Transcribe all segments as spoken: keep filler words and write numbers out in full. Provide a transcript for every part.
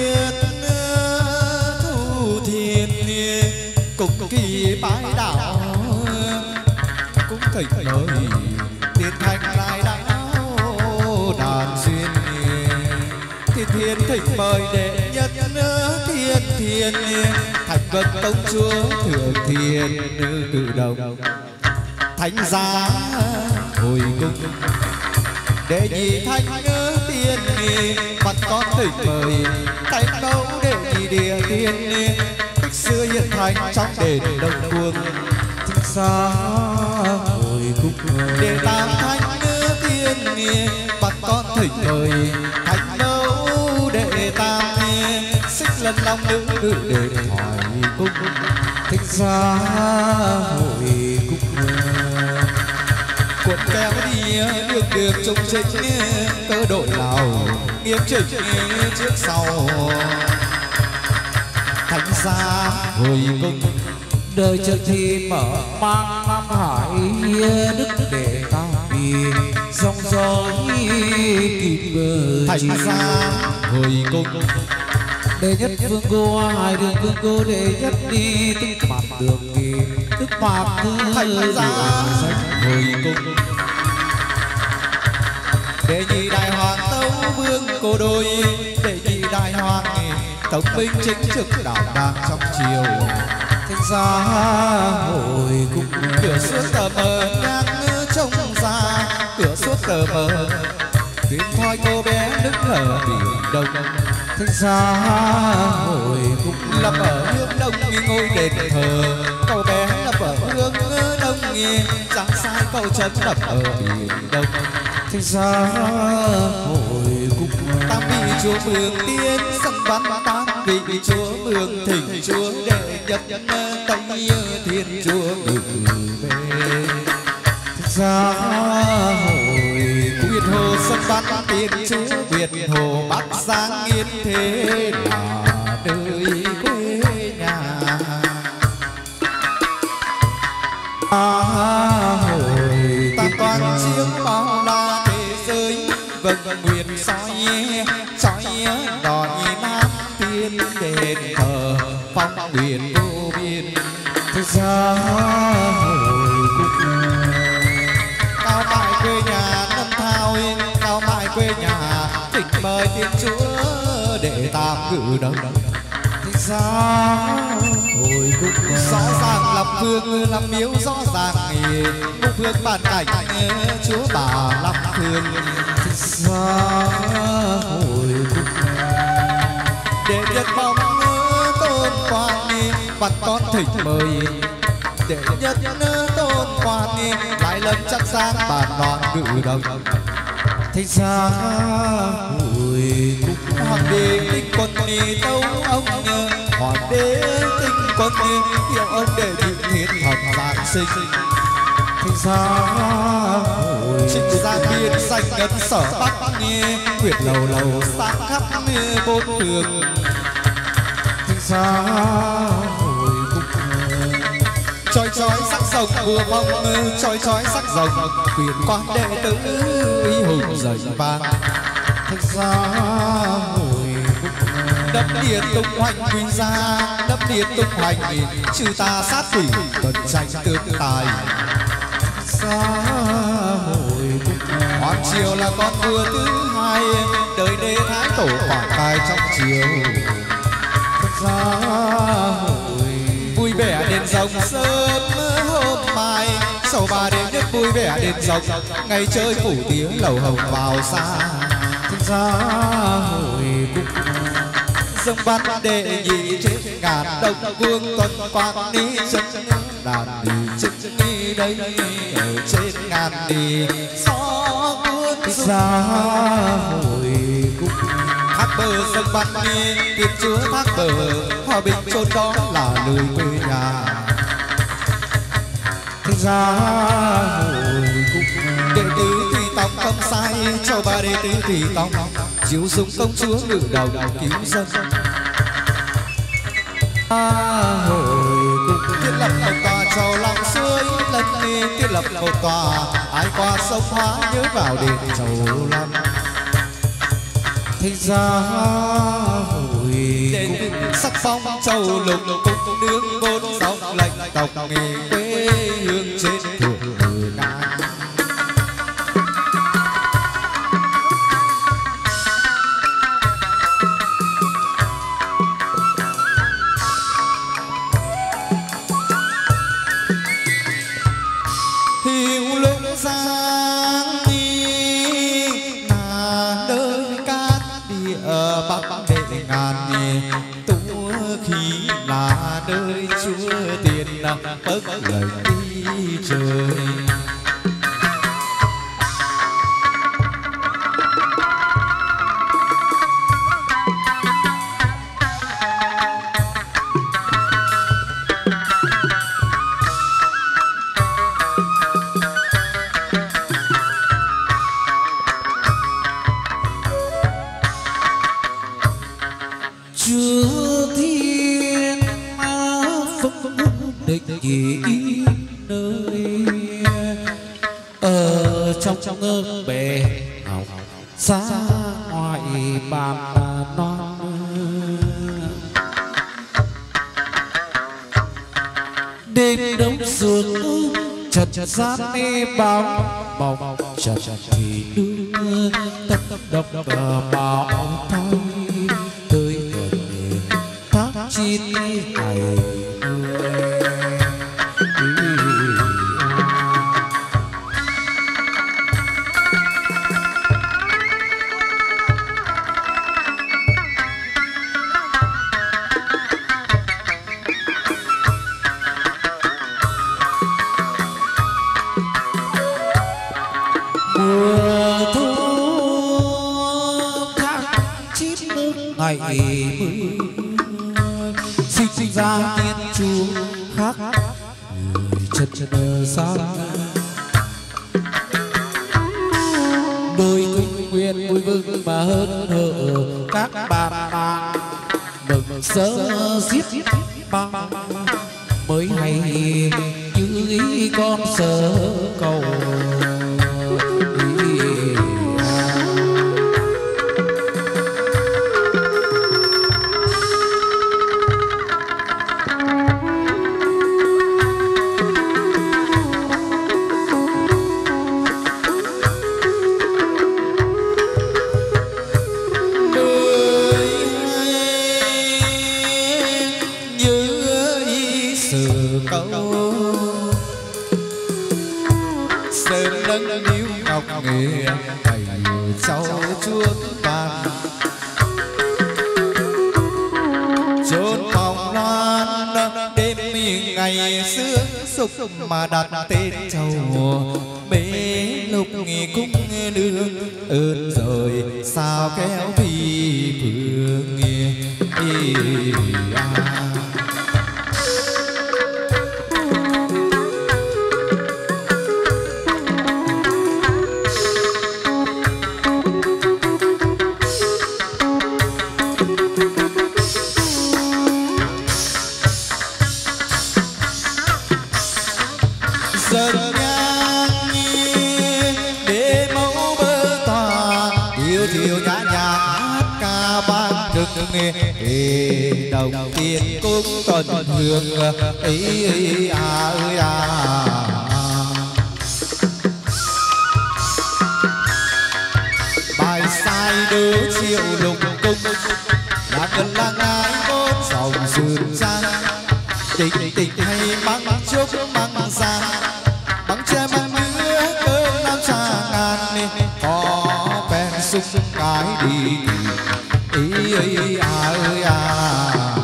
tiết thu thiên cùng kỳ bái đạo cũng thỉnh mời tiên thành lại đạo đàn duyên thiên thiên thỉnh mời đệ nhất thiên thiên thành vân công chúa thượng thiên cử đồng thánh giá hồi cung đệ nhị thanh nhớ tiên mặt con thỉnh mời thánh đấu đệ nhị địa tiên bích xưa hiện thành trong đền đông cuồng thánh giá hồi cung đệ tam thanh nhớ tiên mặt con thỉnh mời thánh đấu đệ tam xích lần long nữ nữ để hỏi cung thánh giá hồi cung cuộn kéo đi được được trông trịch cơ đội nào nghiêm chỉnh trước sau thánh giá hồi cung đời trước thì mở mang nam hải đức để ta vì dòng dõi kịp bờ thánh giá hồi cung đệ nhất phương cô hai đường phương cô đệ nhất đi tức mặt đường kỳ tức mặt thánh giá hồi cung đệ nhị đại hoàng tấu vương cô đôi đệ nhị đại hoàng tổng binh chính trực đảo đang trong chiều thánh giá hồi cung cửa suốt tờ mờ nhang trông ra cửa suốt tờ mờ tuyến thoi cô bé đứng ở biển đông thánh giá hồi cung lập ở hướng đông ngôi đền thờ cô bé lập ở hướng đông chẳng sai câu chân lập ở biển đông thánh giá hồi cung tam vị chúa mường tiên sông bắn tam vị chúa mường thỉnh chúa đệ nhất tây thiên chúa mường về thánh giá hồi cung Việt hồ sông bắn tiên chúa Việt hồ bắc giang yên thế là nơi quê nhà à, hồi tam toàn chiếc bao la thế giới vâng nguyện soi soi đòn nam tiên đền thờ phong nguyện vô biên thánh giá hồi cung cao mại quê nhà năm thao cao mại quê nhà thỉnh mời tiên chúa để tam cử đồng thánh giá hồi cung rõ ràng lập phương làm miếu rõ ràng ngục phương bản cảnh chúa bà lập phương thánh giá hồi cung để nhất bóng tôn quan bắt con thỉnh mời để nhất tôn quan lại lần chắc sang bản đoàn cử đồng thánh giá hồi cung hoàng đế tinh quân đi tâu ông hoàng đế tinh quân yêu ông để thị thiên thần giáng sinh thánh giá hồi trịnh giang biên xanh ngân sở bắc nguyệt lầu lầu sáng khắp bốn phương thánh giá hồi cung chói chói sắc rồng vua vong chói chói sắc rồng quyền quan đệ tử uy hùng dày vang thánh giá hồi cung đấm điện tung hoành quy ra đấm điện tung hoành trừ ta sát quỷ tuần tranh tương tài giá hồi cung hoàng triều là con vua thứ hai đời đế thái tổ quảng cai trong triều thánh giá hồi vui vẻ đền rồng sớm hôm mai sau ba đêm nhất vui vẻ đền rồng ngày chơi phủ tiếng lầu hồng vào xa thánh giá hồi cung dâng bát đệ nhị trên ngàn đông vương tuần quan đi chân đàn đi chân đi đây ở trên ngàn đi gió cuốn thánh giá hồi cung thác bờ dâng bát đi tiên chúa thác bờ hòa bình chốn đó là nơi quê nhà thánh giá hồi cung đệ tứ thủy tòng không sai cho ba đệ tứ thủy tòng chiếu dung công chúa ngự đồng cứu dân hồi cung thiết lập một tòa trầu lòng suối lần đi thiết lập một tòa ai qua sông hóa nhớ vào đền trầu lâm thánh giá hồi Đến sắc phong châu lục cung nương bốn dòng lệnh tộc nghề quê hương trên thượng từ ngang. Hiu lúc giang đi là nơi cát đi ở bắc đệ ngàn tú khí là nơi chúa tiền bất lời đi trời. Chúa thiên phúc định gì nơi ở trong trong ngơ bể học xa ngoài bàn non. Đêm đông xuống chật chật sát đi bao bọc chật chật thì đưa tâm tâm độc độc bảo thay tới gần thác chi ngày mùa thu tháng chín ngày mưa sinh sinh ra tiên chu khác người chân chân xa đôi kinh nguyên vui vừng mà hơn hở các bạn bạn mừng sớ xiết băng mới hay như ý con sớ cầu. Sơn nâng niu ngọc nghề thầy cháu chuông vàng chốn phòng loan đêm ngày xưa sục mà đặt tên châu bế lục nghề cung nương ơn rồi sao kéo vì phương nghề dần ngang để mẫu bơ tòa yêu thiêu nhã nhạc hát ca vang cực nghề đồng tiền cũng tuần hương ấy ấy à ơi à. Bài sai đứa chiều lục cung là cần là ngái bốn dòng sườn sang tình tình hay băng chúc băng giang băng che băng mưa cơn nam xa ngàn có bèn xúc cái đi ý ấy à ơi à.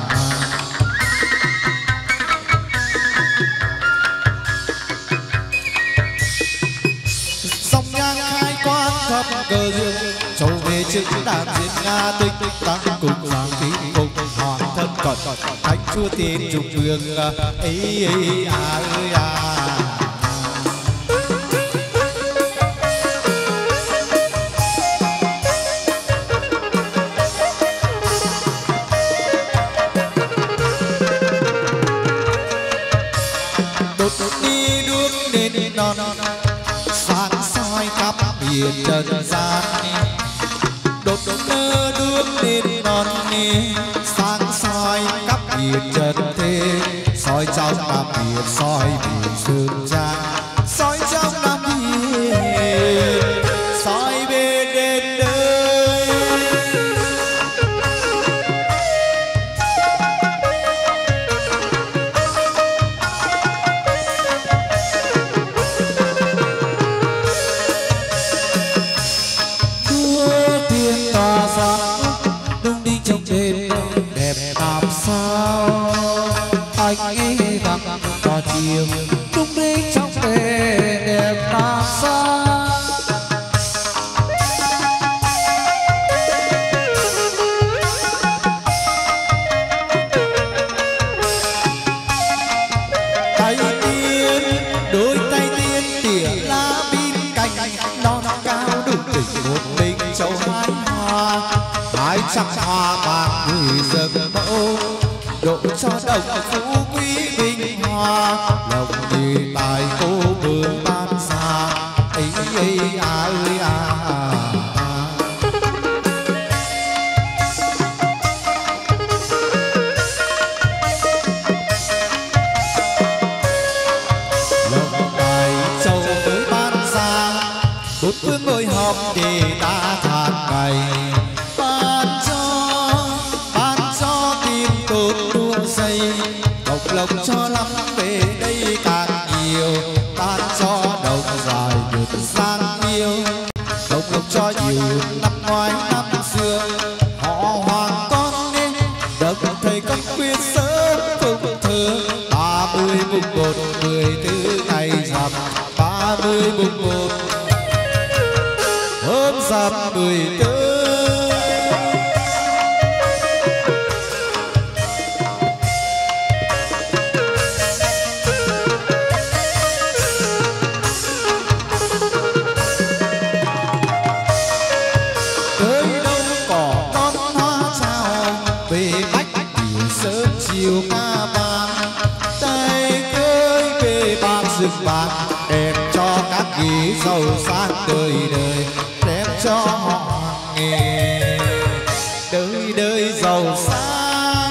Sông nhang hai quan thập cờ dương trầu về chữ đàn diễn nga tích tăng cùng hoàng khí cùng hoàng thân còn thánh chúa tiên trục đường ấy ấy à ơi à. Đột đi đuốc đến non sáng soi khắp biển trần gian đột đột mơ đuốc lên non biệt trần thế, soi trong nam biệt soi biển sơn trang, soi trong nam biệt soi bên đền đời. Mưa thiên tỏa sáng lung linh trong đêm đẹp làm sao, anh ấy tặng tỏa chiều lung linh trong đêm đẹp làm sao. Tay tiên đôi tay tiên tỉa lá bin cành non cao đủ đỉnh một mình châu hai hoa, hai trăm hoa vàng người dâng mẫu độ cho đồng phú quý vinh hoa, lòng như tài cô vừa ban xa ấy ấy à ơi à, à. Bút phương ngồi họp để ta than ngày, ban cho ban cho tim tốt đua xây, lộc lộc cho lắm về đây càng nhiều, ban cho đồng dài được sang yêu, lộc lộc cho nhiều năm ngoái năm xưa, họ hoàng con nên đấng thầy công quyết sớm phụng thơ, ba mươi mùng một mười tư ngày rằm, ba mươi mùng một hôm rằm mười tư. Tới đâu cỏ non hoa trào, về bách biển sớm chiều ca vàng, tay cưới về bạc rừng bạc, đẹp cho các ghế giàu sang đời đời, đẹp cho họ nghề đời đời giàu sang.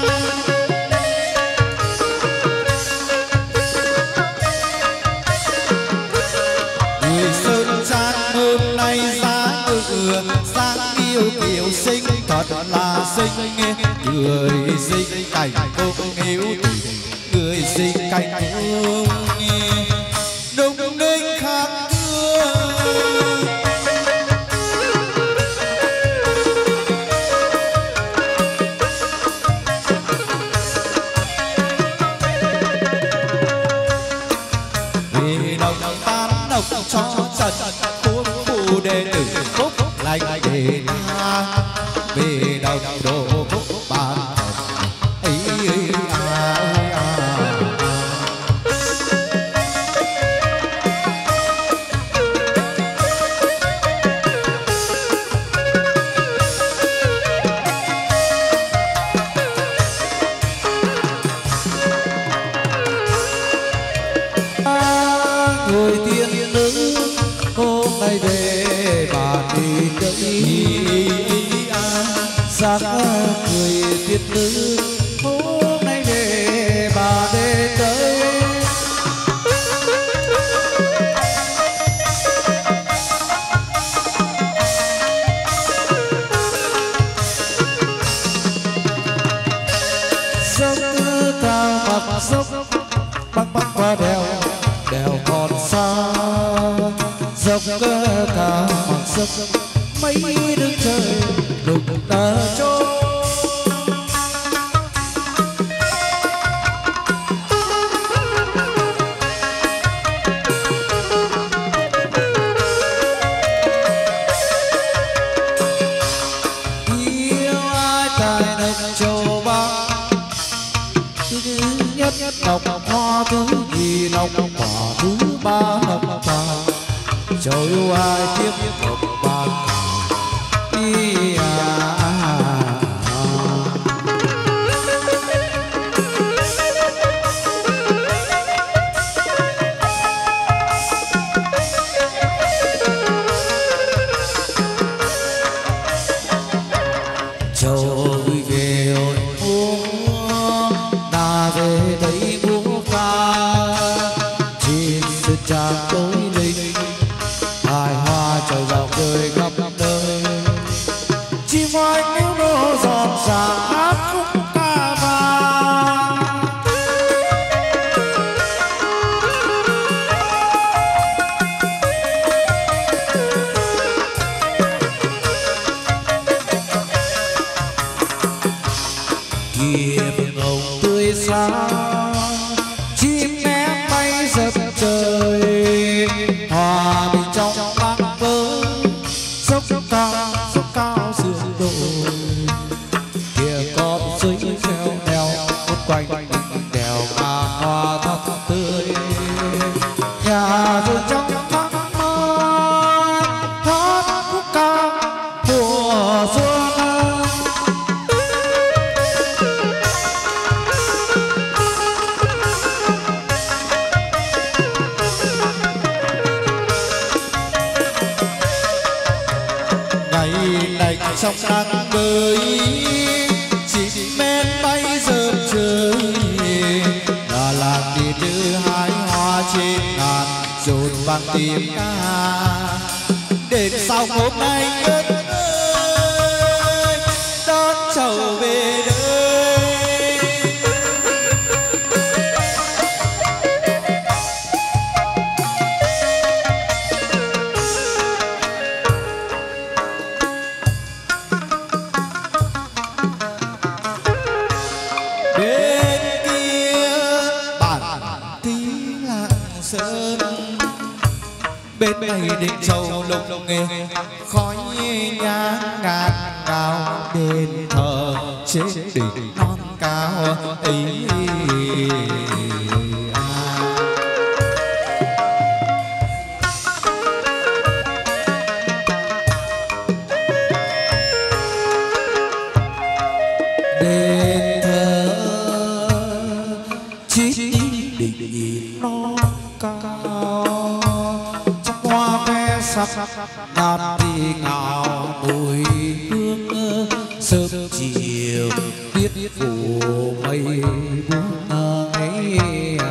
Người sơn trang hôm nay giá ngựa sang yêu kiều xinh thật là xinh, người xinh cảnh không hiếu tình, người xinh cảnh không đông ninh khác thương. Vì đồng tam độc cho trần cuốn phù đệ tử phúc lành để tha, về đồng độ phúc ban ấy ấy à, à, à. Người tiên nữ hôm nay về bà đi đây, sắc người tiên nữ hôm nay về bà đến đây. Dốc cao mặt dốc băng băng qua đèo, đèo còn xa, dốc cao mặt dốc mấy đứng trời đục ta trôi. Yêu ai tài nồng châu Bắc, thứ nhất ngọc hoa, thứ nhì ngọc quả, thứ ba ngọc vàng, châu yêu ai tiếp ngọc vàng đi à. Châu về ôi trong nắng bơi chỉ men bay dợp trời là làng đi như hái hoa trên ngàn rộn vang tiếng ca đến sau hôm nay ơi đón trầu về đây. Bên kia bản tí lạng sơn bên này định châu lục nghề khói nhang ngàn ngào đền thờ trên đỉnh non cao ấy đền thờ chín đỉnh non cao trong hoa ve sắc đàn đi ngào mùi hương sớm chiều tiết phủ mây buông ấy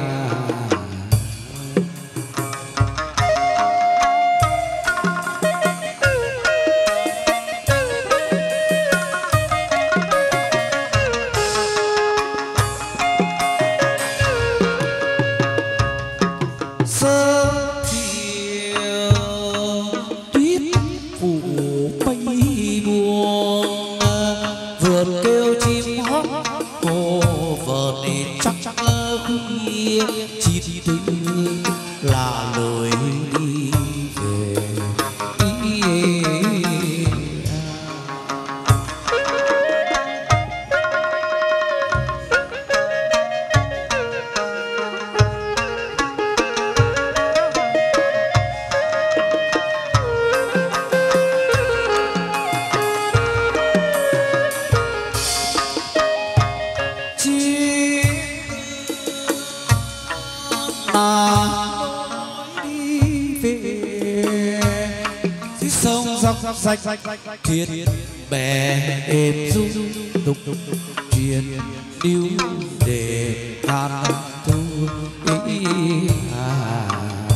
sớm chiều tuyết phủ mây buông vườn kêu chim hót cô vợt chắc chắc khuya chim tư là lời đi về. Sông dọc rạch thuyền bè êm du tục truyền điêu để ngàn thu ý à.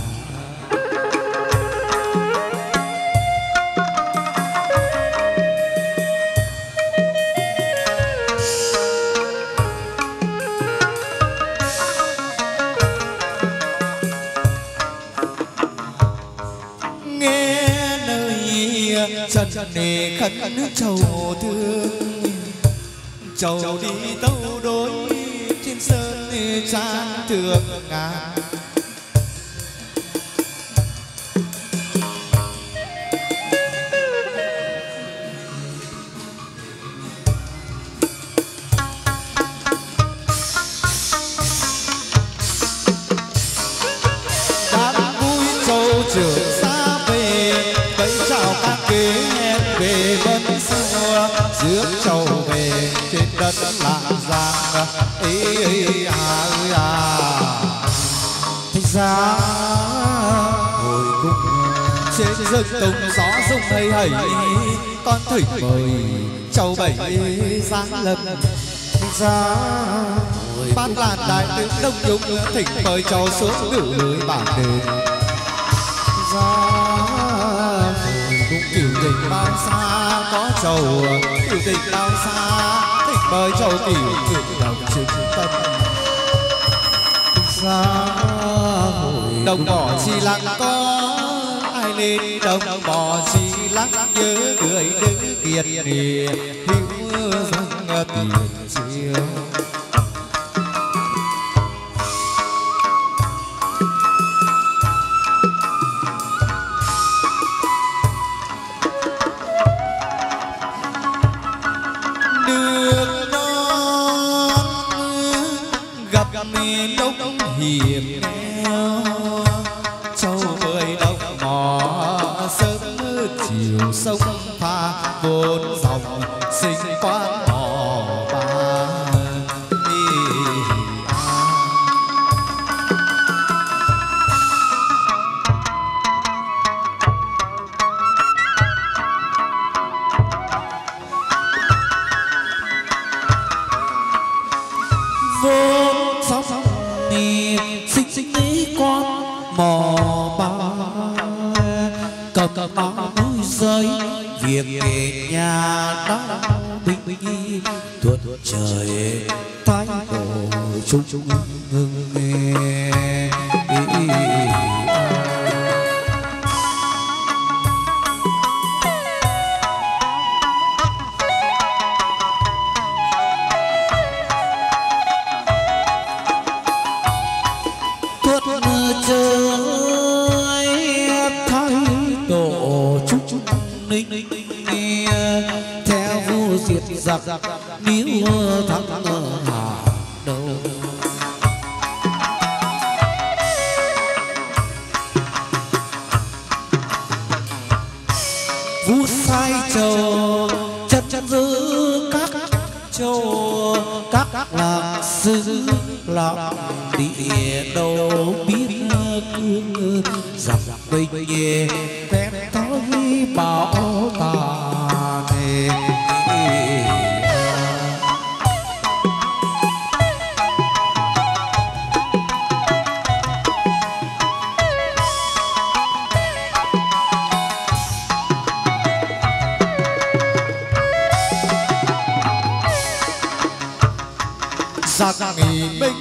Trần nề khấn trầu thương trầu đi tâu đối trên sơn trang thượng ngàn đám vui châu trưởng xa về vẫy chào các kế về vân xưa rước trầu về trên đất lạng giang ấy ấy à ơi à thích ra hồi cung trên rừng tùng gió rung hay hầy con thỉnh mời trầu bảy giang lâm thích ra ban làn đại tướng đông nhung thỉnh mời trầu xuống ngự lưới bản đền ra cũng kiểu tình bao xa có trầu kiểu tình bao xa thỉnh mời trầu kiểu kiểu đồng trường tâm ra đồng bỏ chi lặng có ai lên đồng bỏ chi lặng nhớ người đứng kiệt thì hữu dâng tiền chiều lúc hiểm nghèo châu bơi đông mò sớm chiều sông pha vốn dòng sinh quán hò ba cầm máu núi rơi việc về nhà đó bình bình thuận trời thái độ chúng chúng ngưng nghe theo vua diệt giặc nếu thắng ở hà đâu vua sai châu chân chân giữ các châu các lạc sư lạc địa đâu biết cương giặc bình ye quen thói bảo ta này giặc nghỉ binh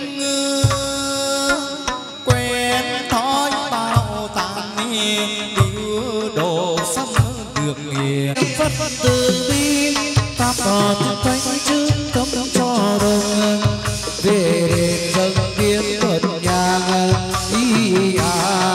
quen thói bao tàn điêu đồ sắp được nghề vất từ bi ta bỏ quanh trước cấm cho đồng về để dâng biên thuật nhà ý à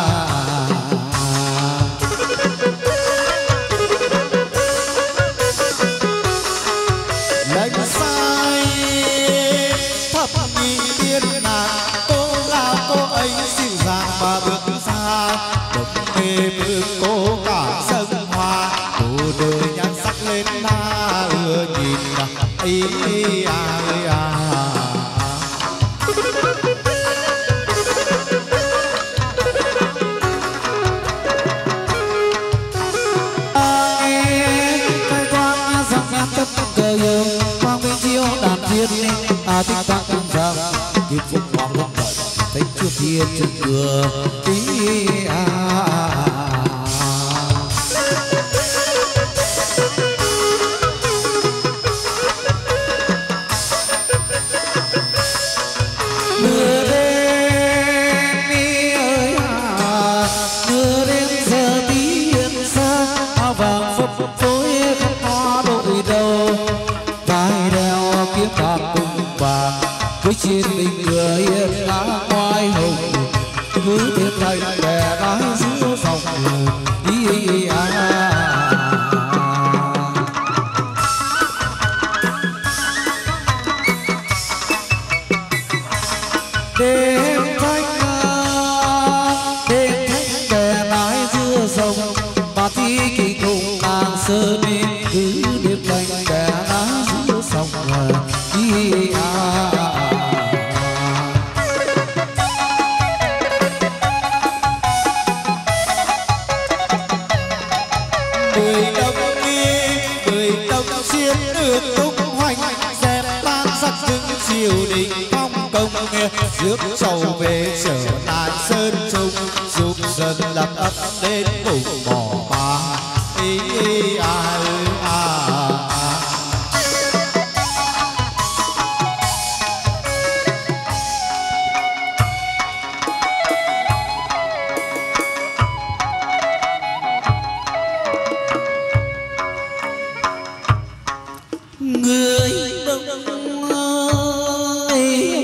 đánh sai thập nhị tiên nàng cô là cô ấy dịu dàng và bước xa đồng nghề bước cô cả sân hoa cô đời nhan sắc lên ta ưa nhìn ý à ơi à quang minh chiếu đàn thiên à thích ta cũng rằng kim phúc hoàng long đợi thấy chưa thiên chân cửa ý à mưa đêm mi ơi à mưa đêm giờ tí yên xa áo vàng phấp phới khắp hoa đội đầu vai đeo kiếm bạc cùng vàng với trên mình người yên lá ngoài hồng cứ thêm thành bè gái giữa dòng ý, ý, ý à. Đêm thanh đêm thanh bè lái giữa dòng mà thi kỳ cùng nàng sơn nên cứ đêm thanh bè lái giữa dòng ý à. người đông nghi người đông xiên được tung hoành dẹp tan sắc dưng triều đình phong công rước trầu về trở lại sơn trung giúp dân lập ấp đến vùng mỏ ba ý, ý à ơi à, à. Người đông ơi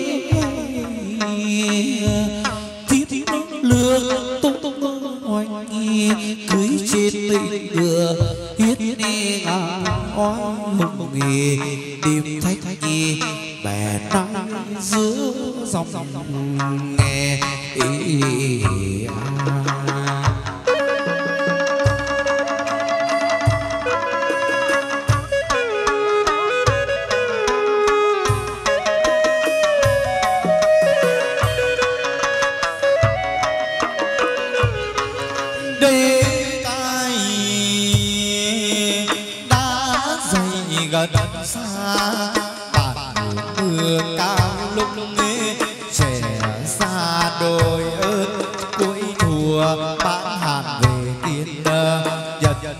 thiết lương tung tung oanh cưới trên tình ngựa yết đi ngang oanh hùng nghề tìm thấy nhi bè nắng giữa dòng nghe ý à. gần xa bản mưa cao lúc nghe trẻ xa đôi ơn cuối thùa bán hạt về tiền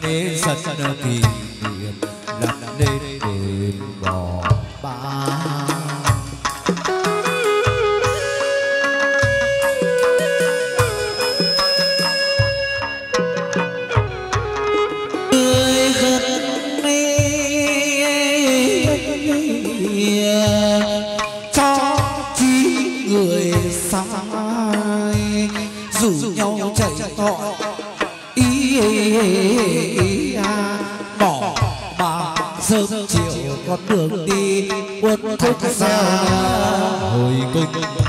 mê sân kỷ niệm lập nên đền gò ba. người gần mê cho chí người sai rủ nhau chạy thọ ý, ý, ý à, bỏ mà sớm chiều con đường đi buồn khúc xa hồi cung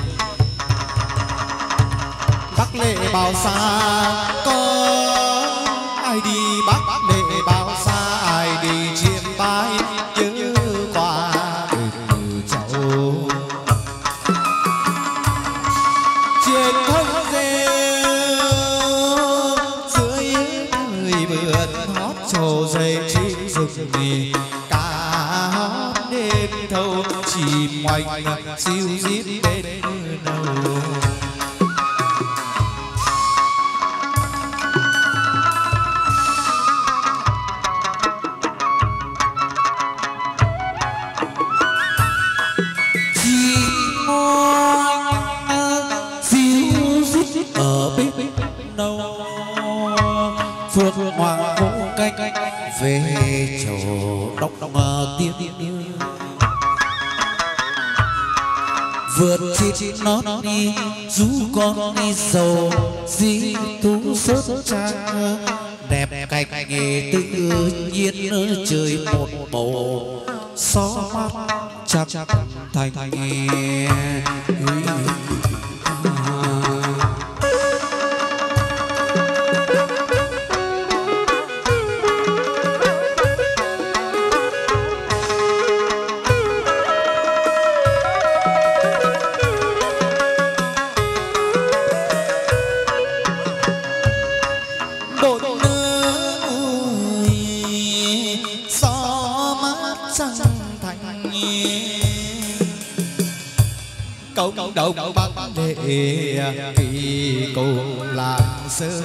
bắc lệ bao xa có ai đi bắc lệ bao xa ai đi chiêm bái nhớ qua từ cháu trên không rêu dưới thời vườn hót trầu dây chim rừng thì cả hót đêm thâu chìm hoành siêu díp bên đầu. Ở bên đâu phượng hoàng vũ cánh về chỗ đốc đốc tiên vượt trên nó đi rú con đi sầu di thú sớt trang đẹp cảnh nghề tự nhiên ở trời một màu xó mắt chắc thành nghề. Cộng đồng bắc lệ kỳ cùng làm sơ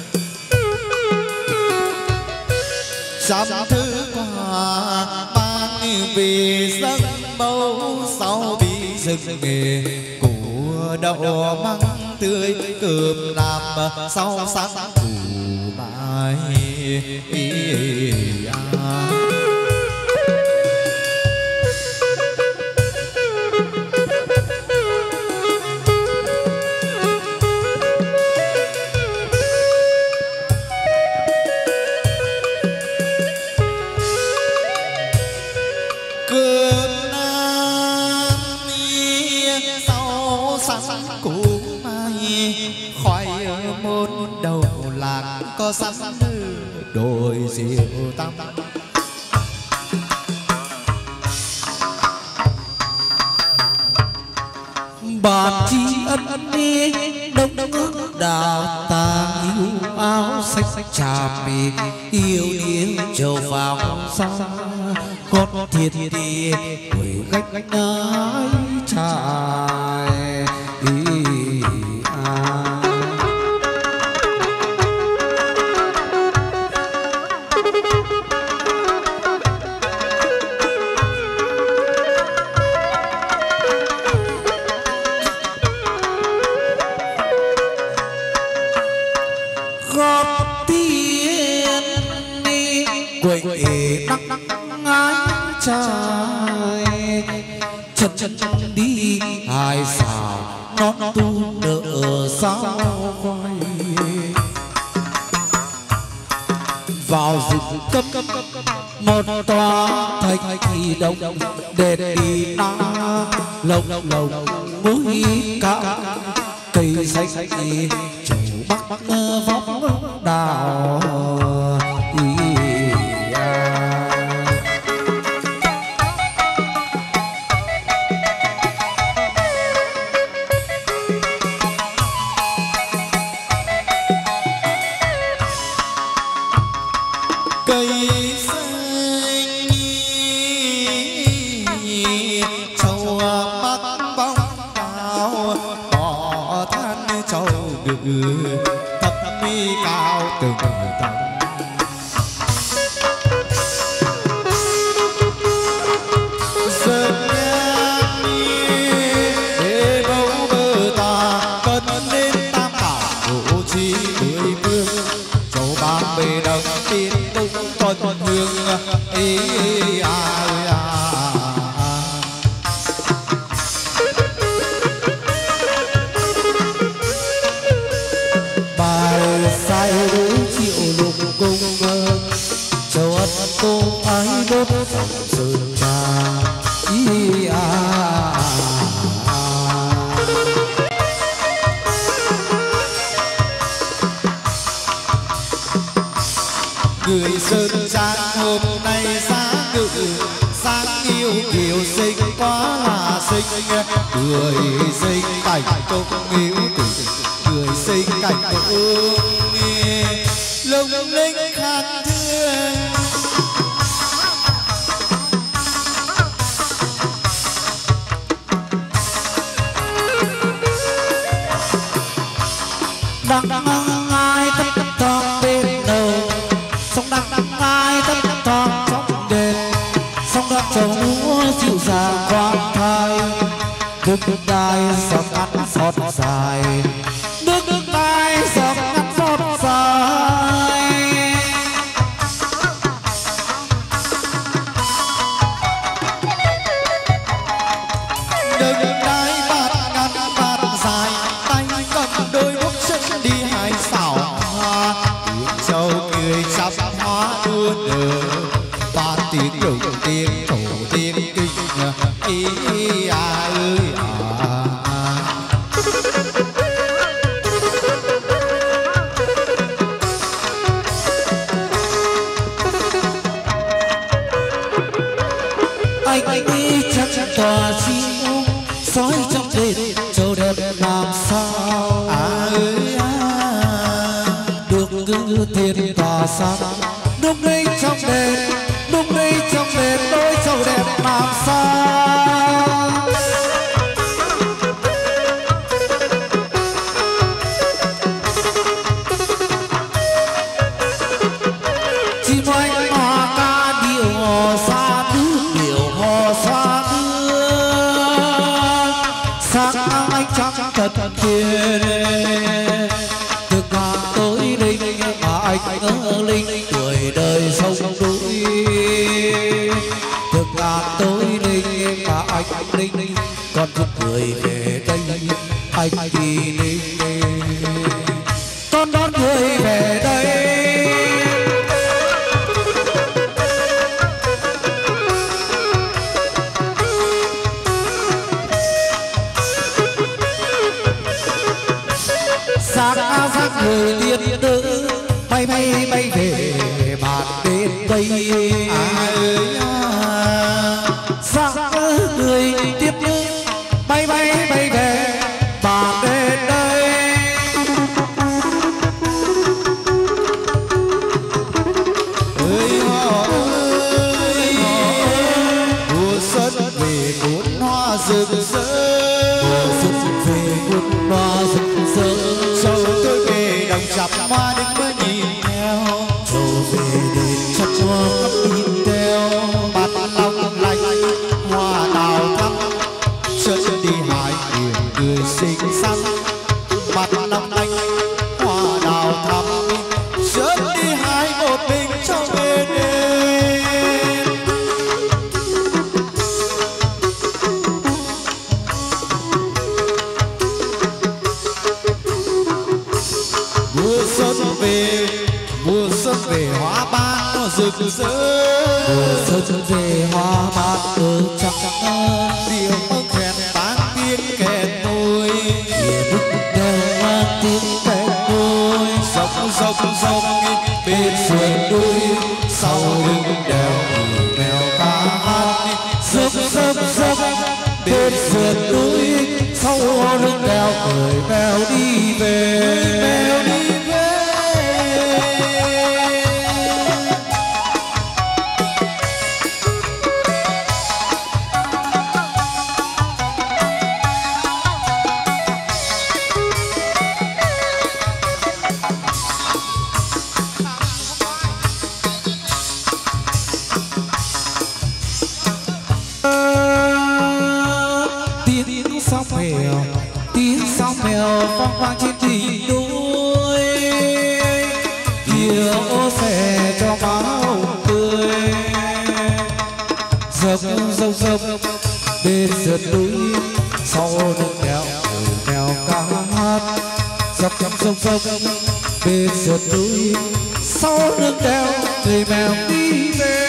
sắp thứ qua ban vì giấc mâu sau bị rừng nghề của đậu măng tươi cơm làm sau sáng củ mai. Có sẵn đôi rượu tăm bàn chi ân ân đi đông đông ước đào ta yêu áo xanh trà mì yêu yêu trầu vào xa con thiệt đi quỷ gách gách ái trai chân chân đi hai xào nó nó tu nợ sao quay vào rừng cấp một tòa thành kỳ đông để đi na lồng lồng mũi cao cây xanh xanh chủ bắc bắc vóc đào thấp mi cao từng tầng đồng tiên tung tuần hương ý à, à, à. bài sai đối chịu lục cung châu ất cô ái đốt dòng sơn trà ý à, à, à. Người sơn trang hôm nay giá ngự sáng yêu kiều xinh quá là xinh, người xinh cảnh công yêu tình, người xinh cảnh công lung linh khác thương. Đăng đăng ai tất thong bên đầu sông đăng đăng ai tất thong trong đền sông đăng trầu múa dịu dàng khoan thai nước đai giọt ngắn xót dài nước đai giọt ngắn xót dài. Nước đai bạt ngắn bạt dài tay cầm đôi bút chân đi hai xảo hoa châu cười chắp hoa đua nở ba tiếng đồng tiếng thổ tiếng kinh ý à ơi à, à. Anh anh đi chắc tòa chiếu soi trong đêm châu đẹp làm sao À ơi à. được cứ thiên tòa sáng lúc đây trong đêm lúc đây trong đêm đôi châu đẹp làm sao. Chim oanh hoa ca điệu hò xa thứ điệu hò xa thứ sáng anh trắng thật thiên thực hàng tối linh mà anh ngỡ linh tuổi đời sông núi thực hàng tối linh mà anh linh còn thức người về đây anh đi linh con đón người về đây. Sáng áo sắc người tiên nữ bay bay bay về bàn bên đây À ơi à. sáng người tiên nữ bay bay bay về bàn bên đây. Ơi họ ơi mùa xuân về cuốn hoa rực rỡ Mùa xuân về cuốn hoa rực rỡ sầu tôi về đồng chập hoa đứng mới nhìn theo trầu về đền chắp hoa khắp nhìn theo bát long lanh hoa đào thắm chân đi hải biển người xinh xắn bát long lanh hoa đào thắm chân đi hải một mình trong bên đêm. Mùa xuân về mùa xuân về hoa ban nó rực rỡ mùa xuân về hoa bát ở trắng điệu ông khen tán tiếng kèn môi địa đức đeo mang tiếng kèn môi dốc dốc dốc bên sườn núi sau lưng đèo mèo ca hát dốc dốc dốc bên sườn núi sau lưng đèo người mèo đi về mèo đi về. cho máu tươi. Dốc dốc dốc bên sườn núi sau đường đèo đèo ca hát. Dốc dốc dốc dốc bên sườn núi sau đường đèo người mèo đi về.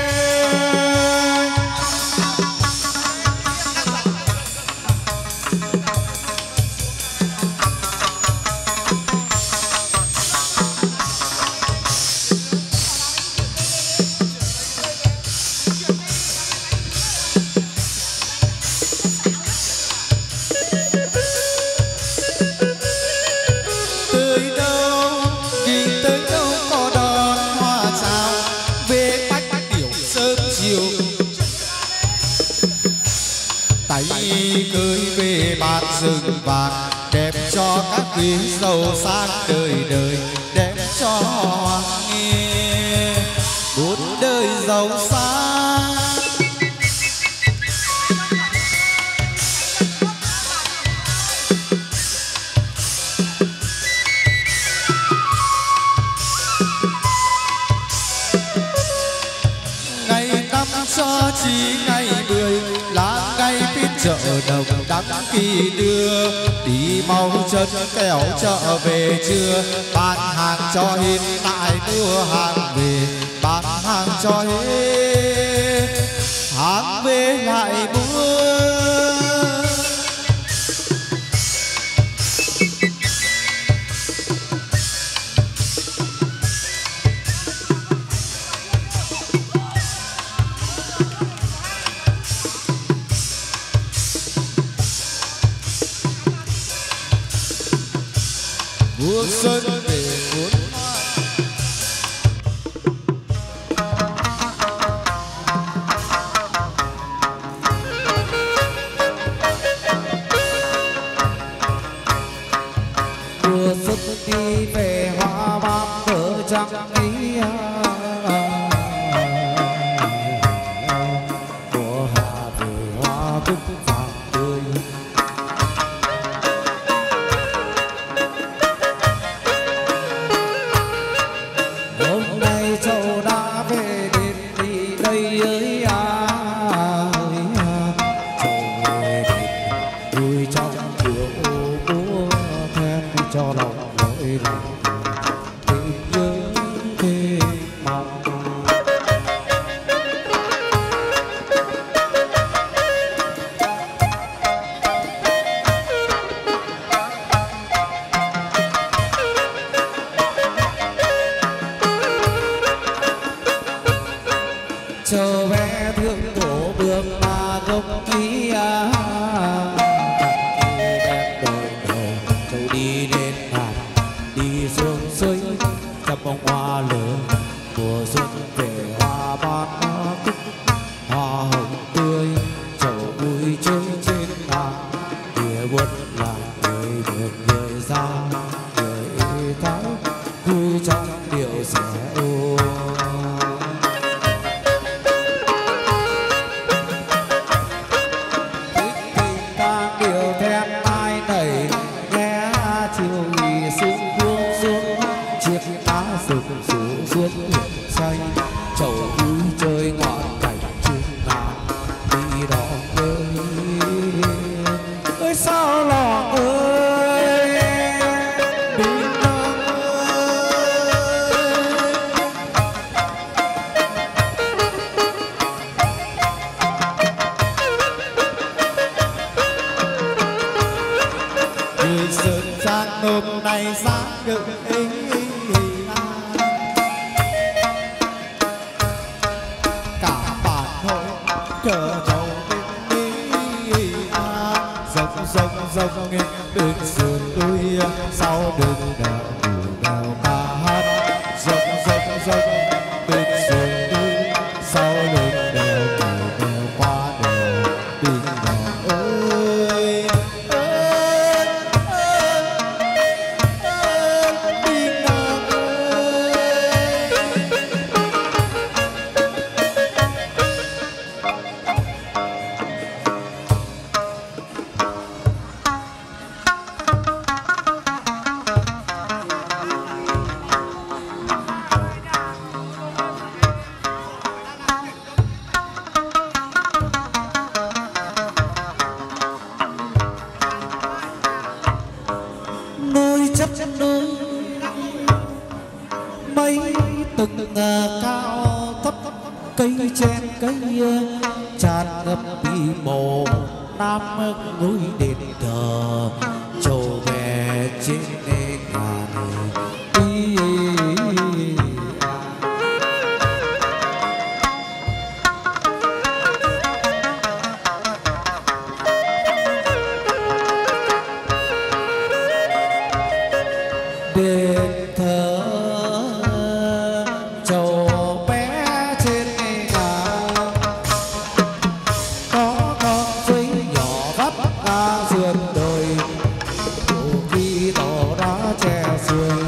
Rừng vàng đẹp cho các quý giàu sang đời đời, đẹp cho hoàng nghe bốn đời giàu sang. Ngày năm cho chí ngày mười là ngày phiên chợ đồng đăng ký đưa, đi mau chân kéo chợ về trưa, bán hàng cho hết tại mua hàng về, bán hàng cho hết hàng về lại mua. Mùa xuân về cuốn mùa xuân đi về hoa ban vỡ trăng ý. Mùa hạ về hoa cúc vàng tươi. Chờ bé thương tổ bước mà gốc ý à. Đẹp đôi đầu châu đi lên ngàn, đi xuống suối chăm bông hoa lớn. Mùa xuân về hoa ban cúc, hoa hồng tươi, châu vui chơi trên ngàn. Địa quân là người được người ra, người thái vui trong điệu xẻ ô. Chầu vui chơi ngọn cảnh chung ngàn đi đỏ ơi ơi sao lò ơi đi đỏ ơi. Người sơn trang hôm nay sáng được ấy chờ chầu bên đi à. Dốc dốc dốc nghe bên sườn núi sau đường đèo đèo ca hát. Dốc dốc dốc bên sườn núi sau đường đèo đèo qua đèo đình đèo ơi ơi ơi đình đèo ơi. cao thấp cây chen cây tràn ngập bí mộ nam núi đền thờ trầu về trên ngàn đi đền thờ trầu bé trên ngàn có con suối nhỏ vắt ra sườn đồi khi tổ đá che sườn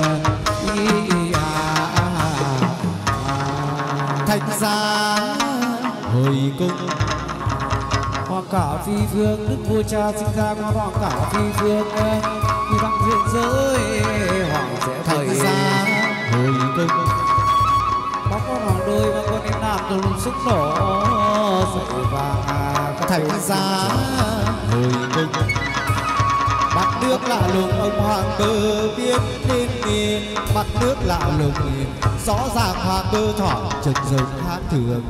thành ra hồi cung hoàng cả phi phương đức vua cha sinh ra qua hoàng cả phi phương vì bằng thiên giới hoàng sẽ thành ra hồi cung bóng con hoàng đôi và con em nam tùng sức nổ sợi vàng thành ra hồi cung mặt nước lạ lùng ông hoàng cơ biết nên đi mặt nước lạ lùng rõ ràng hoàng cơ thỏ trực rừng hát thường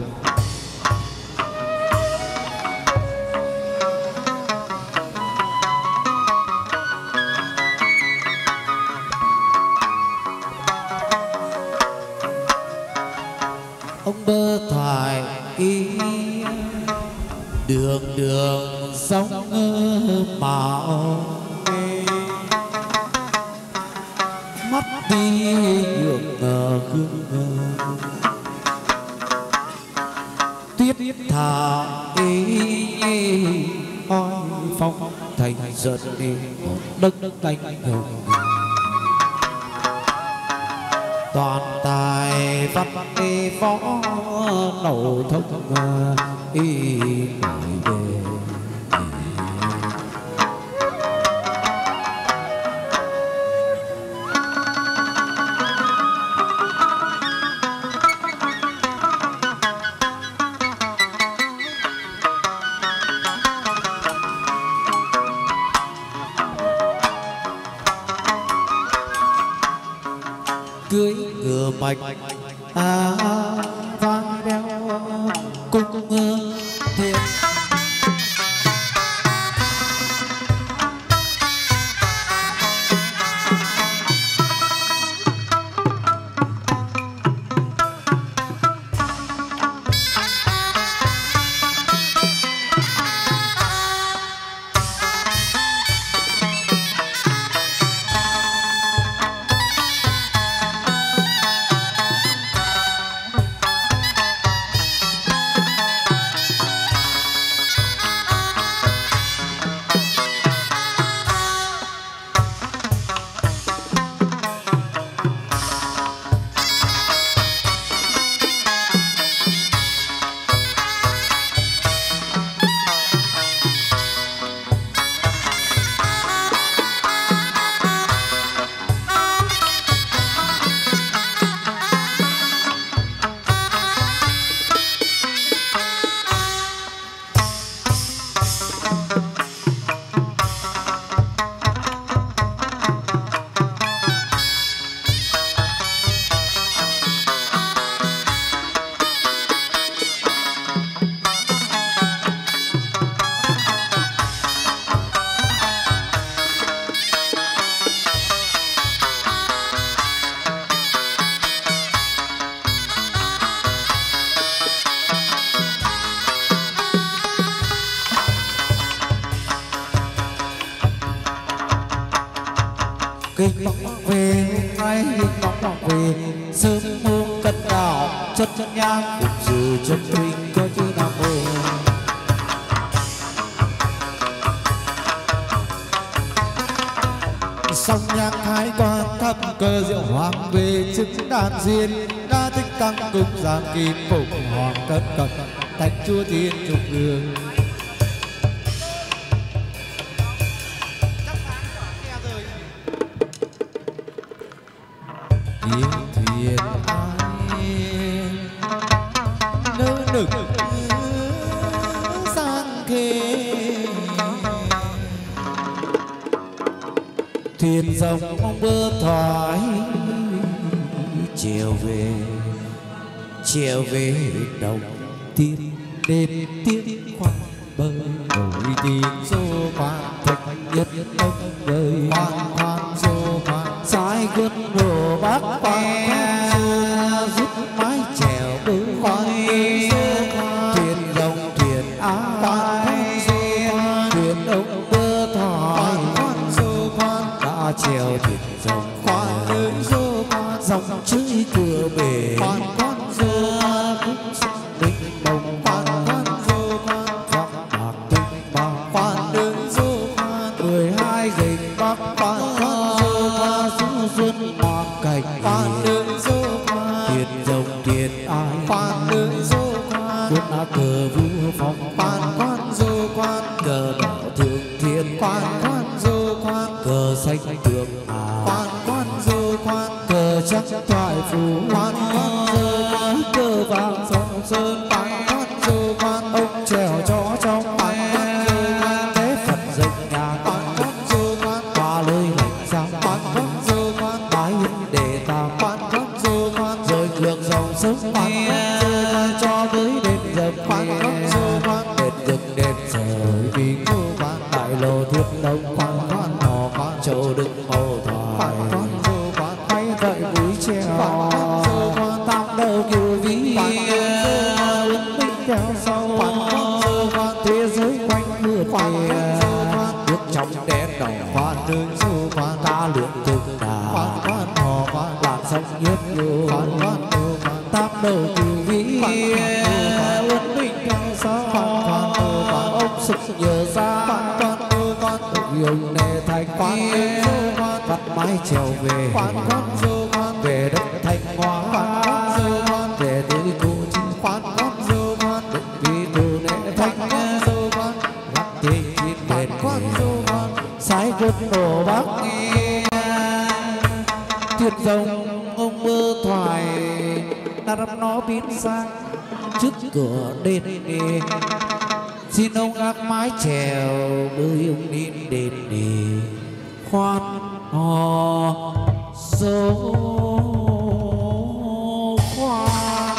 ông bơ thoại ý đường đường sông mạo mắt đi nhượng ngờ gương tuyết thả ý oi phong thành giận đi đất đất cánh hồng toàn tài văn đi phó nổ thông y nổi về cưới ngựa bạch à vai đeo cung thiên kinh bóng về ngay kinh bóng bóng về sớm muôn cân đảo chất chất nhang cùng sự chân huynh có chữ nam mô song nhang thái quan thắp cơ diệu hoàng về chứng đàn duyên đa tích tăng cùng giang kim phụng hoàng cất cật thạch chúa thiên trục đường Thiên thuyền ai nỡ nực sang khê thuyền dòng ông bơ thoái chiều về chiều về đồng tiên đêm tiếng khoan bơi nổi tiếng dô khoan thạch nhất ông đời khoan khoan dô khoan sai quân đồ bắc e rút mái chèo bơi thuyền rồng thuyền ai thuyền ông đưa thỏi đã chèo thuyền rồng khoan ơi dô khoan dòng chơi cửa bể khoan khoan dô cũng định bồng khoan khoan dô khoan dòng bạc tinh bao khoan ơi dô khoan mười hai gành bắc khoan khoan dô khoan xuống xuân hoa cảnh khoan ơi dô khoan thuyền rồng thuyền ai khoan ơi dô khoan quân á cờ vua phong khoan khoan dô khoan cờ đỏ thượng thiên khoan khoan dô khoan cờ xanh tượng hà khoan khoan dô khoan cờ chắc thoại phù khoan khoan dô khoan cờ vàng sông sơn khoan khoan dô khoan ông trèo chó trong khoan khoan dô khoan thế phật dựng nhà khoan khoan dô khoan ba lời lệnh sang khoan khoan dô khoan bái hiến để tam khoan khoan dô khoan rồi ngược dòng sông khoan khoan dô khoan cho tới đêm dập khoan khoan dô khoan đền rừng đền trời tiếng dô khoan đại lô thiết đông khoan khoan hò khoan châu đựng màu thoại khoan khoan dô khoan quay gậy mũi treo khoan khoan dô khoan tam đầu kiều vĩ khoan khoan dô khoan quân binh theo sau khoan khoan dô khoan thế giới quanh mưa khoan khoan dô khoan nước trong đen đỏ khoan ơi dô khoan ta lượn cực đà khoan khoan hò khoan làn sông nhấp nhô khoan khoan dô khoan tam đầu kiều vĩ khoan khoan dô khoan quân binh theo sau khoan khoan dô khoan ông sực nhớ ra khoan khoan dô khoan yêu nề thành khoan ơi dô khoan vắt mái trèo về khoan khoan dô khoan về đất thanh hóa khoan khoan dô khoan về tới cô chi khoan khoan dô khoan vì tu nề khoan thanh khoan dô khoan gắt tình chiến khoan bền khoan dô khoan sái quân đổ bắc nghe thuyền rồng ông mơ thoại ta đắm nó biến sang trước cửa đền đền xin ông gác mái chèo bơi ông đến đền đền khoan hò dấu khoan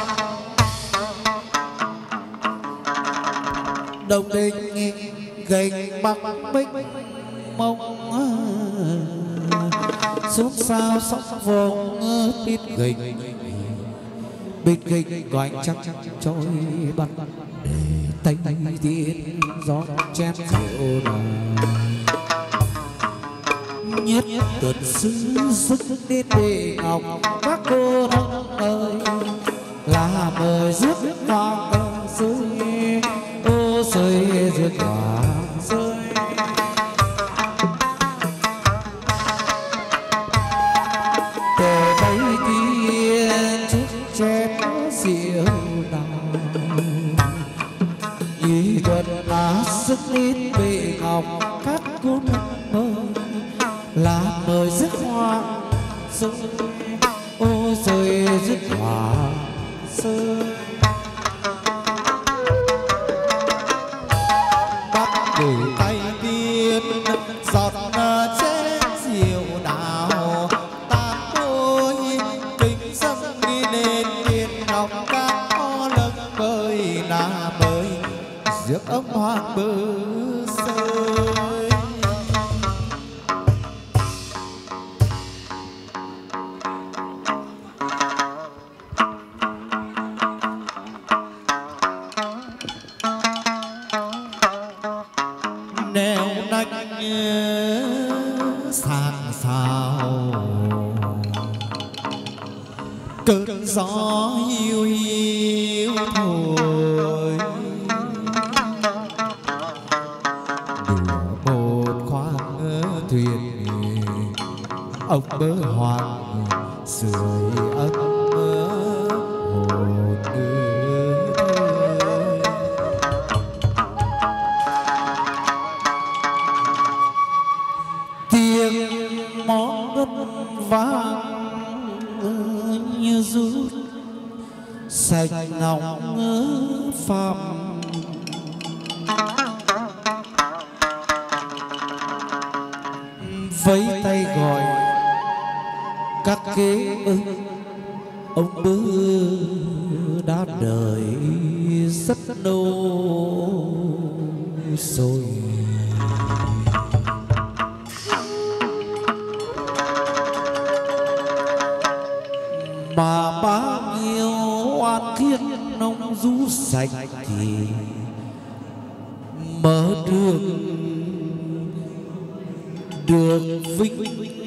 đồng đình gành bắc bích mông xuống sao sóc vòng biết gành biết gành gọi chắc trôi bắn để tay tiên gió chén rượu đào nhất tuần xứ sức đến đề ngọc các cô nương ơi là mời rước hoàng rơi ô rơi rước hoàng rơi để thấy tiên chút chén rượu đào nhị tuần lá sức đến bệ ngọc các cô nương ơi là mời rước hoàng rơi ô rơi rước hoàng rơi bắt từ tay tiên giọt chén rượu đào ta tôi kính dâng đi lên tiên ngọc các có lân bơi là bơi rước ông hoàng bơ sơi neo nách sang sao cơn gió hiu hiu thổi đùa một khoang thuyền ông bơ hoàng sưởi ấm hồn ơi tiếng món ngân vang như rút sạch nóng phàm vẫy tay gọi các kế ưng ông bơ đã đợi rất lâu rồi. Mà bao nhiêu oan thiên nông du sạch thì mở đường được vinh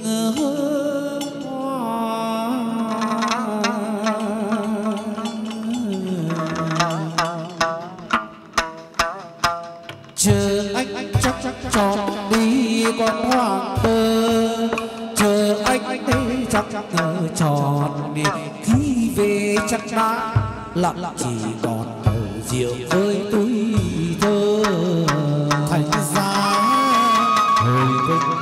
chờ anh chắc chắc tròn đi con hoàng tơ, chờ anh đi chắc chắc tròn đi khi về chắc đã lặng chỉ còn bầu rượu với túi thơ. Thành ra hồi cung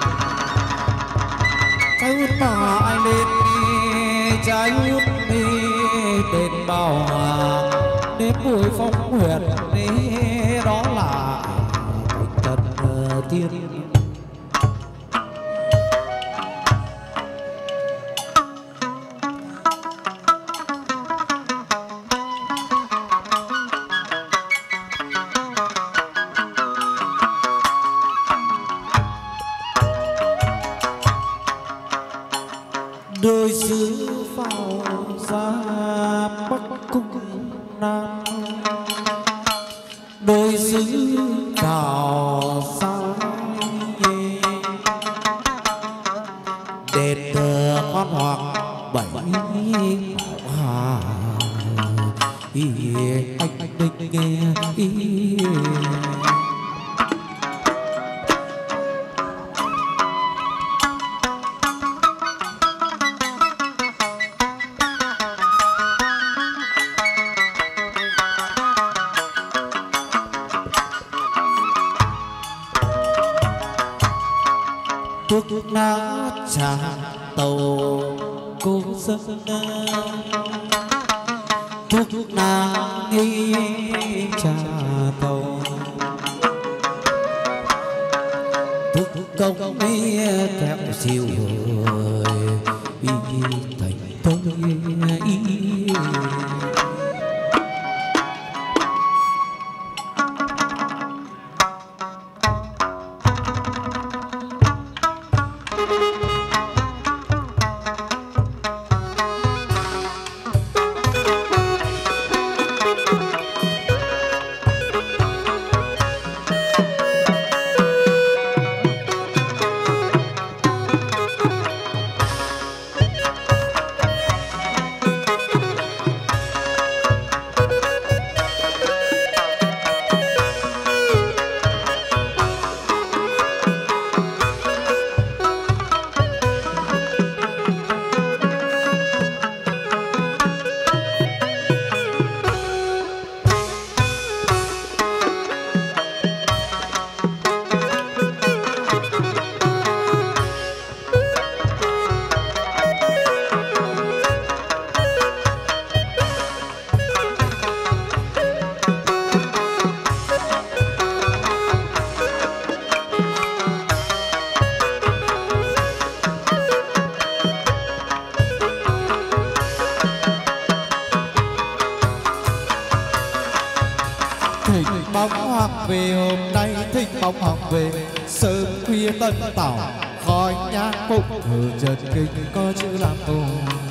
trái hút mà ai lên đi, trái hút đi đền bao hoàng đến buổi phong huyền đi, đó là cảnh thần tiên. Đôi xứ vào ra bắc cung nam, đôi xứ vào ra đền thờ quan hoàng bảy bảo hà. Anh đinh nghe thuốc lá trà tàu cô dân, thuốc lá nghi trà tàu thuốc công ấy theo siêu hồi thành tôi. bóng hoàng về hôm nay, thích bóng hoàng về sớm khuya tân tảo, khói nhang phụng thờ trần kinh có chữ làm tổ.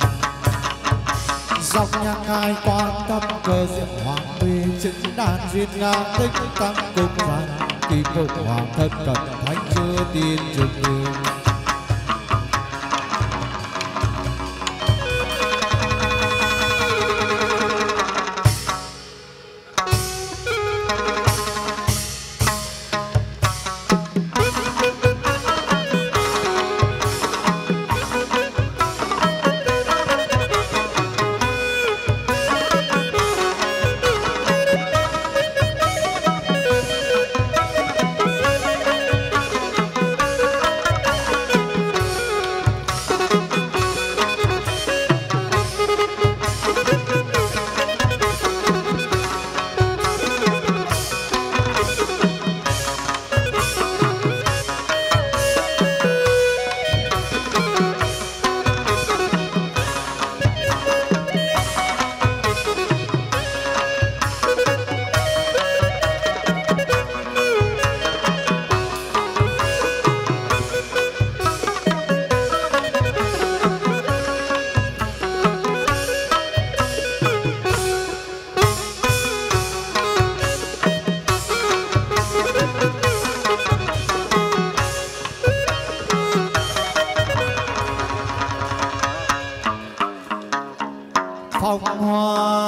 Dòng nhang hai quan tâm cơ diệu hoàng về chứng đàn duyên ngang tích tăng cung vàng, kim phụng hoàng thân cận thánh chưa tiên trường đường.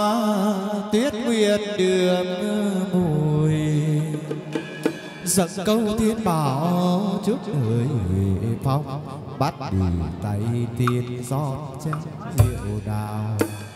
tuyết nguyệt đường mùi dâng câu thiên bảo trước người phong bắt đi tay tiên giọt chén rượu đào.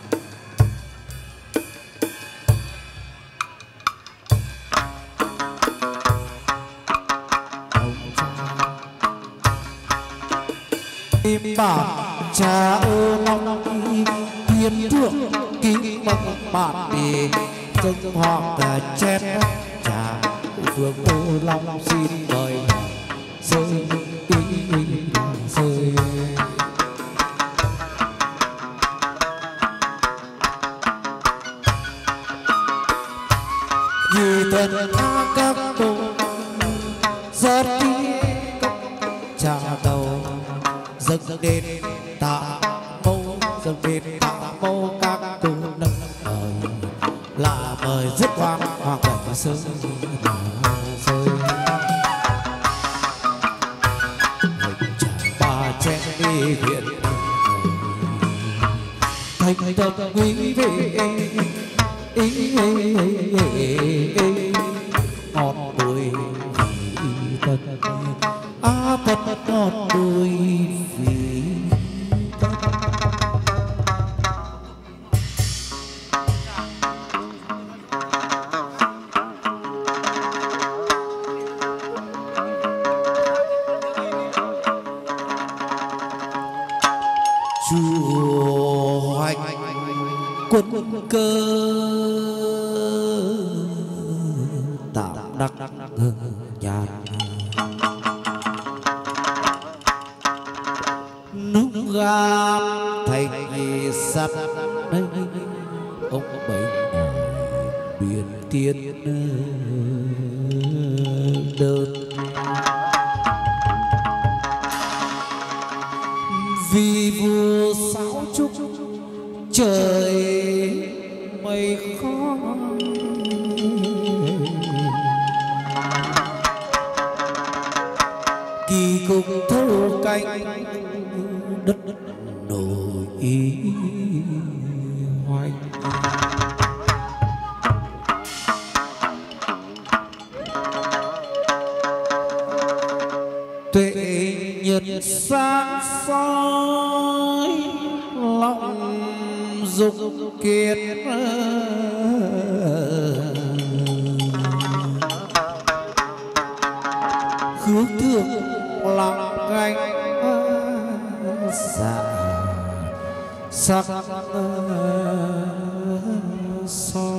Tim bảo cha ơ long thiên thượng kính mong bạn đi dân họ là chết cha phương ô long xin mời rơi rơi như thân các cô rất đi cha đầu dâng đến tạ mâu dâng đến tạ mâu các cô nâng đời là mời rất hoang hoàng cảnh sớm rơi ba chén đi viện thành tâm quý vị ngọt bùi thật á thật ngọt bùi vì chùa hoành quân cơ tạm đắc nhàn nút gam thành sắt đây ông bảy biển tiên đơn vì vua sáu trúc trời mây khó kỳ cùng thâu canh đất nổi ý hoành tuệ nhật sáng soi lòng dục kiệt khước thương lòng gánh dạ sắc son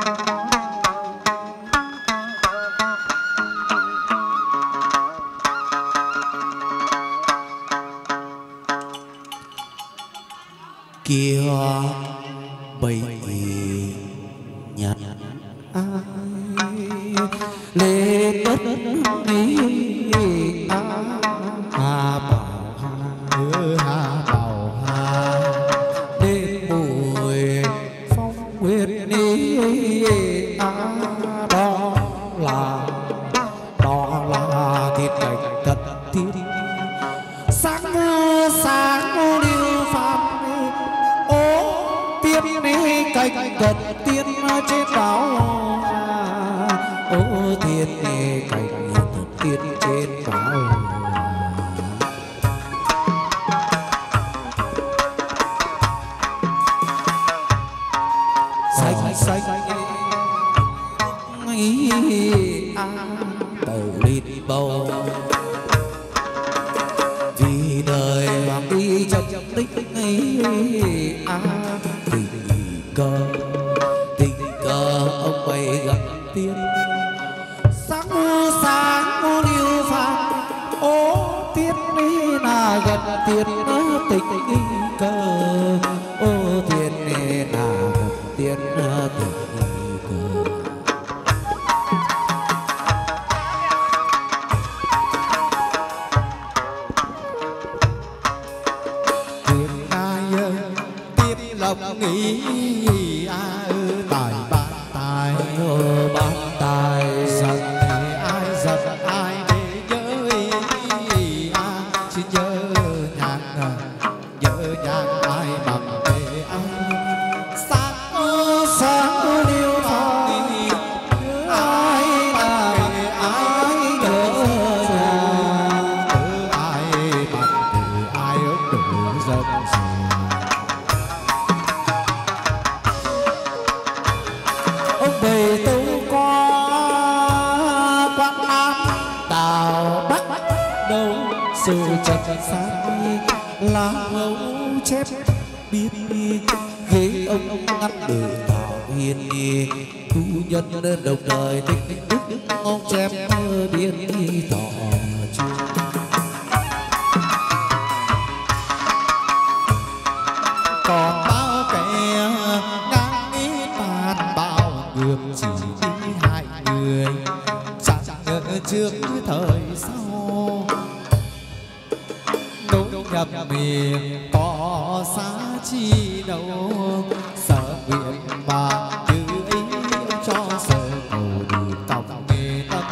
kia bầy nhặt ai lên đất đi à, à bảo hà hà bảo hà đêm mùi phong huyết đi à, đó là đó là thiên cảnh thật thiên sáng sáng điêu phạm tiếp đi cảnh cận tiên trên báo ô thiên đi cảnh cận tiên trên báo xanh xanh ý a bầu lít bầu vì đời hoàng đi chậm tích ấy a tình cờ tình cờ ông bày gặp tiên sáng sáng điêu phàm ô tiên đi là gần tiên tình cờ ô tiên đi là gần tiên tình cờ tiên ai tiên lòng nghĩ a tài ban tài ban tài giận ai giận ai để nhớ a chỉ nhớ nhàn nhớ nhàn ai bằng để ai sáng bầy tâu có quang nam đào bắc đâu sự trần sáng lá ngấu chép biết ghế ông ngắt đời thảo hiền tu nhân đồng đời tích đức ông chép biên thọ còn bao kẻ ngang ý tàn bao ngược chỉ đi hại người chẳng ngờ trước thời sau nỗi nhập miệng có xa chi đâu sợ nguyện mà như ý cho sợ cầu đi cọc nghề tâm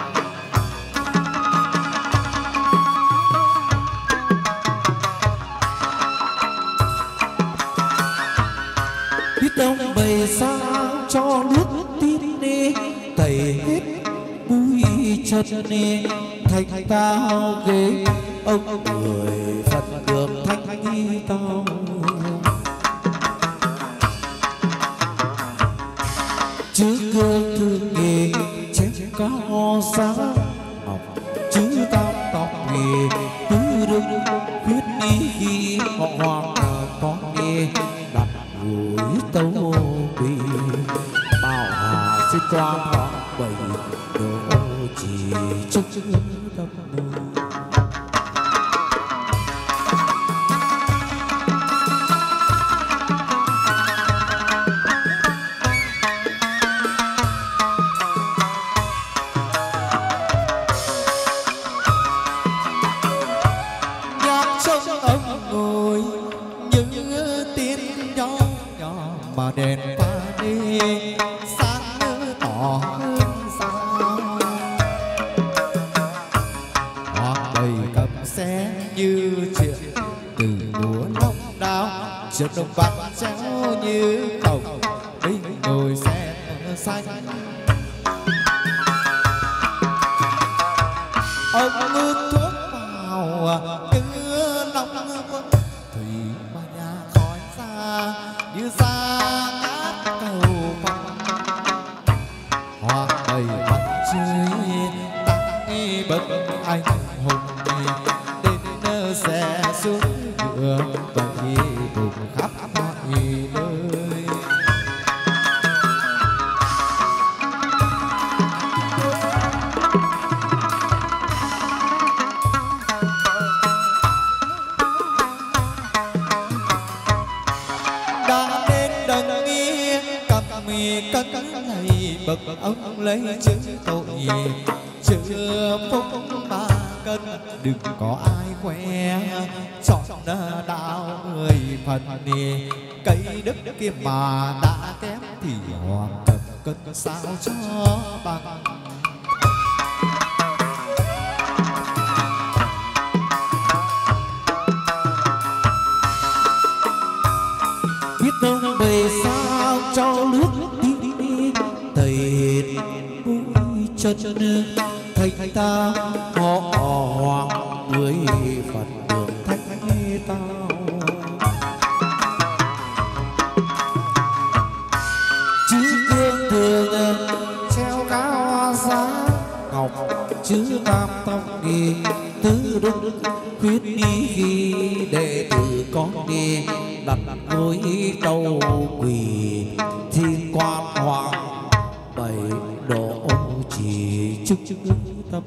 biết đâu bày sao cho nước tin đi tẩy hết bụi chân đi thành tao ghế ông người phật đường thanh nghi tao chứ gương thương nghề chém cao giá ngọc chứ tam tóc nghề tứ đức huyết đi khi họ hoàng có nghề đặt gối tấu quỳ bảo hà xin quan họ bảy đồ chỉ chúc tâm mà đèn qua đi sáng tỏ hơn sao hoa đầy cầm xe như chuyện từ mùa long đao chiếc đồng bạc treo như cổng đinh ngồi xe xanh ông ngư thuốc vào cứ nóng quân thủy mà nhà khói xa như xa cát cầu phong hoa đầy mặt trời tăng bậc anh hùng đến xe xuống ngựa bầy bùng khắp mọi nơi cất này bậc ông lấy chữ tội chữ phúc ba cân đừng có ai khoe chọn đạo người phần nề cây đức kia mà đã kém thì hoàng cầm cân sao cho bằng biết đâu bề sao cho nước tẩy bụi chân thành ta họ hoàng người phật đường thánh tao chứ gương thường treo cao giá ngọc chứ tam tông đi tứ đức khuyết đi ghi đệ tử con đi đặt ngôi đầu quỳ thiên quan hoàng bảy độ chỉ chức tâm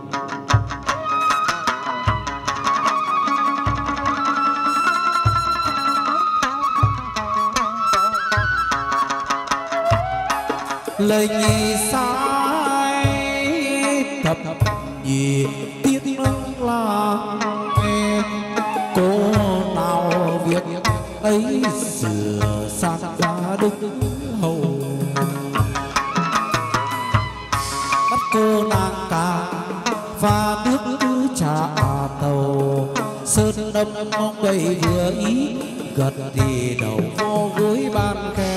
lời nhị sai thập nhị tiết là nghe cô nào việc ấy sửa sang ra đức hầu bắt cô nàng cả và nước cứ trà tàu sơn đâm mong bầy vừa ý gật thì đầu vô gối ban khen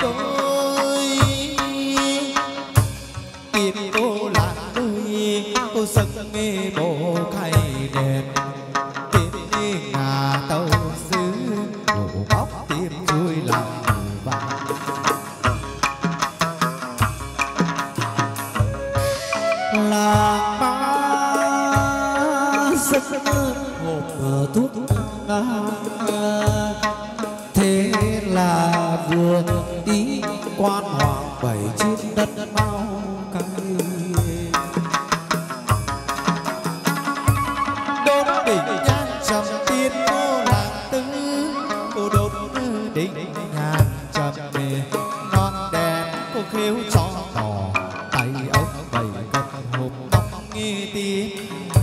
tiền cô là đôi cô sân nghe bộ khay đẹp tìm đi ngà tàu xứ ngủ bóc tim vui lòng vàng làng ba giấc mơ hộp thuốc nga thế là vừa đi quan hoàng bảy trên đất mau cay đốt đỉnh nhan trầm tiên cô làng tư cô đốt đỉnh nhan trầm mề non đèn cô khêu cho tỏ tay ống bảy vật hộp tóc nghe tiếng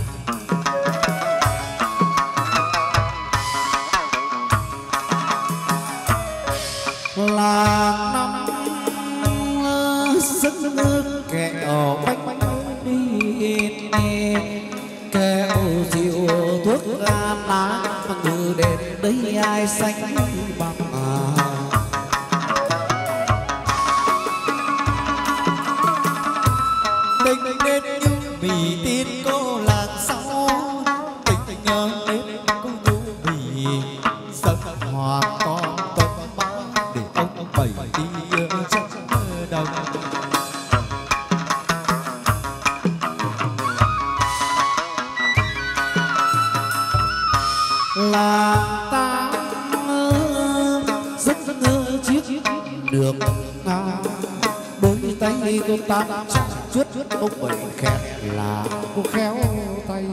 làng năm giấc mơ kẹo bánh đi kẹo rượu thuốc ga lá ngừ đến đây ai sánh bằng à tình đến như vì tin cô làng sau tình tình nhớ đến cô chú vì sân hòa con tuần ba để ông bảy đi trong đồng là ta rất ngơ chiếc được nga đôi tay cô ta chuốt ông bảy khẽ là cô khéo tay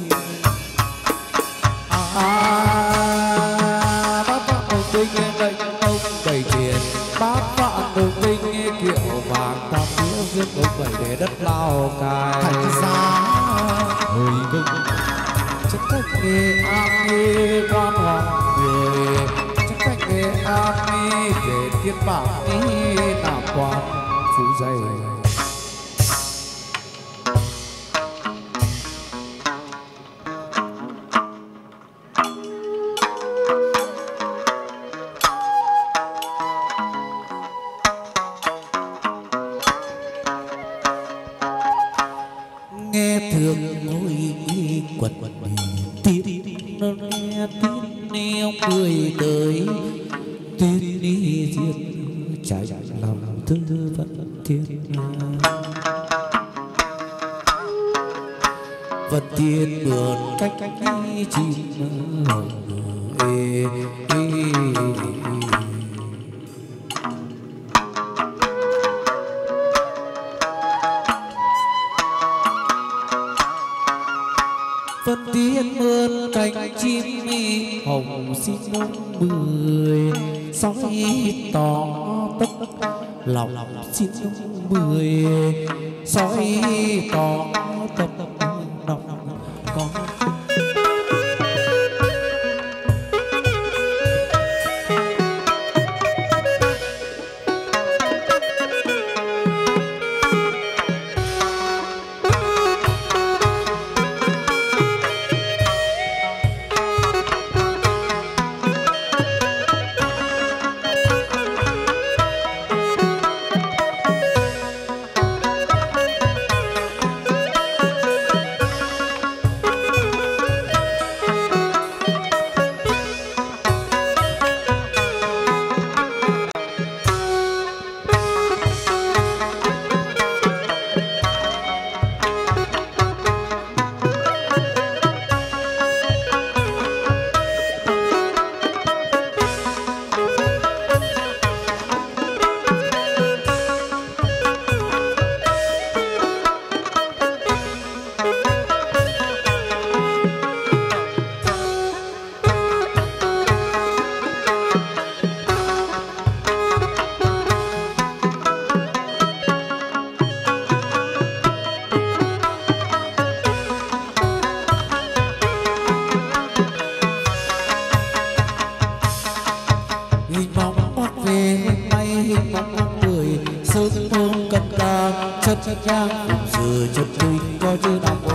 à bác vạn đồng binh đánh ông bảy tiền bác vạn đồng binh kiệu vàng ta phía giết ông bảy để đất Lào Cai thành ra hồi bưng chắc cách nghề an nghề quan hoàng người chắc cách nghề an nghề về thiên bảo ý làm quan phụ dày nghe thường ngồi quật quật tiếng nó nghe tiếng neo cười tới tiếng đi giết trái lòng tư vẫn thiên vẫn thiên mượn cách cách chim mơ ê ê phân tiên mơn cánh chim mi hồng xin ông mười soi tỏ tất lòng xin ông mười soi tỏ tất lòng có chất nhang cùng sự chất tinh có chữ nam mô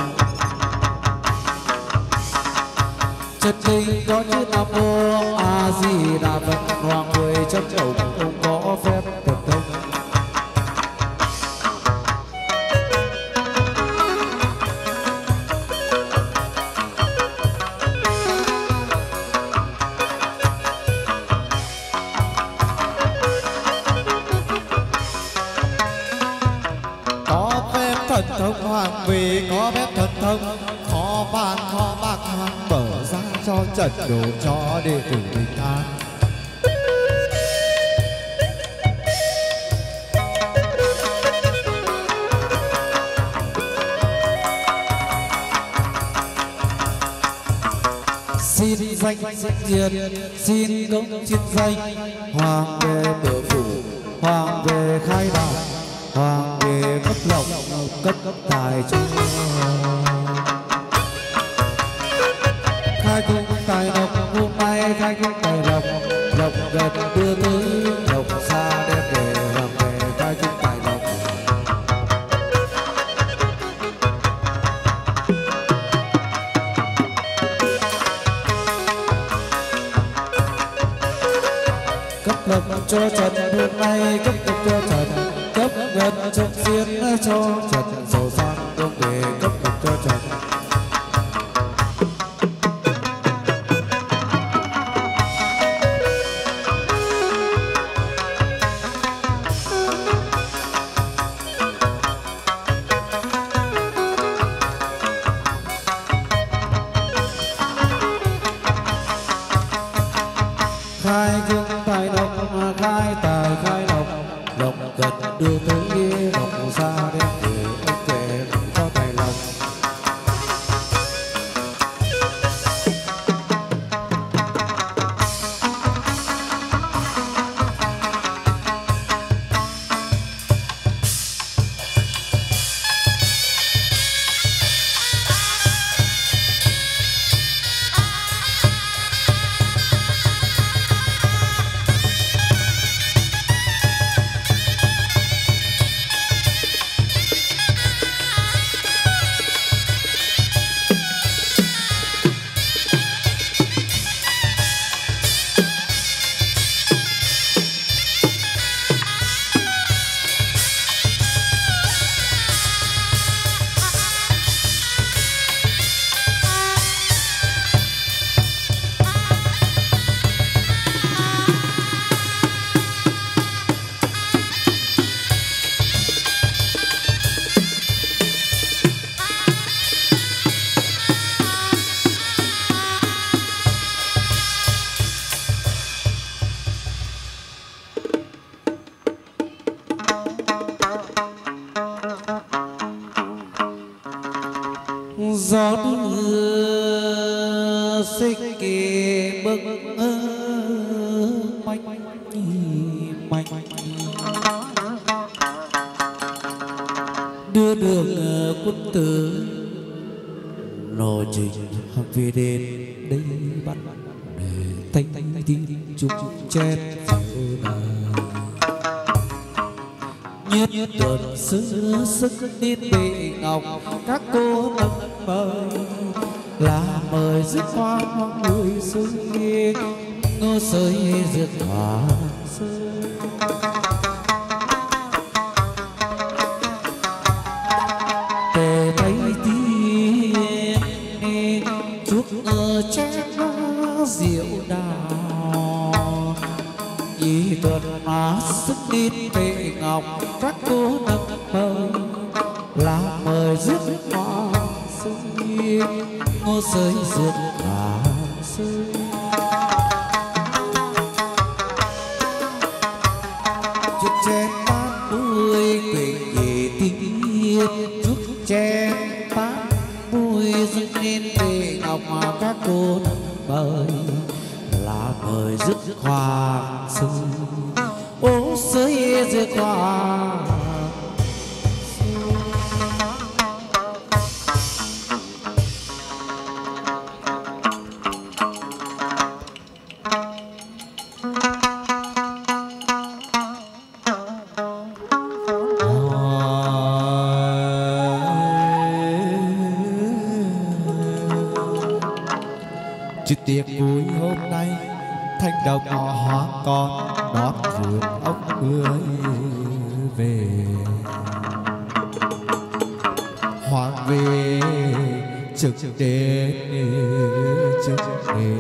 chất tinh có chữ nam mô a di đà phật hoàng mười chấp chồng không có phép thần thông có phép thần thông, khó ban khó bạc hàng mở ra cho trận đồ cho đệ tử bình an. Xin danh danh diệt, xin công chiến danh, hoàng về mở phủ, hoàng về khai đạo, hoàng về cấp lộc, cấp cấp tài cho khai cung tài lộc. Hôm nay khai cung tài lộc, lộc gần đưa tới, lộc xa đem về, hoàng về khai cung tài lộc. Cấp lộc cho Trần hôm nay, cấp lộc cho Trần, cấp ngân cho Diên cho Trần, giàu sang đông về cấp lộc cho Trần. Khai cung tài lộc, khai tài khai lộc, lộc gần đưa tới, lộc xa đem về, ông về có tài lộc. Gió đưa xích kỳ bức manh manh đưa đường quân tử lộ trình về đến đây bắt để thanh thanh tin chúc chết nhất nhất tuần xưa sức điên bị ngọc các cô nâng mời là mời rước hoa người xuôi ngô sơi rước hoa tề tay tiên chuốc chén rượu đào nhị tuần má sức điên bị ngọc các cô nâng mời là mời rước hoa ngô sơi rước hoa sơi chúc chén tám mươi quỳnh gì tiếng chúc chén tám mươi dâng lên về ngọc các cô mời là mời rước hoa sơi ô sơi rước hoa. Chứ tiệc vui hôm nay thanh đồng họ hóa con đón vườn ông ơi về hoàng về trực đến trực đến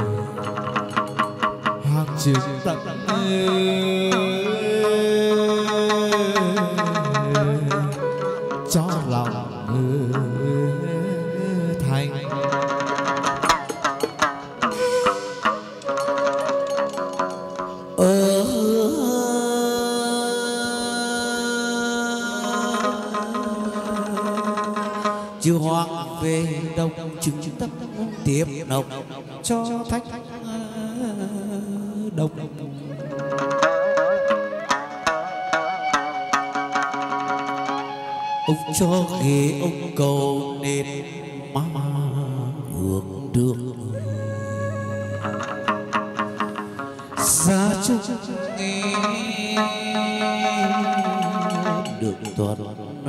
hàng trực tận cho lòng chiều hoàng về đông chứng tâm tiếp nộp cho thách đông. Ông cho khi ông cầu nên má hưởng đường xa chung nghe được toàn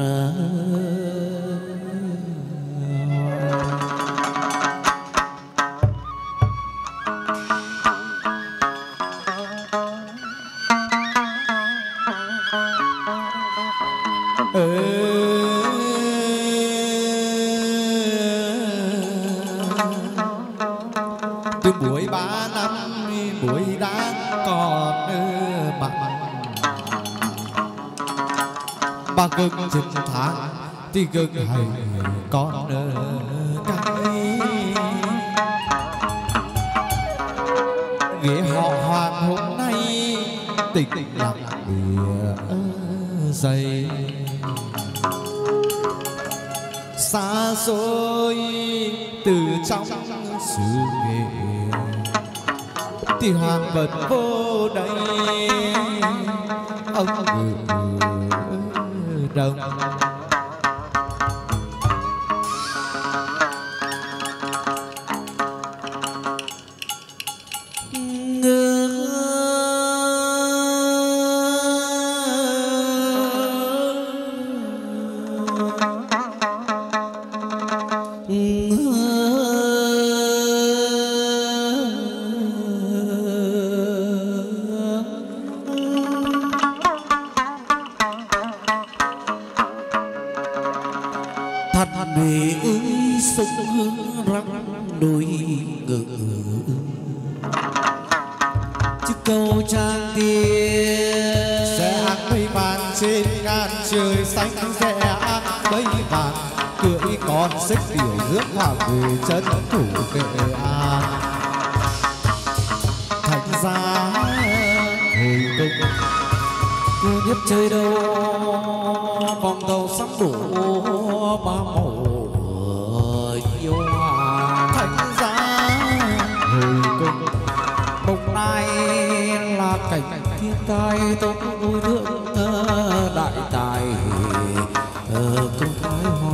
từ buổi ba năm buổi đang còn mặn ba gừng chừng tháng thì gừng hay con cái ghế họ hoàng hôm nay tình lặng dày xa xôi từ trong xứ nghệ thì hoàng vật vô đây ông ngự đồng xích tiểu rước hoàng về chân thủ kệ an thành ra hồi cung cô nhất chơi đâu vòng tàu sắp đổ ba màu yêu hòa thành ra hồi cung bồng lai là cảnh thiên tai tôi nuôi thương đại tài công thái hoa.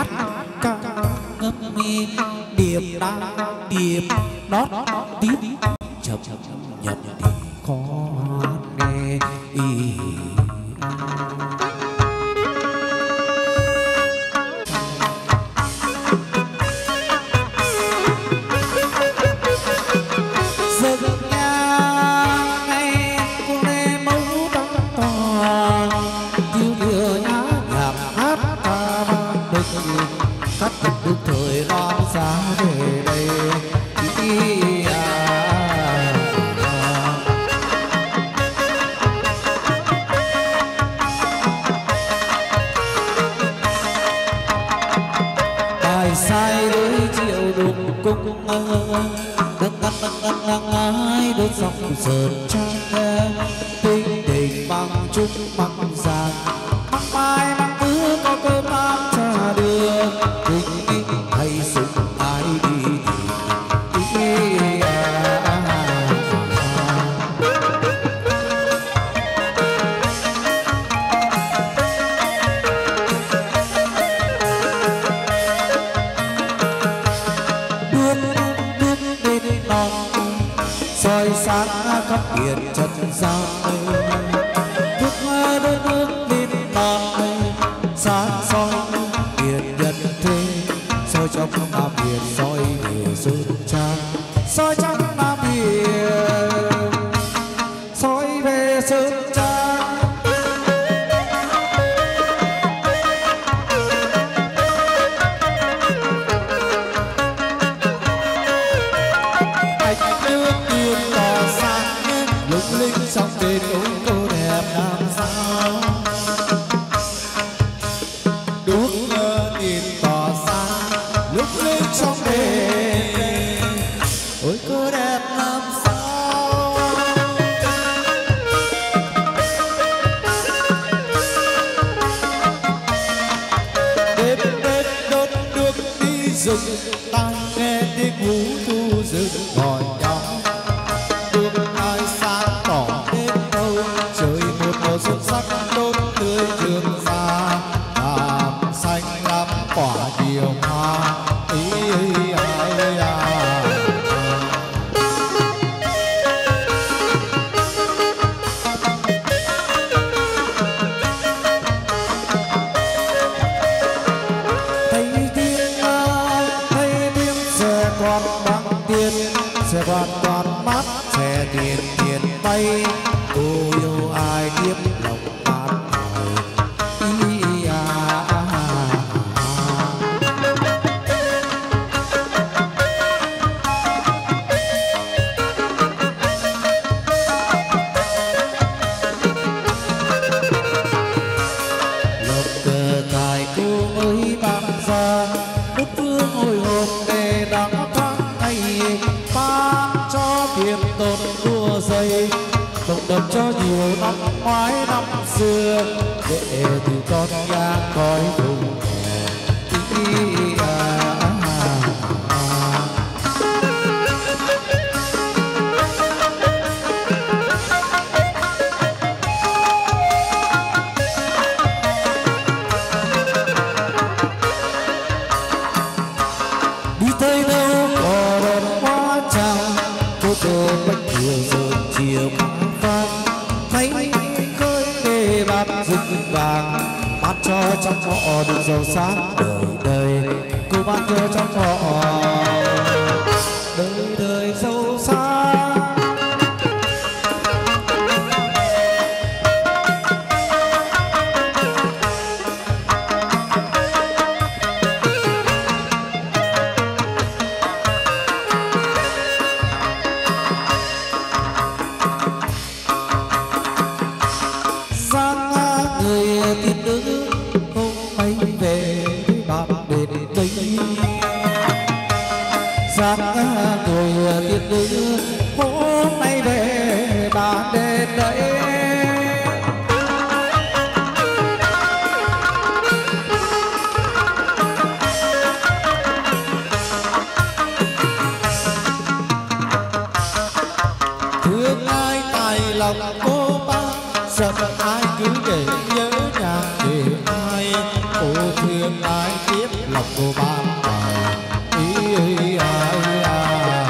ca ngâm mi điệp đa điệp đót tiếp chậm nhập thì khó nghe ý. Dòng sơn trang tinh đình bằng trúc bằng giang mắc mai mắc cứ có cơm mang trà đưa tình tình hay sung ai đi đi à, à, à. Bước bước đến non soi sáng khắp biển trần gian bước đôi bước lên non sáng soi biển nhân thế soi trong nam biển soi về sơn trang soi trong nam biển soi về sơn trang. Trong đêm ống cô đẹp làm sao đuốc tiền tỏ sáng lúc lên trong đêm ôi cô đẹp làm sao. Đêm đêm đốt đuốc đi rừng ta nghe tiếng hú thu rừng gọi nhau đuốc ai sáng tỏ trời một màu xuân sắc đốt tươi trường xa làm xanh lắm quả nhiều hoa ý ý ai à. Thấy tiếng thấy tiếng xe con băng tiền xe con con mắt xe tiền tiền bay cô yêu ai tiếp lòng bán ý à, à, à. Lộc cờ cài cô mới bán ra bút phương hồi hộp để đắng tháng ngày bán cho tiền tồn đua dây cộng đập cho nhiều năm ngoái năm xưa để từ con ra coi vùng ý à, à, à. Đi tới đâu có đèn hoa trăng cô tô bánh nhiều rồi chiều vàng thấy khơi để bát rực vàng bán cho trong họ được giàu sáng đời đời cô bán cho trong họ đời đời giàu sáng. Giang người tiên nữ hôm nay về bà đến đây thương ai tài lòng cô bác sợ ai cứ để nhớ nhà nhạc để ai cô thương ai tiếp lòng cô ban bài ý ý ai à.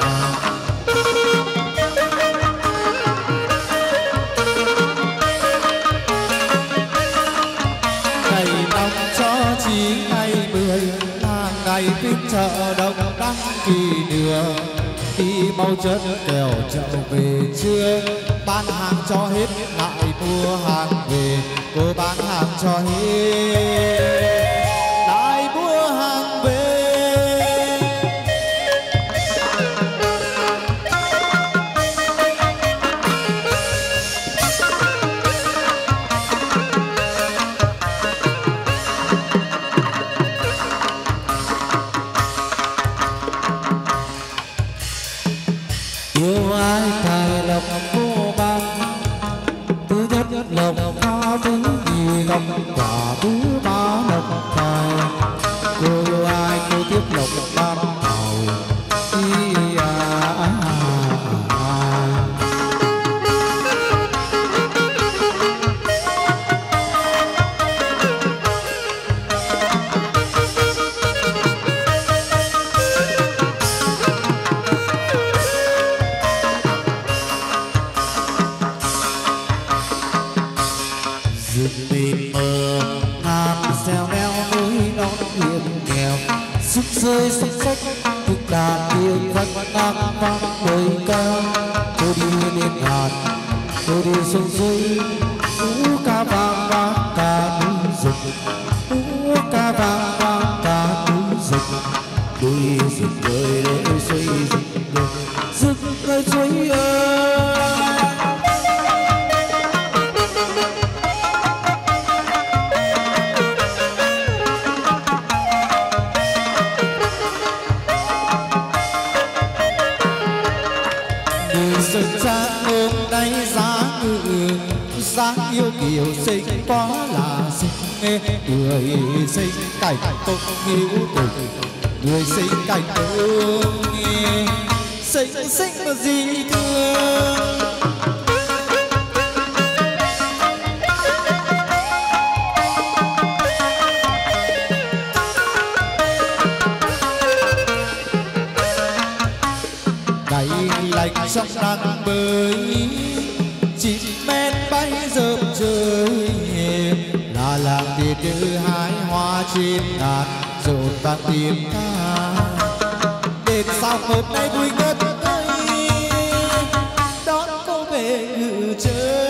Ngày năm cho chín ngày mười hàng ngày phiên chợ đông đăng kỳ đường đi mau chân kẻo chợ về trưa bán hàng cho hết lại mua hàng về cô bán hàng cho hết lại mua hàng về. Yêu ai tài lộc vô ban thứ nhất lộc cao thứ nhì lộc quả thứ ba lộc tài cô yêu ai cô tiếp lộc ban thầu ý à, à, à, à. Rừng mịt mờ ngàn xeo leo núi non hiểm nghèo sức rơi sức sách thức đàn tiếng vẫn ngang vang đời ca cô đi lên ngàn cô đi sông suối ú ca vang vang ca núi rừng ú ca vang vang ca núi rừng núi rừng ơi ơi xuôi rừng rừng ơi xuôi ơi. Sừng ra ôm đáy giá ngự dáng yêu kiều xinh quá là xinh người xinh cảnh công hiếu tình người xinh cảnh công xinh xinh là gì thương. Ngày lạnh trong nắng bơi chim men bay rợp trời là làng Việt nữ hái hoa trên ngàn rộn vang tiếng ca đêm sao hôm nay vui ngất ngây đón cô về ngự chơi.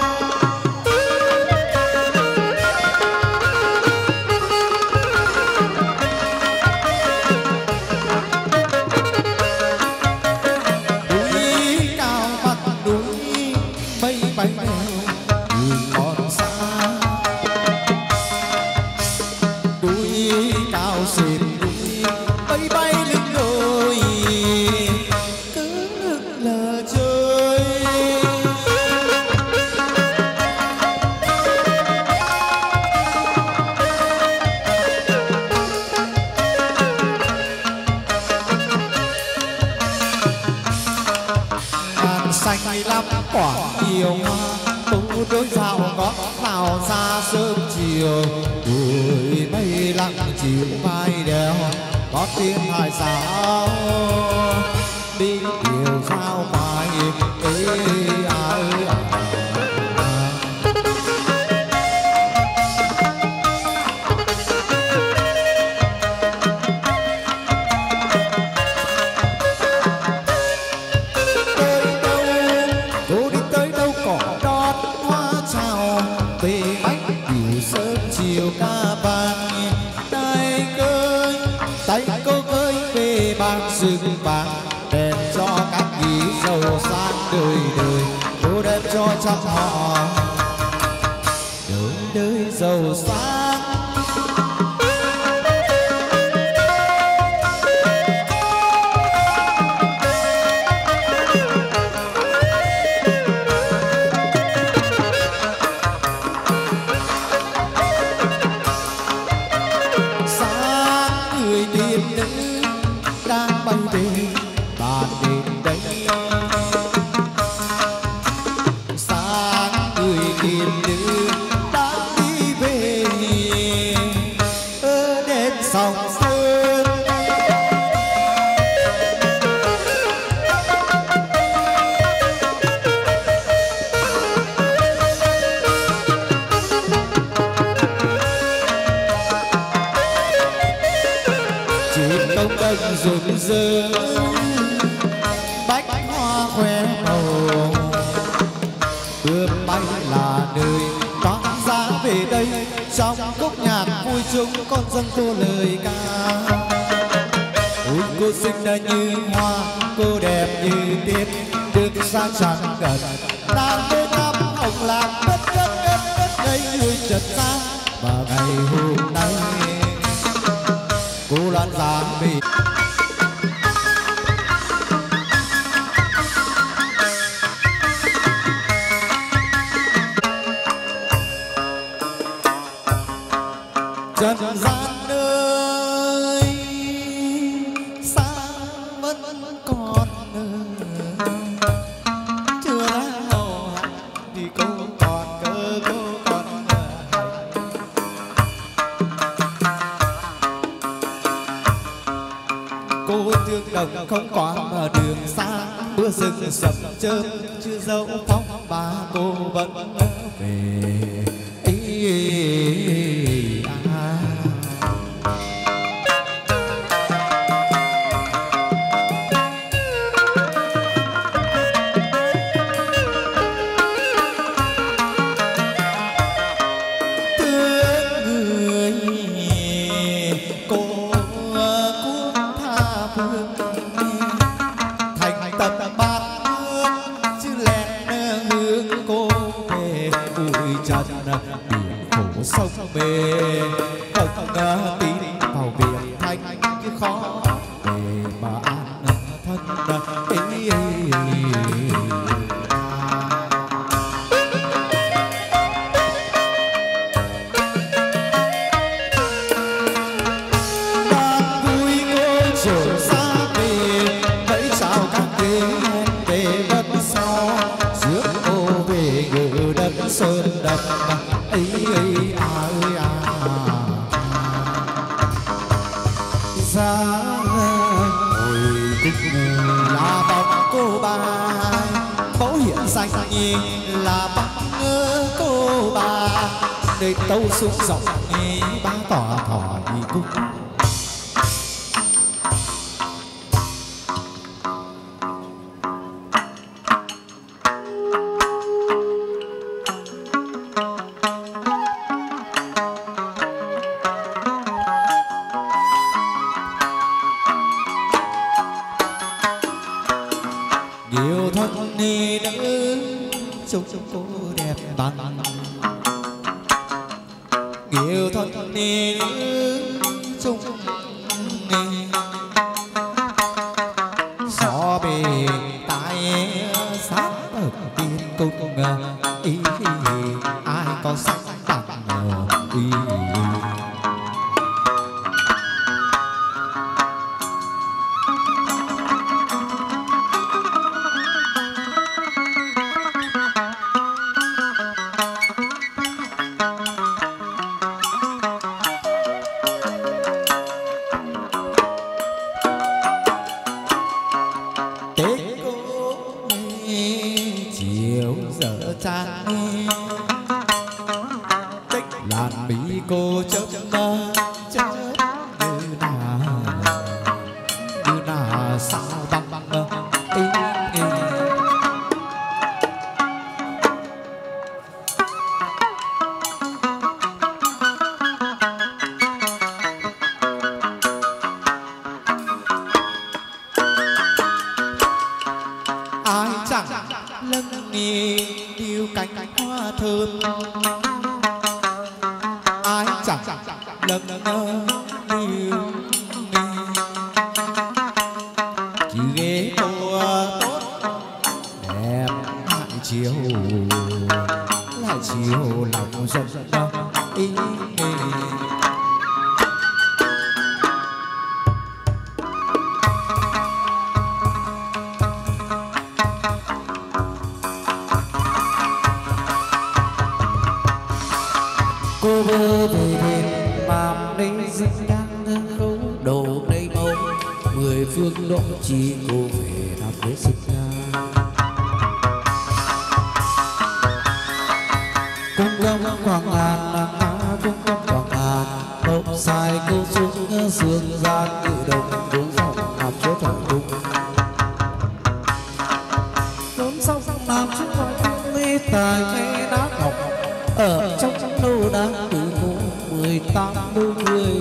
Bay đèo đường còn xa núi cao xịn núi bay bay lên đồi cứ là chơi. Ngàn xanh lắm quả nhiều hoa tú đôi dạo ngõ vào ra sớm chiều đuổi mây lặng chiều vai đèo có tiếng hải sao đi điều sao mai ê ai à. Về bách điều sớm chiều ca vang tay ơi tay cô ơi về bạc rừng bạc đèn cho các vị giàu sang đời đời cô đem cho trăm họ đời đời giàu sang. Sáng người tìm nữ đã đi rực rỡ bách hoa khoe màu bướm bay là nơi toán giá về đây trong khúc nhạc vui chung con dâng cô lời ca. Ôi cô xinh đã như hoa, cô đẹp như tiên, được xa chẳng gần đang bên thăm hồng lạc đất đất đất đất đây người chợt ra và ngày hôm nay cô loan giá về. Trần gian ơi xa vẫn còn chưa nào thì cô còn cơ cô còn cô thương đồng không còn ở đường xa mưa rừng sập chớm chưa dấu phong ba cô vẫn về. Sông bề không tín vào việc thanh chứ khó để mà an thân ấy. Đang vui ngôi trường xa về hãy chào các kế để bất sau trước ô về ngự đất sơn đập ấy ấy ơi à ra hồi cung là bóng cô bà mẫu hiện danh nhi là bóng cô bà nơi tâu xuống dòng nhi ba tỏa thỏ nhi cung. Nhiều thân ni nữ trông cô đẹp bằng nhiều thân ni nữ trông gió bề tai sát ở tiên cung ý ai có sắc bằng ý. Chiều giờ trang tích làn mỹ cô chớp chớp như nào như nào sao băng băng ý. Ai chẳng lâng ni điêu cánh hoa thơm ai chẳng lâng điêu chỉ ghế cô tốt đẹp lại chiều lại chiều lòng giận ý. Cô vơ về đền làm đây dân đang thơ khấu đầu đây mâu mười phương độ chỉ cô về làm để sinh ra cung lâm quảng ngàn nàng ta cung lâm quảng ngàn đông sai cô xuống sương gian tự động cố phòng chúa thở cung vốn sau nam chúa hoàng mê tài mê đá ngọc ở trong lâu đá từ cô mười tám đôi người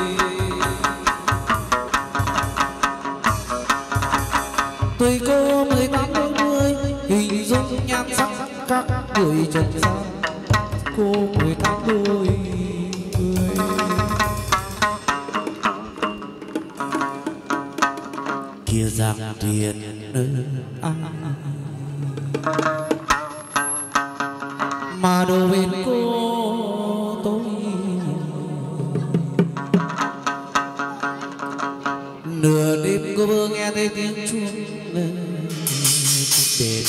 tuổi cô mười tám đôi mươi hình dung nhan sắc các người trần gian cô mười tám đôi người kia giang thuyền à, mà đồ bên cô tôi nửa đêm cô vừa nghe thấy tiếng chuông đền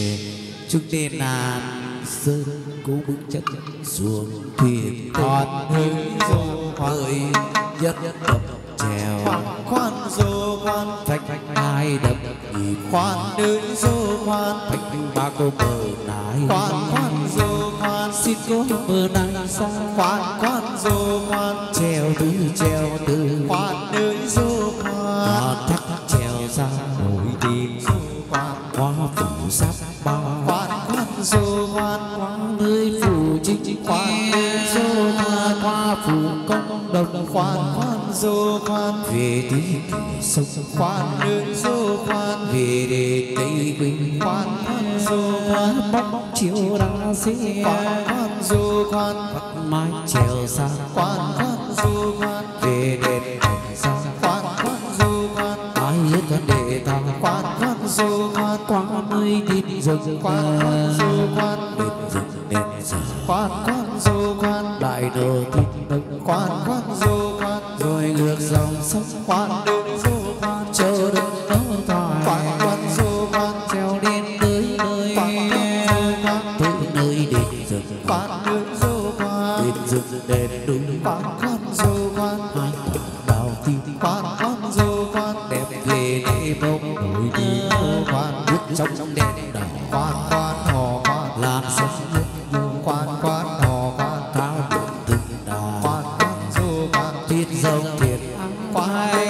chúc đền nàn sơn cố bước chân xuống thuyền khoan hứng dù hỡi nhất đập trèo khoan dù khoan phách hai đập nhịp khoan hứng dù khoan phách ba cô bờ nái khoan khoan dù khoan xin cô bờ nái xa khoan khoan dù khoan treo tứ treo tứ khoan hứng dù khoan thắt treo ra nổi tim dù khoan hoa phủ sáp ba khoan khoan dù khoan khoan nơi phủ chính khoan khoan dù khoan hoa phủ công đồng khoan khoan dù khoan về tí sông khoan hứng dù khoan về để tây quỳnh khoan khoan dù khoan bóng chiều đã xe khoan khoan dù khoan mái trèo xa khoan khoan dù khoan về đền thành xa khoan khoan dù khoan ai hết con để ta khoan khoan dù khoan qua nơi đêm rừng khoan khoan dù khoan đêm rừng đêm giờ khoan khoan dù khoan đại đồ thiên đông khoan khoan dù khoan rồi ngược dòng sông khoan đường dù khoan chờ đợi nó thoại khoan khoan dù khoan treo đến tới nơi khoan khoan dù khoan tới nơi đêm rừng khoan đường dù khoan đêm rừng đêm đúng khoan khoan dù khoan hai đào tim khoan khoan dù khoan đẹp về để bông nổi đi ô khoan bước trong đèn đỏ khoan khoan hò khoan làm sông nước vô khoan khoan hò khoan cao đường từng đà khoan khoan dù khoan thiên dòng thiệt quay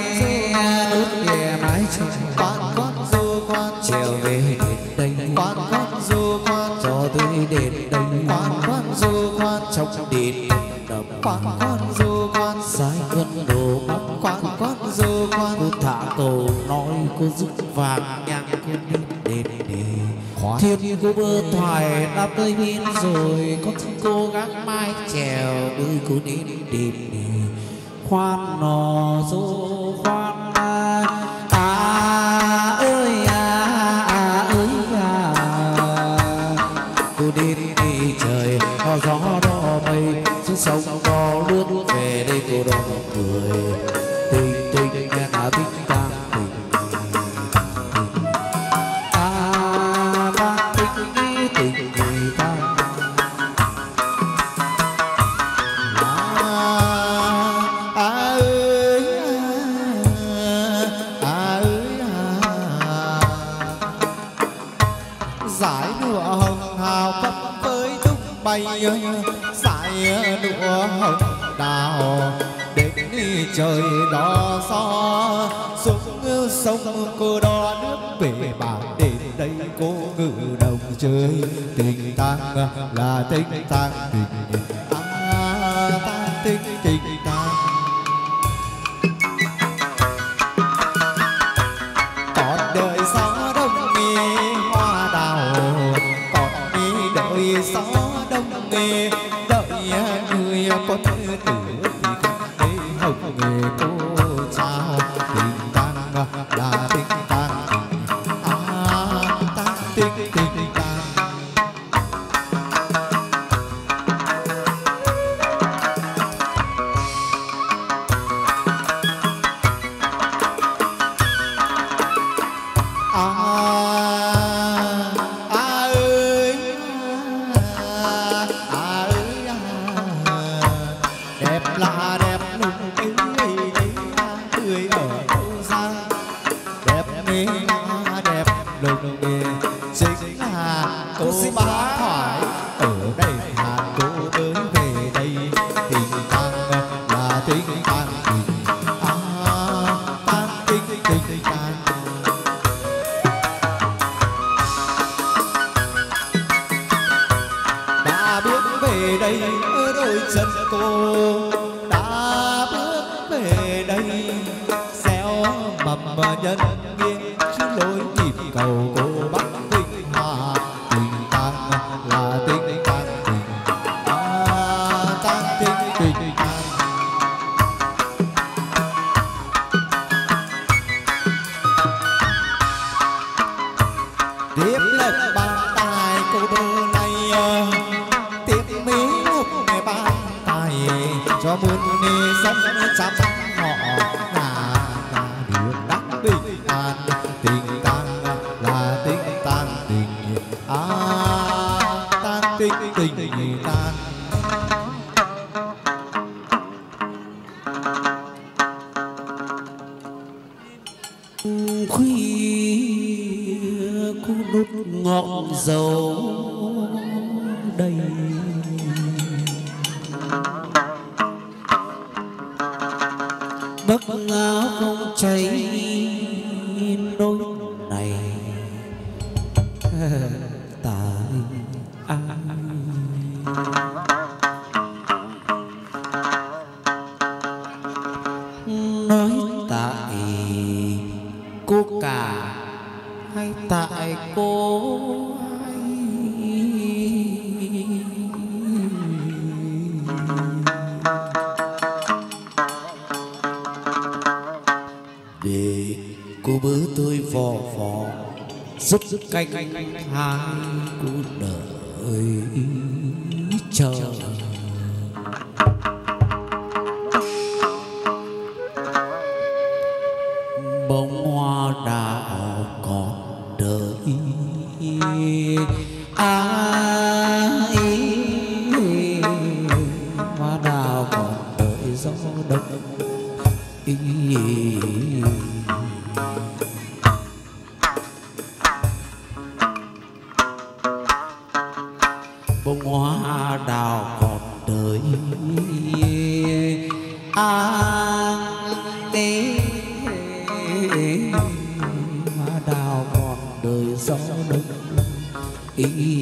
ướt nhẹ mái trèo khoan khoan dù khoan trèo về đến đây khoan khoan dù khoan cho tới đến đây khoan khoan dù khoan trong đền đầm khoan khoan dù khoan sái quân đồ bắc khoan khoan dù khoan cô thả cầu nói cô giúp vàng nhang cô đến đền đề khoan thiên cô bơ thoại đã tới biên rồi có thân cô gắng mai trèo đưa cô đến đền đề khoan nò dô khoan à, à ơi à, à ơi à cô đến đi trời có gió đỏ mây xuống sông có lướt về đây cô đón cười tình tình nghe là tình tang tình à ta tình đi tình người ta à ơi à ơi à giải nụa hồng hào cấp với tung bay giải nụa hồng đào đến đi trời đỏ gió xuống sông cô đo nước về bảng đến đây cô ngự đồng chơi tình tang là tình tang tình à ta tình tình tang còn đợi gió đông nghe hoa đào còn đi đợi gió đông nghe đợi người có thể tử thì không thấy hồng nghề cô trao tình tang là tình tang à ta tình tình tang tình tang là tình tang tình à ta tình tình ở đôi chân cô đã bước về đây, xéo mầm nhân nghiêng lối nhịp cầu cô bắc tình hòa, tình tang là tình tang tình à, tang tình tình tang. Tiếp lộc bàn tài cô bơ này, tiếp mỹ ngục ngày bàn tài cho muôn nê sân chăm họ là được đắc bình an, tình tang là tình tang tình à, tang tình tình tang. Khuya cô đốt ngọn dầu đầy, bấc áo không cháy đôi này tại ai. Nói tại cô cả hay tại cô để cô bớ tôi vò vò rút canh hai cô đợi chờ. Bông hoa đào còn đợi ai, hoa đào còn đợi gió đông. Bông hoa đào còn đợi ai, hoa đào còn đời gió đông. Ý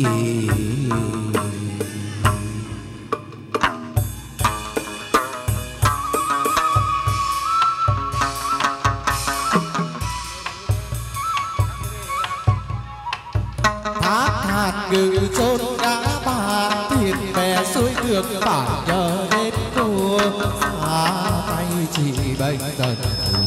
thác hạt ngự chôn đã bàn, thuyền bè xuôi được bản nhờ đến cô, xa tay chỉ bệnh tật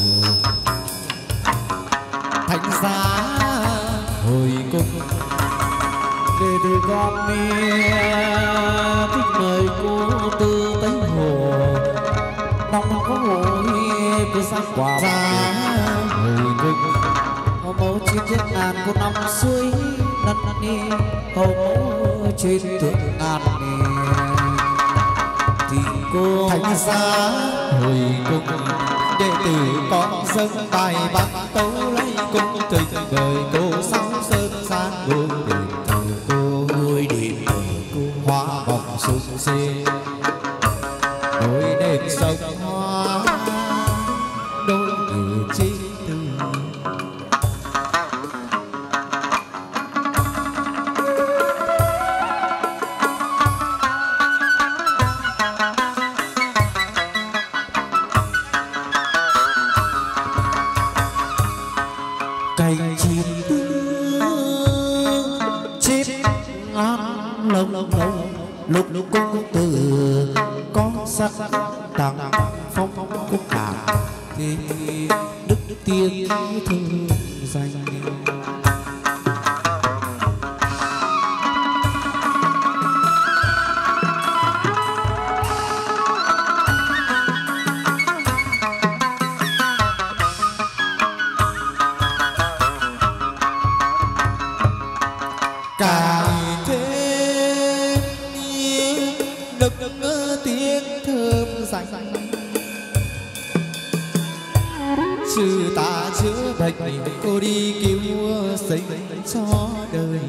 thánh giá hồi cung. để từ con đi thích mời cô từ Tây Hồ, đông có hội cứ sát quả giá hồi cung. hầu mẫu trên thiết ngàn cô năm suối năn đi, hầu mẫu trên thượng ngàn thì cô thánh giá hồi cung. Đệ tử con dâng bài bác tấu lấy cung, tình đời cô sóng sơn gian ngôi đền thờ cô, ngôi đền thờ cô hoa vòng sung xê, đôi đền sông hoa đôi người chi tư. cành chim chết ngàn lồng lồng lúc lúc cung từ có sắc tặng phong cung cả thì đức tiên thương danh. Càng thêm nức tiếng thơm danh, sư ta chữa bệnh cô đi cứu sinh cho đời.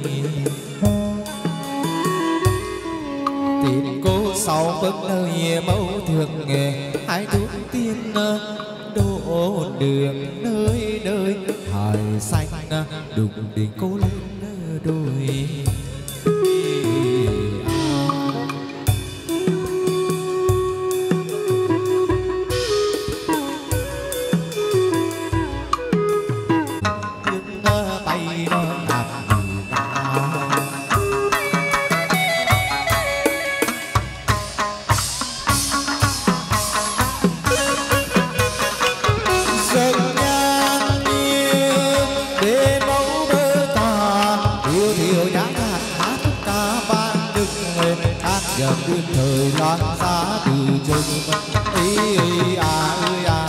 Tìm cô sau bước nơi mẫu thường nghề, hai thuốc tiên đổ đường nơi nơi thời xanh đùng đình cô lên đôi. đường thời loan giá từ rừng ý ơi à ơi à.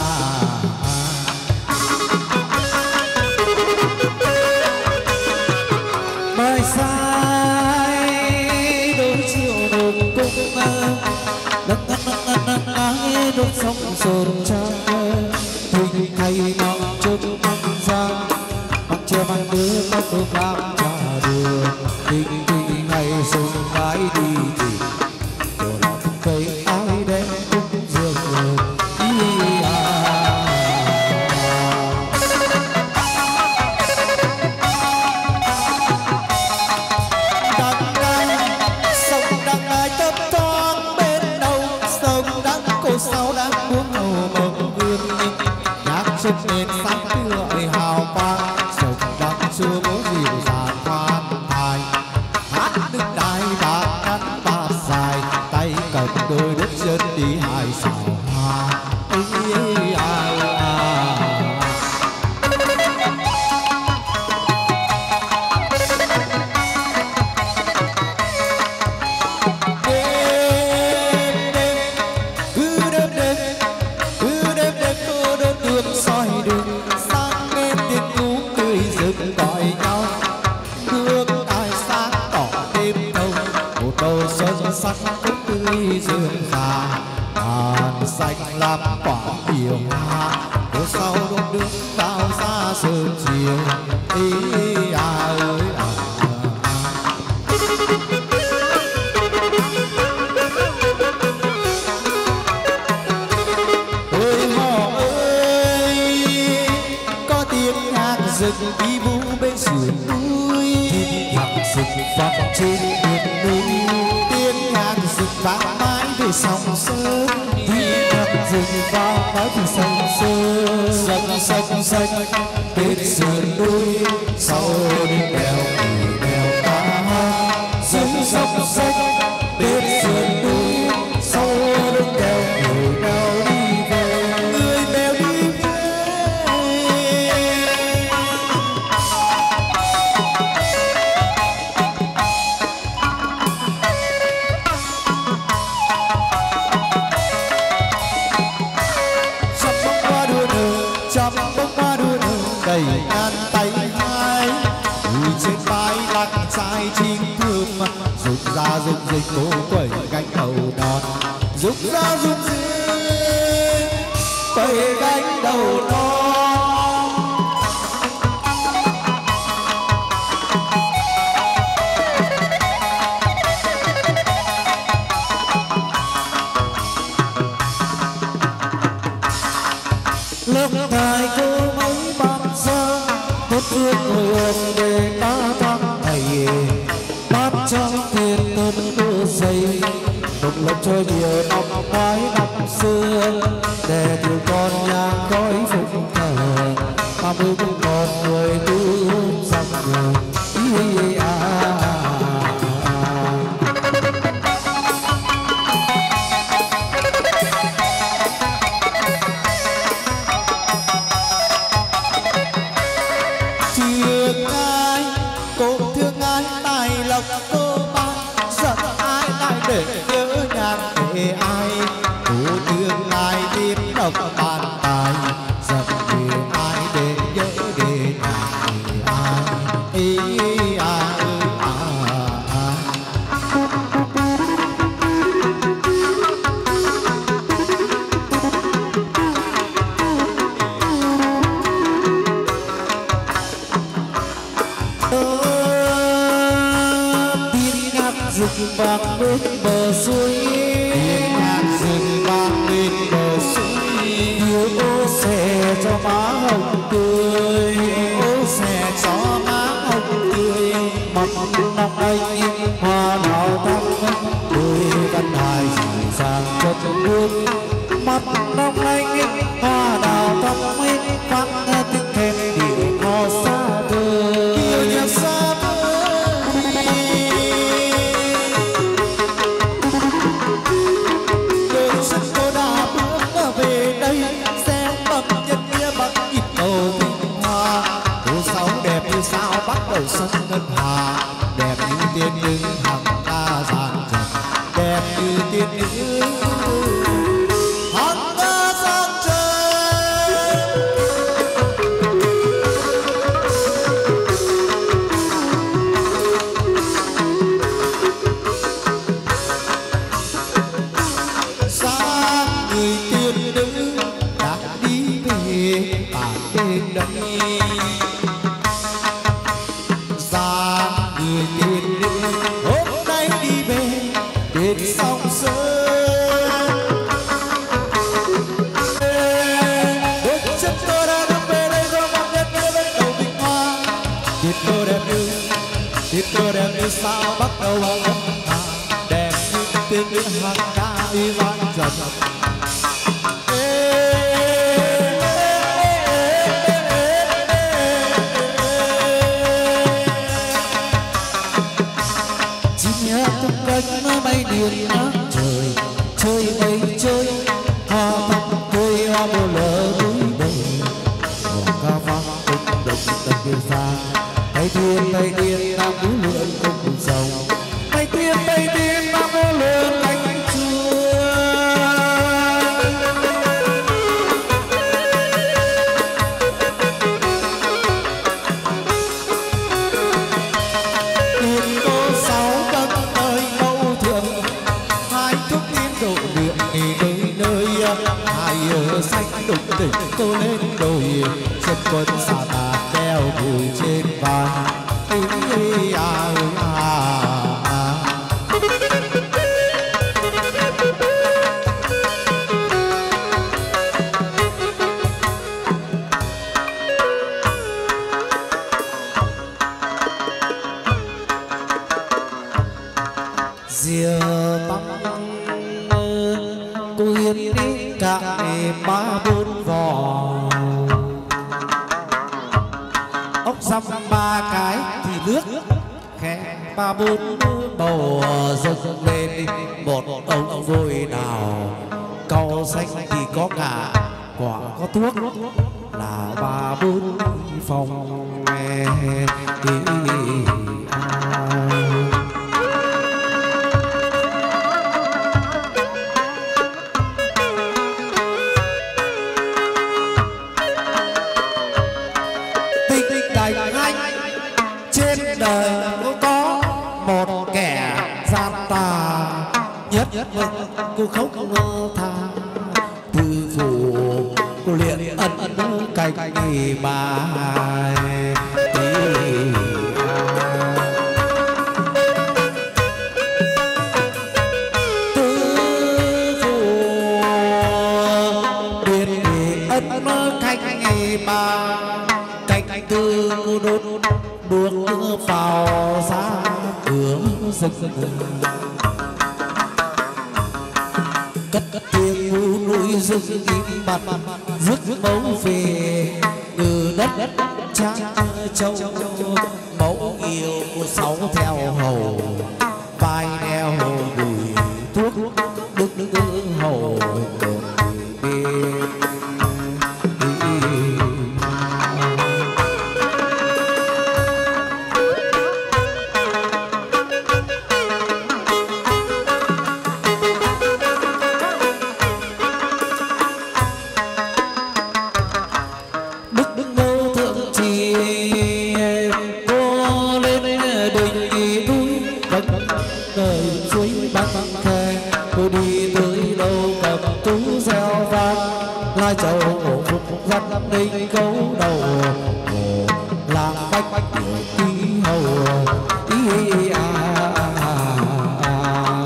mai sai đôi chiều nụ cung đất đất đất đất ái đốt sóng sồn trăng thình thay mong trông mong giang mặc che mang đứa mắt đôi cam trà đường thình thình ngày sông mãi đi tìm rồi là cây ai đem cung dương ý à. Đằng đằng sông đằng ai tấp thoáng bên đầu sông đằng cô sao đang buông hầu mộng gương nhạc sông lên sáng tươi hào quang sông đằng xưa bố dịu dàng khoan thai hát nước đai bạc ngắn bạc dài tay cầm đôi đứt chân đi hai sào hoa ý à à. Soi đường sang nghe tiếng cú cười rực gọi nhau nước ai sáng tỏ đêm đông một đầu xuân sắc cũng tươi dương già hàn xanh lam quả nhiều hoa phố sau đốt nước bao xa sơn chiều ý à ơi à. Rừng đi vũ bên sườn núi thiên nhạc rừng vang trên miền núi tiếng nhạc rừng vang mãi về sông sơn thiên nhạc rừng vang mãi về sông sơn sông sông xanh bên sườn núi sau đêm đèo người đèo ca hát sông sông xanh bên sườn núi sau đêm đèo người đèo đi về người đèo đi về. Trăm bông hoa đua nở đầy ngàn tay hai người trên vai lắc trai chim thương rụng ra rụng dịch cô quẩy gánh đầu non rụng ra rụng dịch quẩy gánh đầu non. lớp ngài cô mấy bát giang tốt phương hồi ôm để ta thăng thầy bát trong tiền tân cô dày đồng lộc cho nhiều năm ngoái năm xưa để từ con nhà khói phụng thờ ba mươi cũng còn người tu dặm đường ý à. Cô ban giận ai lại để nhớ nhàn để ai cô tương lai biết độc bàn tài giận để ai để nhớ để nhàn để ai ý à à à. Rừng vàng bên bờ suối tiếng nhạc rừng vang bên bờ suối yêu ô xe cho má hồng tươi ô xe cho má hồng tươi mặt nóng anh hoa đào thắm đôi căn đài dịu dàng chất nước mặt nóng anh hoa đào thắm phát nghe tiếng khen điệu hò xa vời kiều nhạc xa sao bắt đầu sân ngân hà đẹp như tiên nhưng hằng ca giàn trần đẹp như tiên nữ hát ca sang trời. Sang người tiên nữ đã đi về bản bên đây, ra người tiên nữ hôm nay đi về bên sông sơn. Bước chân tôi đã đứng về đây do mong nhất nơi bên đầu bình hoa. Biết tôi đẹp như, biết tôi đẹp như sao bắt đầu bằng âm hà, đẹp như tiên nữ hàng ca đi vang dần. Cánh bay điên ác trời chơi mây chơi hoa thắm tươi hoa mùa lỡ núi đầy hò ca vang tung đồng tận kiêu xa. Tay tiên tay tiên nam núi lượn cùng dòng, tay tiên tay tiên nam núi lượn cánh chua. Tiên cô sáu vân ơi mẫu thượng, hai thuốc tiên độ điện nghỉ nơi nơi, hai ở xanh đục đỉnh cô lên đồi, chân quân xà tà đeo bùi trên vai. Ý à à à. Diều băng cô yên đi cả ba bốn vò, ốc dăm ba cái thì nước khe ba bốn bầu dâng lên một ông vôi nào. Cau xanh thì có cả quả có thuốc là ba bốn phòng nghe đi trên đời có một kẻ gian tà, nhất mực cô không tha từ phủ cô liền ân ân cạnh ngày bài. Từ phủ liền ân cạnh ngày bài, cạnh từ cô đốt bước vào ra cửa rực cất tiếng ngu núi rừng im bặt rước mẫu về từ đất cha châu. Mẫu yêu của sáu theo hầu vai đeo đùi thuốc đức đức hầu bên. Châu phục dân ninh câu đầu làng bách tí hầu ý à, à, à.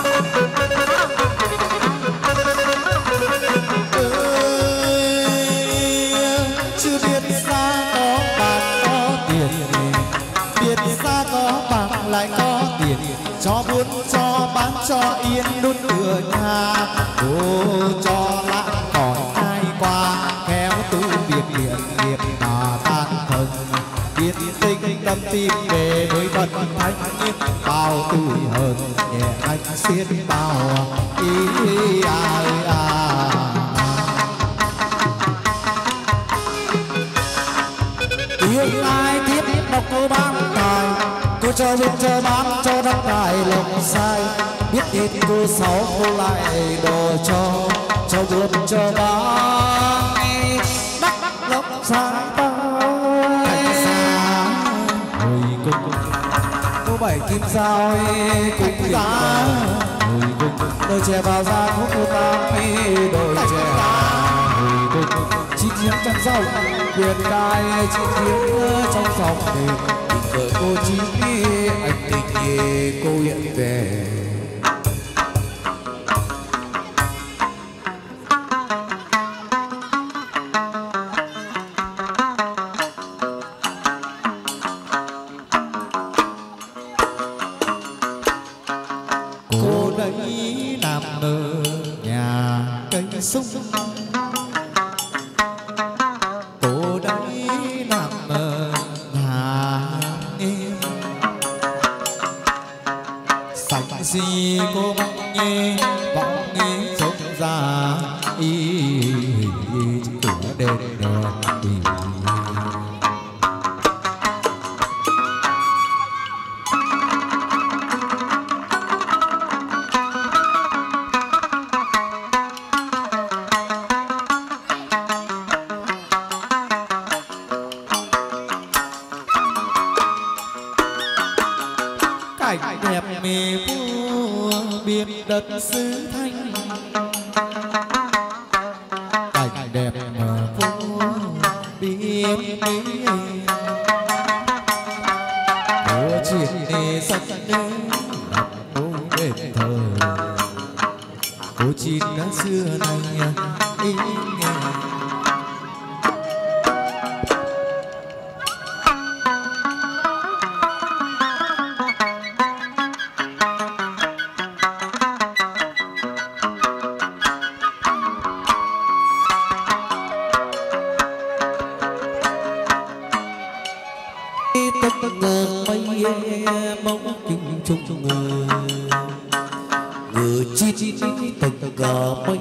Chưa biết xa có bạc có tiền, biết xa có bạc lại có tiền, cho buôn cho bán cho yên đốt cửa nhà. Ô cho lãng còn ai qua khéo tu biệt điện nghiệp mà tan thần, biết tinh tâm tim về với bận thanh nhiên bao tuổi hờn nhẹ anh xiết bao ý à à. Yêu ai tiếp đọc cô bán tài, cô cho biết cho bán cho đăng tài lộc sai. biết tin cô sáu cô lại đồ cho cho buồn cho bác đắc lộc sáng tay hồi cung cô bảy kim sao cũng giá hồi cung đôi trẻ vào ra khúc cô ta đôi trẻ hồi cung chín tiếng trong rau quyền cai chín tiếng trong phòng đêm vợ cô chín anh tình cô hiện về cô đấy nằm ở nhà cây sung cô đấy nằm ở nhà nghe sạch gì cô bỗng nghe bỗng nghe trông ra ý cửa đèn đèn cảnh đẹp mê vua biển đất xứ thanh cảnh đẹp mà vua biển cô chuyện đi sắc đến cô đền thờ cô chín xưa nay ý nghe tất ngờ mây mong kinh chung ngờ ngờ chi chi tất ngờ mây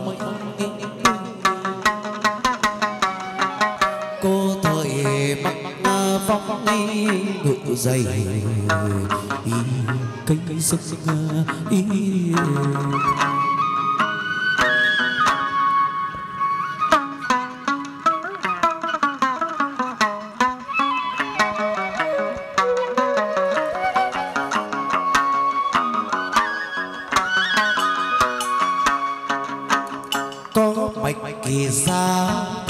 cô thời mặc phong ngự dày cây sức ý có bạch kỳ xa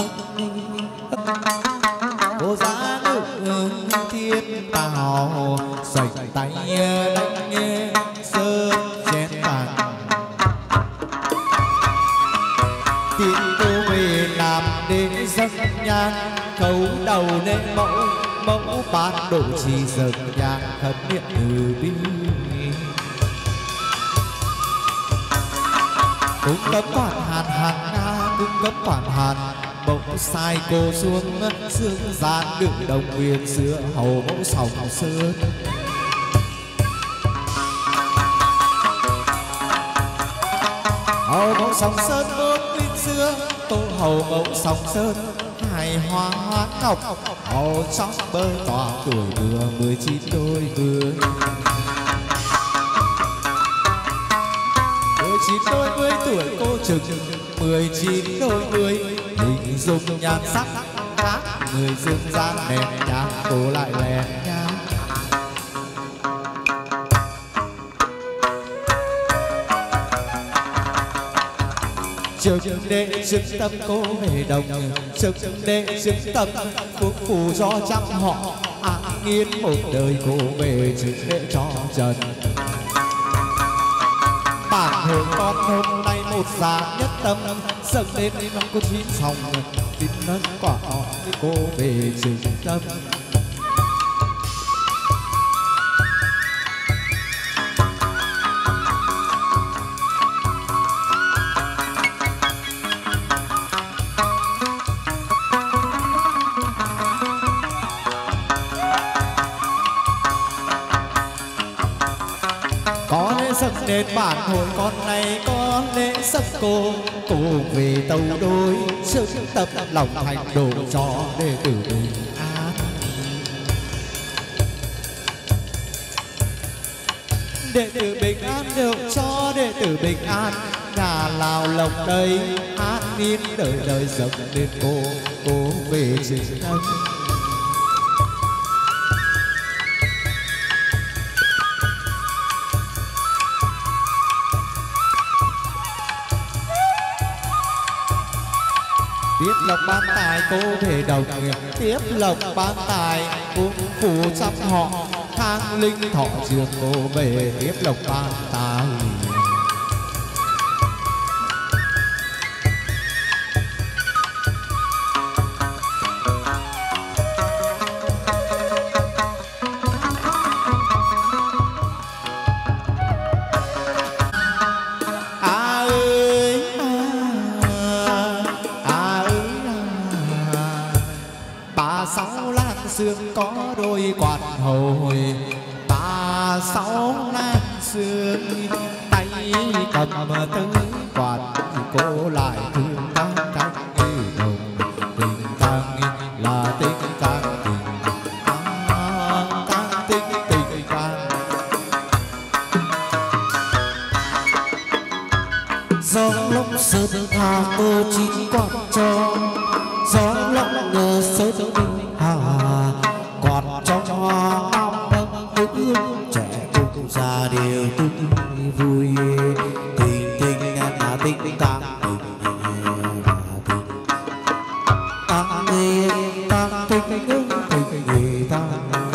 cô giá ngự thiên tào xoay tay đánh sơn chén vàng tin cô về làm đến dân nhan khấu đầu lên mẫu mẫu ban độ trì dần nhang khấn niệm từ bi cung cấp quản hàn hàn na cung cấp quản hàn bỗng sai cô xuống sương gian đường đồng huyền xưa hầu mẫu sòng sơn hầu mẫu sòng sơn bốn nguyên xưa tô hầu mẫu sòng sơn hài hoa hoa ngọc hầu trong bơ tỏa tuổi vừa mười chín đôi vừa chín đôi mươi tuổi cô chừng mười chín đôi mươi hình dung nhan sắc khác người dương gian đẹp nhang cô lại lẻ nhang trước để chứng tâm cô về đồng trước để chứng tâm phúc phù do trăm họ an yên một đời cô về chứng để cho trần bản hồi con hôm nay một già nhất tâm dâng lên năm cô chín phòng tin nâng quả cô về chứng tâm có lẽ dâng đến bản hồi con này có lẽ dâng cô cô về tàu đôi sức tập lòng thành đồ cho đệ tử bình an đệ tử bình an đều cho đệ tử bình an, nhà nào lộc đây an yên đời đời rộng lên cô cô về trình thân. Tiếp lộc ban tài cô về đồng, tiếp lộc ban tài cũng phù chăm họ, thang linh thọ trường cô về tiếp lộc ban tài. Sương có đôi quạt hồi, ba sáu lan sương tay cầm tới quạt, cô lại thương tăng cách đồng tình tăng là tình tăng tình tăng tăng tình tình tăng. Gió lúc sơn hà cô chín quạt cho, gió lúc ngờ sơn đình hà còn cho năm ước trẻ cùng già đều tươi vui, tình tình là tình tăng tăng nghề tăng tình tình nghề tăng.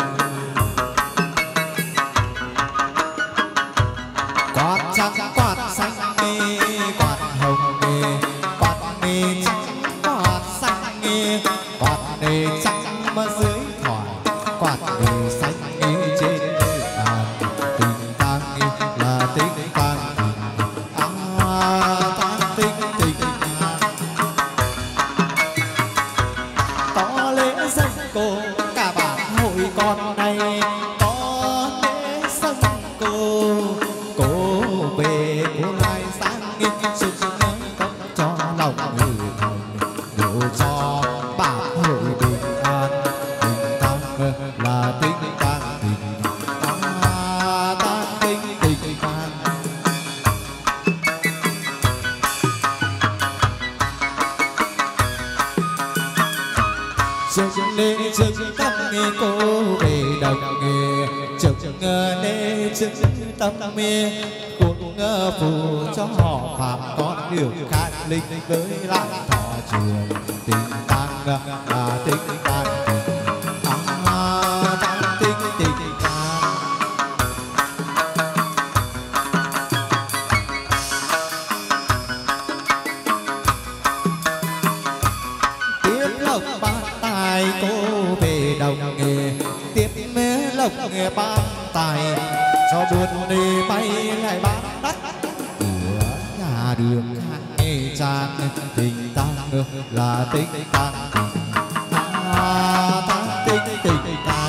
Quạt trắng quạt xanh nghề quạt hồng nghề quạt nghề trắng quạt xanh nghề quạt nghề trắng mà dưới quạt nghề xanh nghề trên bàn, tình tăng là tình tăng à tăng tình tình có lễ dân cô cả bản hội con này có lễ dân cô cô về cô lại sáng nghề sức công cho lòng người thần độ cho bản hội bình an. Là tình tăng tình à, tăng tình tình tăng. Chừng nê chừng tâm nghe cô về đồng nghề, chừng nê chừng tâm mê cũng phù cho họ phạm con điều khác linh với lại thọ trường. Tình tăng là tình tăng nghe ban tài cho buồn đi bay lại bán đất của nhà đường nghe trang tình tăng là tình tăng à, tăng tình tình tăng.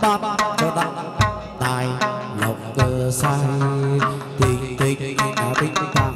ban cho đăng tài lộc cơ sai tình tình à tình tang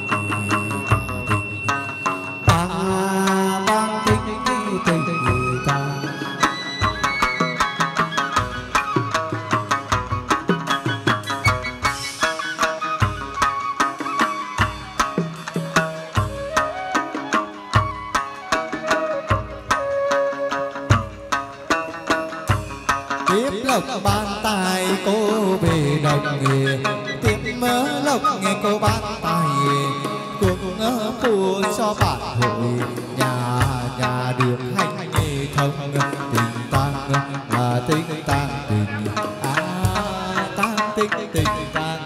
ban tài cô về đồng nghề tiếp mơ lộc nghe cô ban tài cuộc ngỡ phù cho bạn hội nhà nhà được hành nghề thông tình tang là tình tang tình à tang tình tình tang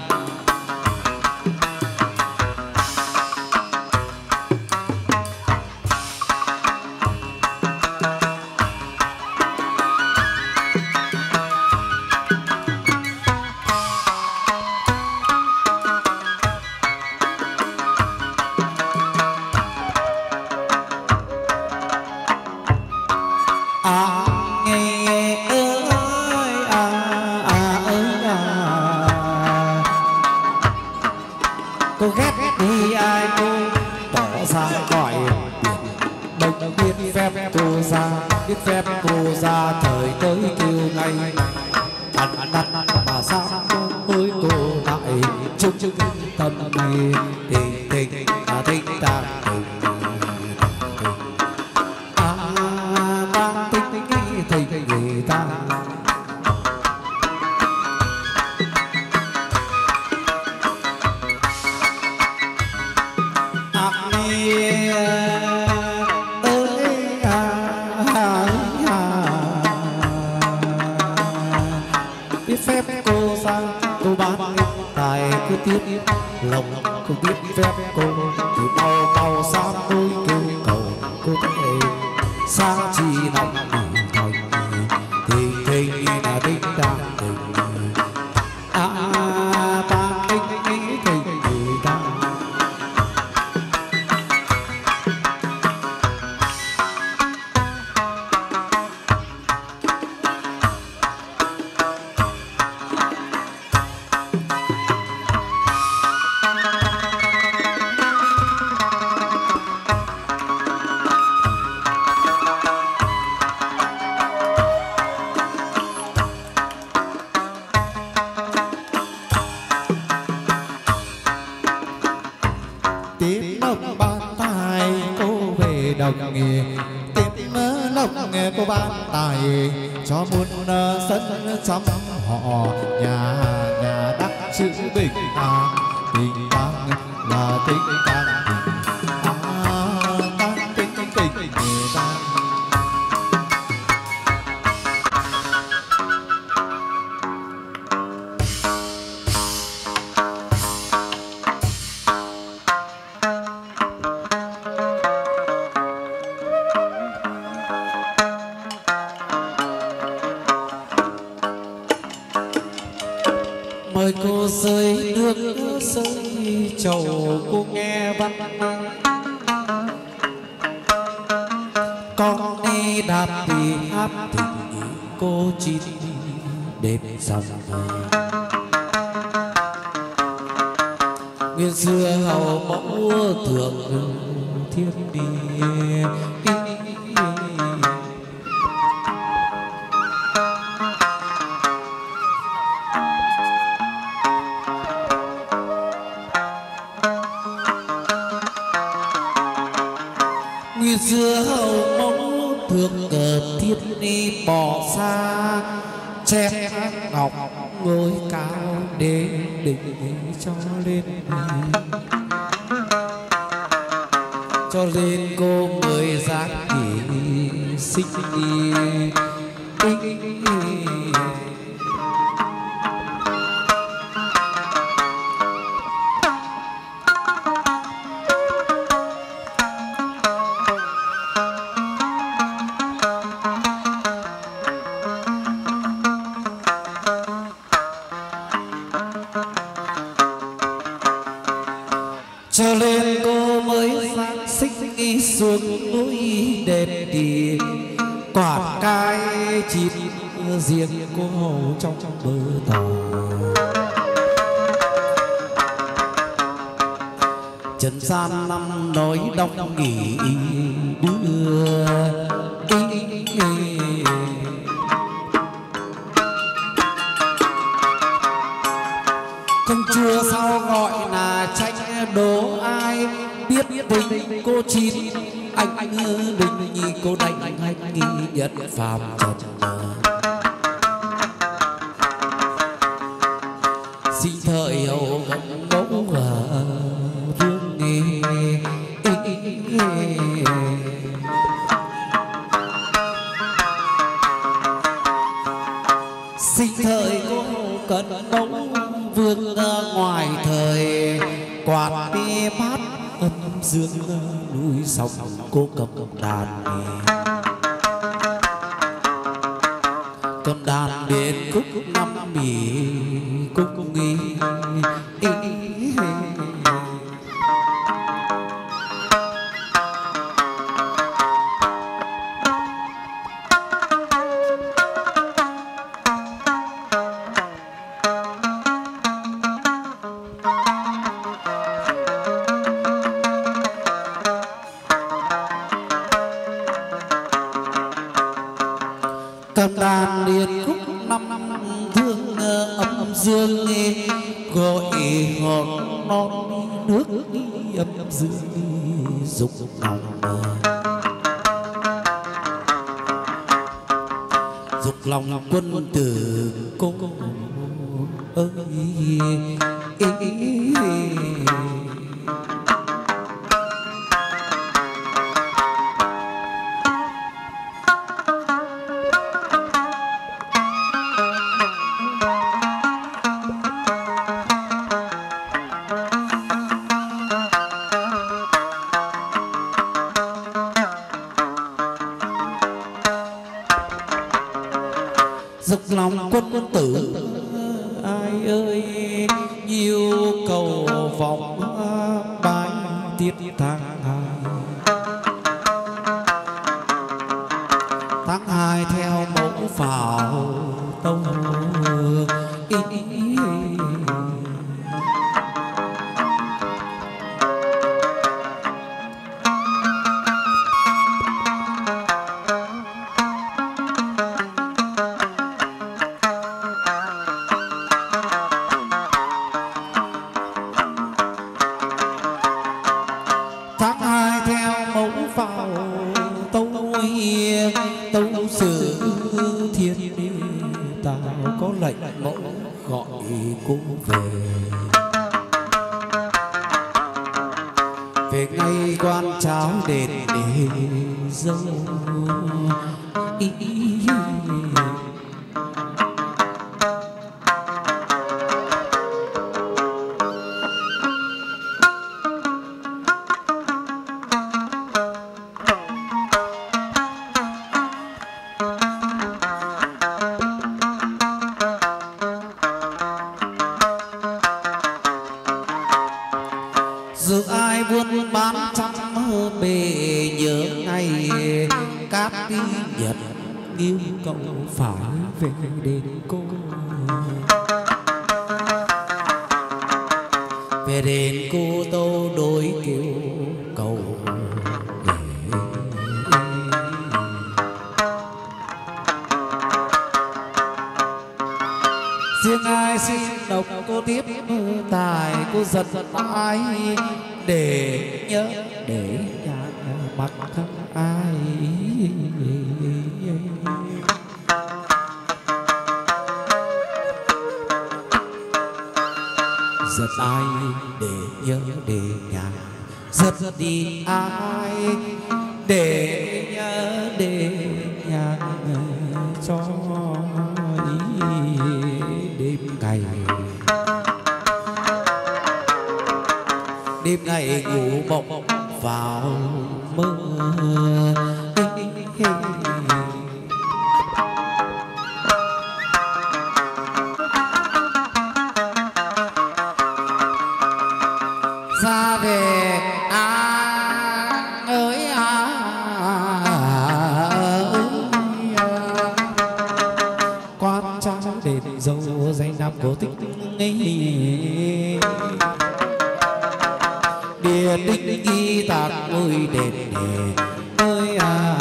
cho nên cô mới sáng xích đi xuống núi đền đi quạt cái chim riêng cô hầu trong bờ tàu. Trần gian năm nói đông nghỉ đưa công chúa sao gọi là tranh đố ai biết tình cô chín anh anh đình nhi cô đánh anh nghi nhất phàm trần sinh thời hậu gấm mẫu vương nghề sinh thời cô cận mẫu vương ngoài thời quạt đi bát âm dương núi sông cô cầm đàn cầm đàn đến khúc năm mỉ cung nghi cầm đàn liên khúc năm thương âm dương gọi hòn non nước âm dương dục lòng dục lòng quân tử cô ơi dục lòng quân quân tử ai ơi nhiều cầu vọng bái tiết tháng hai tháng hai theo mẫu phào tâu ý, ý, ý. Tháng hai theo mẫu vào tâu tâu sự thiên tao có lệnh mẫu gọi cô về về ngay quan cháu đền để dâu ý, ý, ý. Dù ai buôn bán trăm bề nhớ ngày các đi nhật yêu cầu phải về đền cô về đền cô tô đối kêu cầu riêng ai xin độc cô tiếp tài cô giật ai để nhớ để nhà mặc ai giật ai để nhớ để nhà giật đi ai để nhớ để nhà cho ý đêm ngày đêm ngày ngủ mộng vào mơ ra về à ơi à, à, ơi à. Quan trọng cổ tích ấy địa đích ghi tạc ôi đền đền ơi à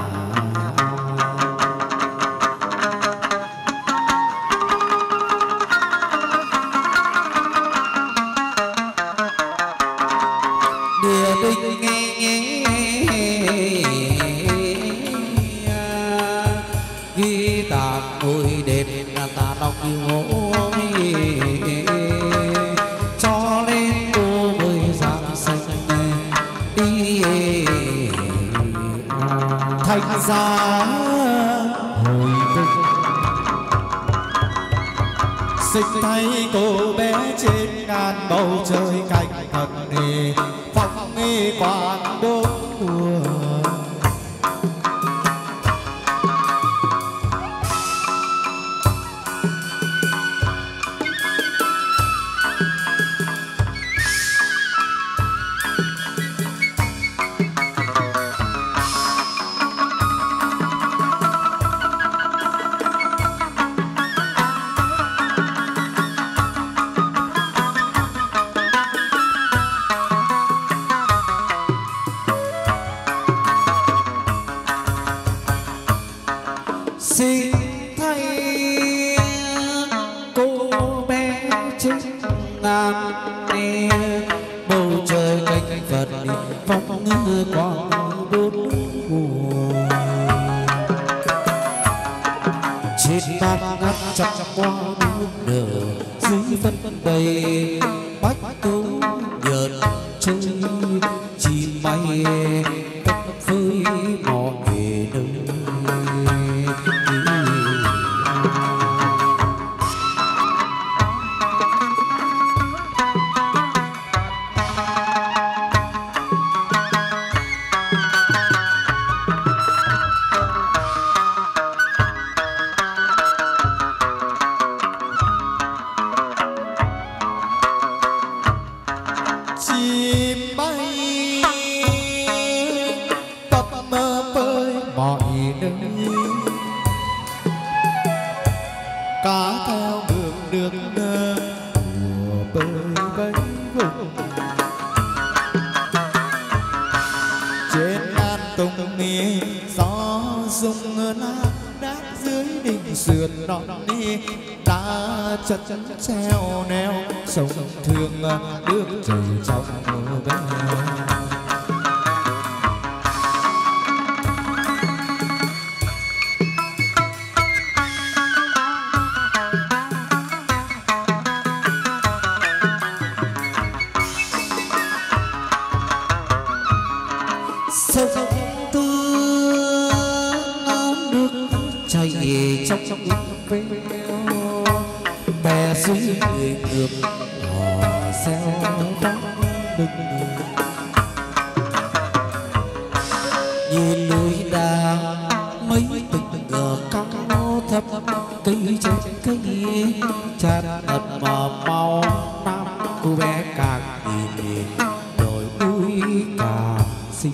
địa đích nghe nghe ghi tạc ôi đền ta đọc ngộ cho lên cô với giang xanh đi thành ra hồi cung xinh thấy cô bé trên ngàn bầu trời cánh thật hề phong nghi quang bốn mùa xin thấy cô bé trên ngàn nè bầu trời cánh vật phong ngư quang bốn mùa trên bát ngát trăm hoa nước nở dưới vân đầy bách câu nhợt chơi chim bay cất với mọi nơi chim bay tập mơ bơi mọi nơi cá theo đường đường nơ mùa bơi vẫy vùng trên an tung mi gió rung lá đát dưới đỉnh sườn non đi đá chất treo neo sông thương nước chảy trong mưa bé sông tư nước chảy trong trong veo bè dưới người ngược hò xeo vắng đừng nhìn núi đá mấy từng ngờ cao thấp cây trên cây chát thật mà mau năm cô bé càng nhìn đồi núi càng xinh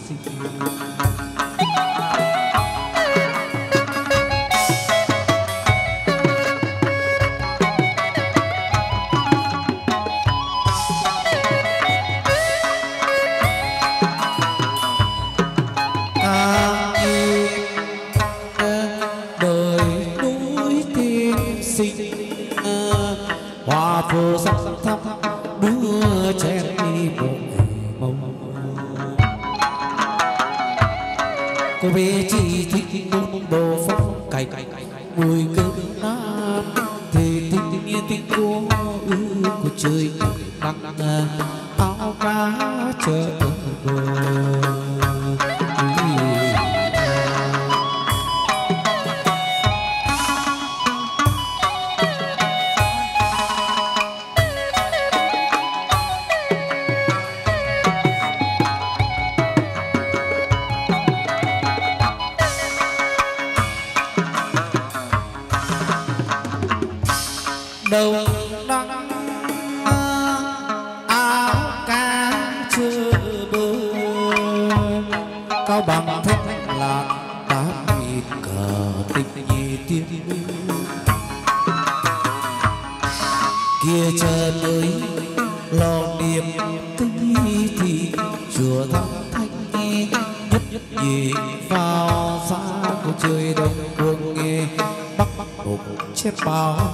hoa phù sắc thắm đưa chen đi bộ màu cô bé chỉ thích một bộ phong cảnh mùi cơm nam thì tình yêu tình cô ư của trời nắng áo cá chờ bờ đầu nắng áo cá chưa bơ cao bằng thanh lạc tám nghìn cờ tình nhị tiên lo niệm tư thì chùa thăm thanh nghe nhất nhất nhị vào xa của trời đông cuồng nghe bắc bắc một chép bao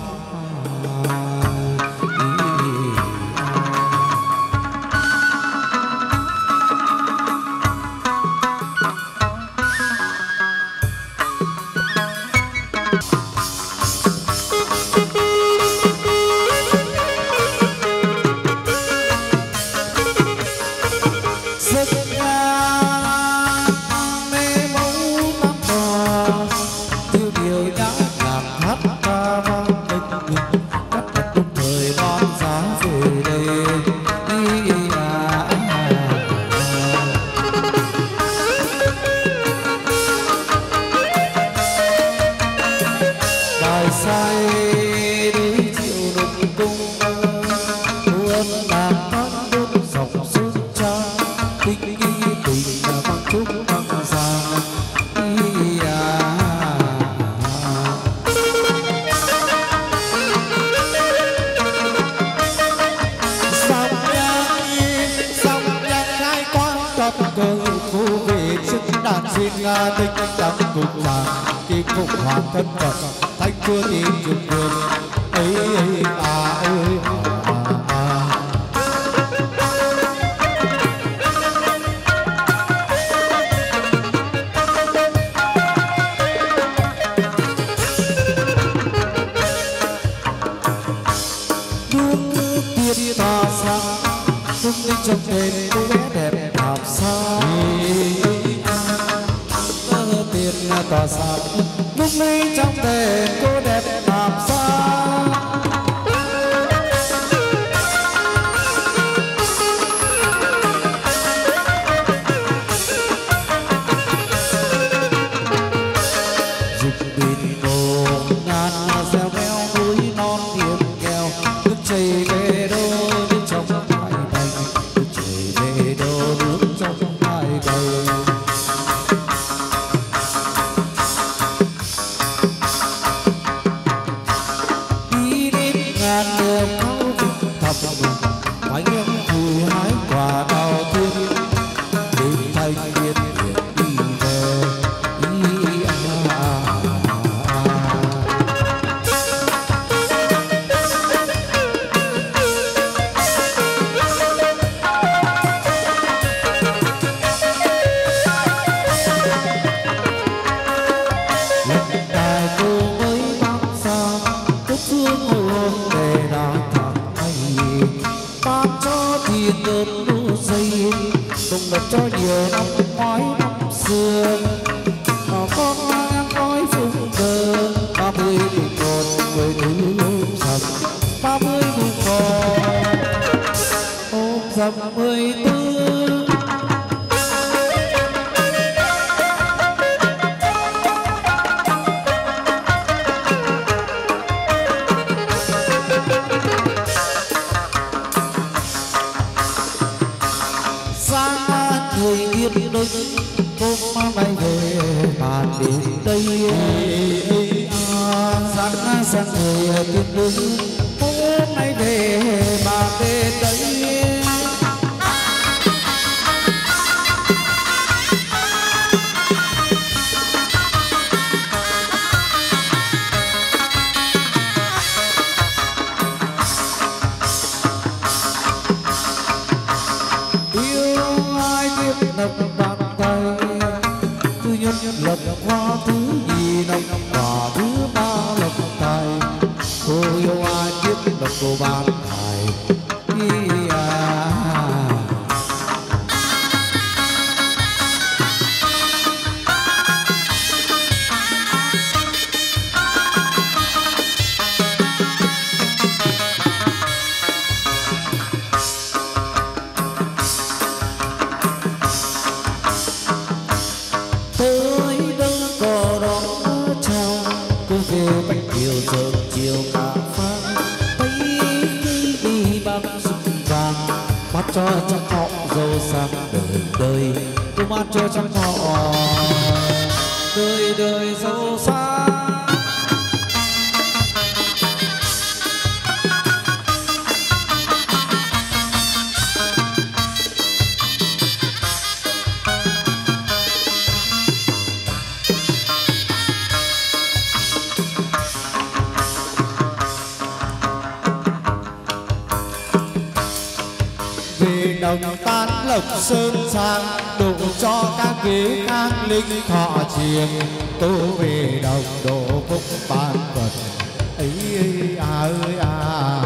về đồng tan lộc sơn sang độ cho các ghế các linh thọ triền tô về đồng độ phúc ban vật ấy ấy à ơi à.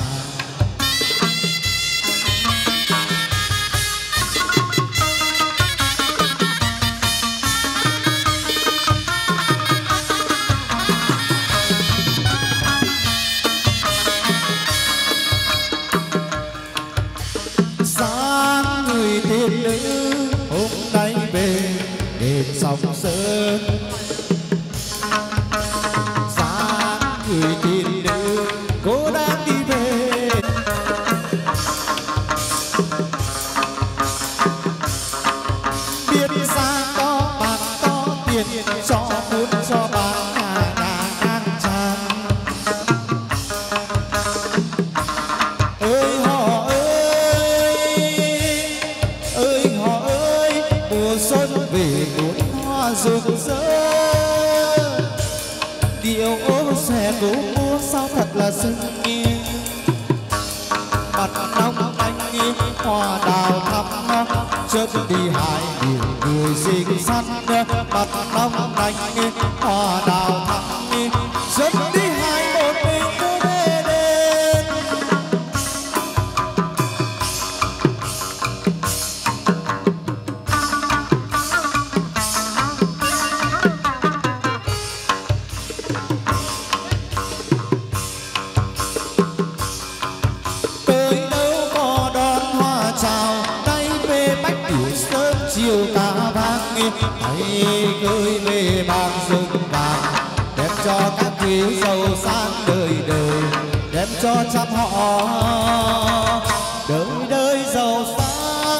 Sông Sơn giá người tin nữ cô đang đi về biết ra có bạc có tiền cho muốn cho bạc nhà nhà ngang tràn ơi họ ơi ơi họ ơi mùa xuân về cuốn rực rỡ điệu ô xe cố mua sao thật là xinh mặt nóng anh hoa đào thắm chớp đi hai điều người xinh xắn mặt nóng anh hoa đào thắm chớp đi hai một mình cô đê đêm chiều ta vang hãy gửi về bàn rừng vàng đem cho các quý giàu sang đời đời đem cho trăm họ đời đời giàu sang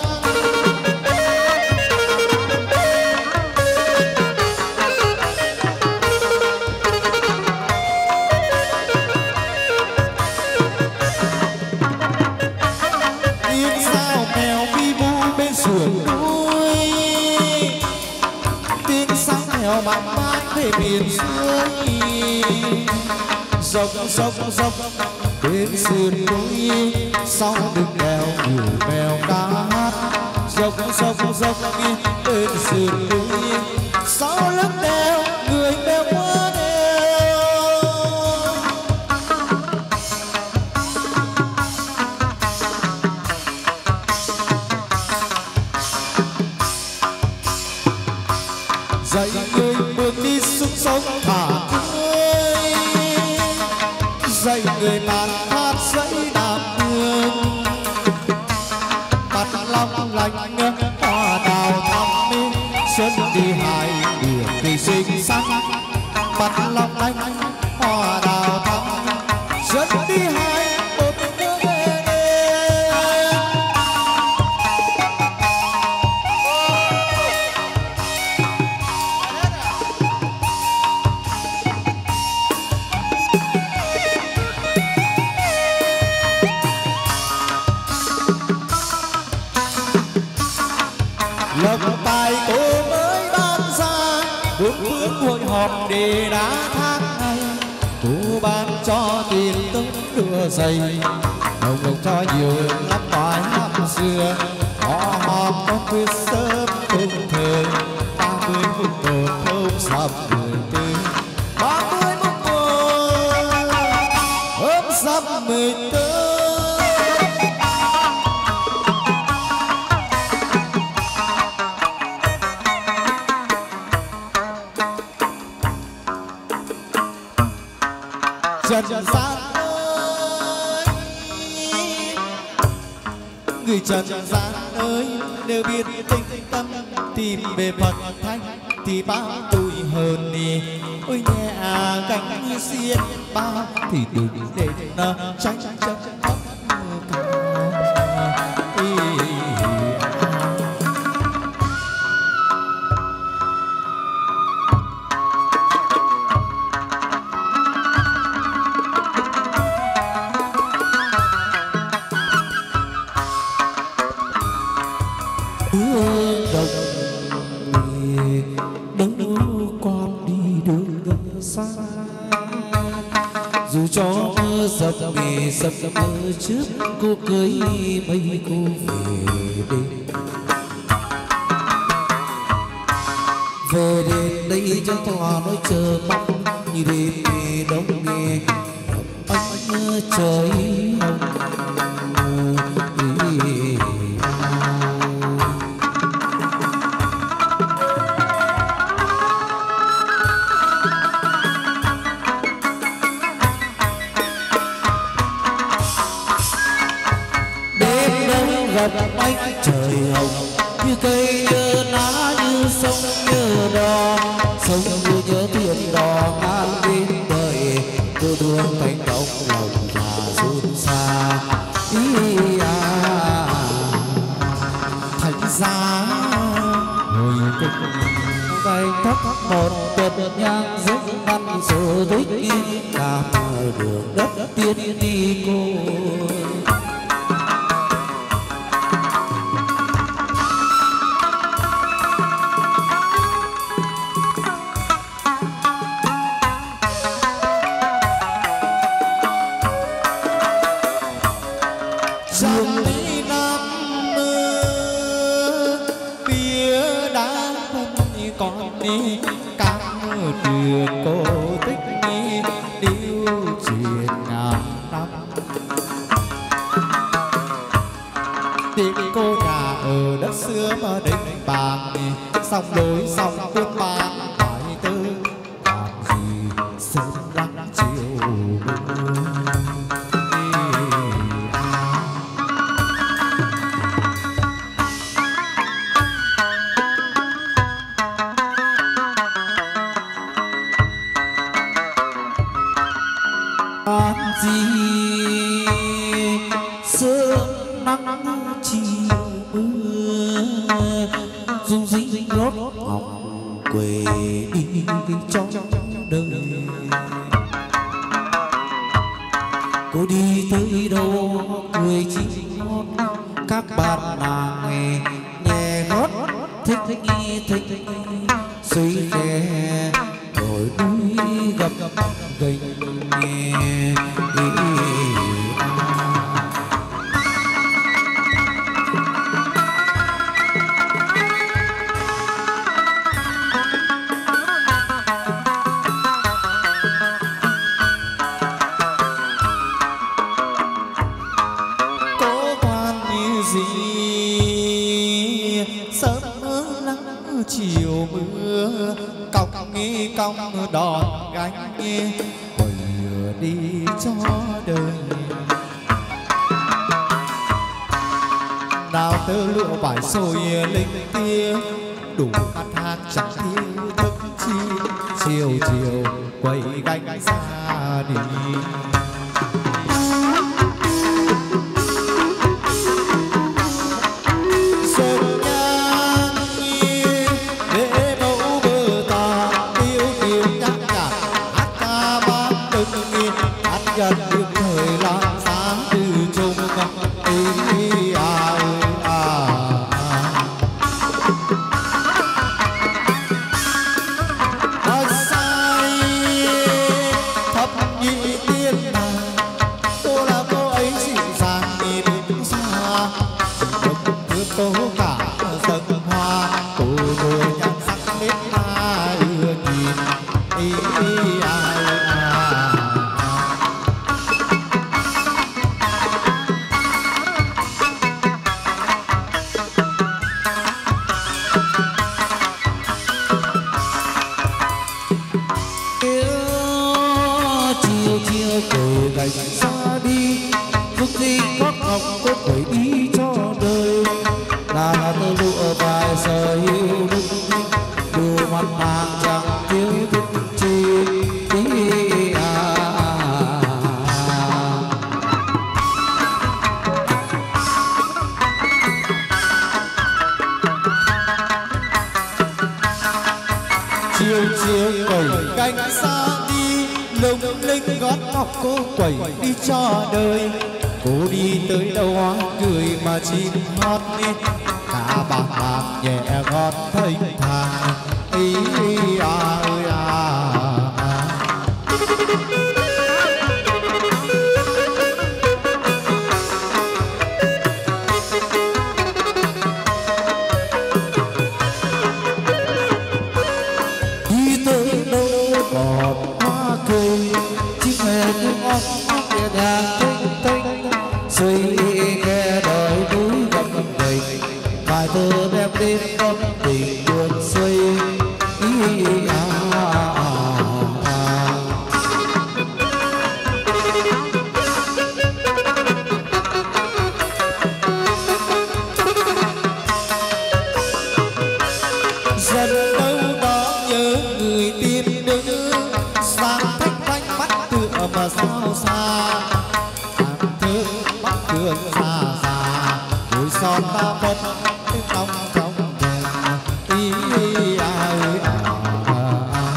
tiếng sao mèo vi vu bên sườn theo bóng mát về miền xuôi dốc dốc dốc bên sườn núi sau lưng đèo nhiều mèo ca hát dốc dốc dốc bên sườn núi sau lưng đèo người mèo qua đèo dậy người bước đi xuống sông thả tươi dậy người bàn hát dãy đàm hương mặt long lanh hoa đào thắm xuân đi hai điểm thì xinh xắn mặt long lanh hoa đào thắm xuân đi hai một lộc tài cô mới ban ra bước bước hội họp để đá tháng ngày cô ban cho tiền tống đưa giày đồng đồng cho nhiều lắm ngoài năm xưa họ họp có quyết sớm cùng thời ba mươi mùng một hôm sắp mười tư ba mươi mùng một hôm sắp mười tư trần gian ơi người trần gian ơi đều biết tinh tâm tìm về Phật thánh thì bao tuổi hơn đi ôi nhẹ cánh xiên bao thì đừng để nó tránh tránh dù cho mưa dập vì sắp mơ trước cô cưới mấy cô về đêm. Về đến đây cho tòa nói chờ mong như đêm đông nghe ánh trời hồng. Gặp ánh trời hồng như cây nhớ ná như sông nhớ đò, sông như nhớ thuyền đò ngang bên đời, cô thương thành động lòng và xôn xa. Ý à thành ra hồi cùng tay thấp một đợt nhang rất ngăn rồi thích cả đường đất tiên đi cô. Xong đối xong buôn bán phải tư làm gì sớm lắng chiều bán gì sớm nắng chiều mưa dung dính lót ngọc quê đi trong đời. Cô đi tới đâu người chỉ ngót các bạn nàng nghe nhẹ ngót thích thích thích thích suy khe đổi núi gặp gành nghe. Chiều mưa cọc nghi cong đòn gánh bày đi cho đời. Nào tơ lụa vải sồi linh tia đủ khát hát chẳng thiếu thức chi. Chiều chiều quay gánh ra đi. Gần được thời lan sáng từ chung ý à à à sai thấp nhị tiên mà cô là cô ấy dịu dàng đi đứng xa đừng cứ tố cả dần hoa cô đôi nhan sắc nếp na ưa nhìn ý à. Xa đi phúc đi gót ngọc cô quẩy đi cho đời là tơ lụa vài sợi yêu đúc đưa mặt nàng chẳng thiếu thức chi ý à. Chiều chiều quẩy cánh xa đi lung linh gót ngọc cô quẩy đi cho đời. Cô đi tới đâu hoa cười mà chim hót lên cả bạc bạc nhẹ gót thênh thang ý à ơi à, à. thơ đem đến tâm tình buồn xuôi ý à, à, à. Dân đâu đó nhớ người tiên nữ sáng thanh thanh mắt tựa mà sao xa hàng thương mắt thương xa xa đôi son ta vẫn trong trong ý ai à, à, à.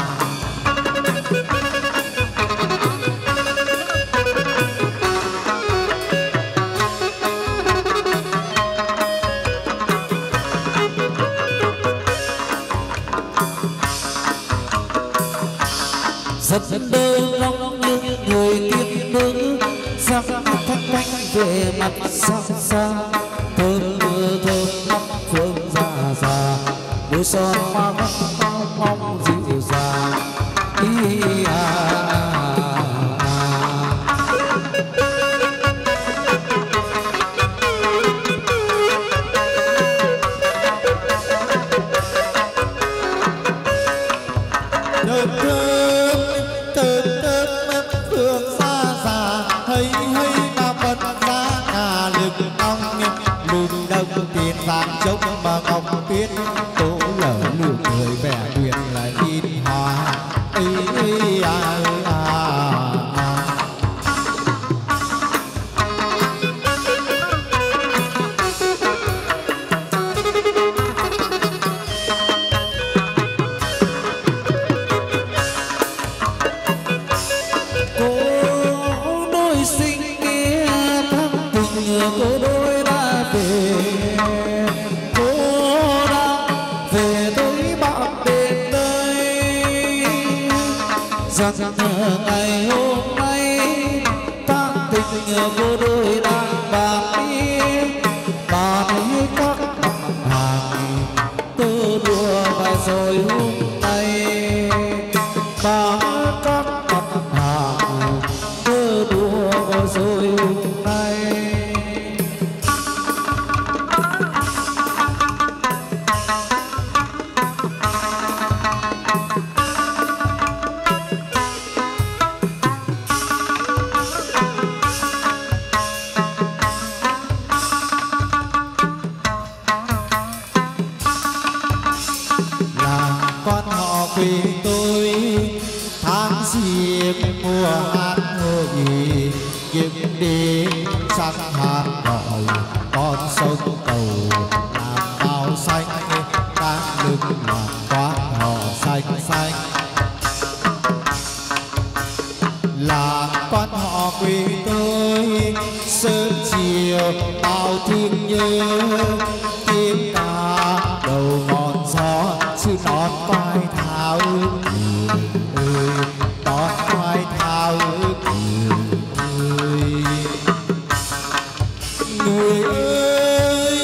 Rất đơn long lưng người tiên nữ sắc thanh thanh về mặt xa xa thơm mưa thơm mắt phương già già đôi son hoa mong mong dịu dàng ý à, à, à. Đời thương tơ tơ phương xa xa hay hay mà vẫn ra ngà lực ong lùn đông tiền vàng trống mà ngọc tuyết tố lở lửa người vẻ nguyện là in hoa ý ý à, à, à. Cô đôi đã về, cô đã về tới bạn bên đây. Rằng ngày hôm nay ta tình cô đôi đang bàn đi, bàn các mặt hàng tơ đùa và rồi hôm nay bàn các mặt hàng tơ đùa và rồi hôm nay. Quê tôi tháng riêng mùa hát hội những đêm trăng hát gọi con sông cầu làm bao xanh đang lưng làm quán họ xanh xanh là quan họ quê tôi sớm chiều bao thương nhớ tiếng ca đầu ngọn gió chứ non vai thao ơi non vai thao ơi người ơi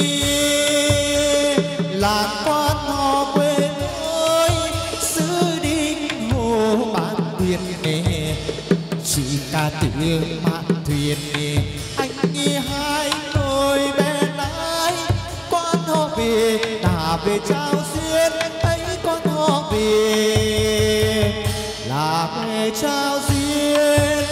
là quan họ quê tôi xứ Đinh Hồ Bán Thuyền nè chỉ ca tiếng mạn thuyền nè anh đi hai tôi bé lái quan họ về đã về trao duyên ấy con họ về là về trao duyên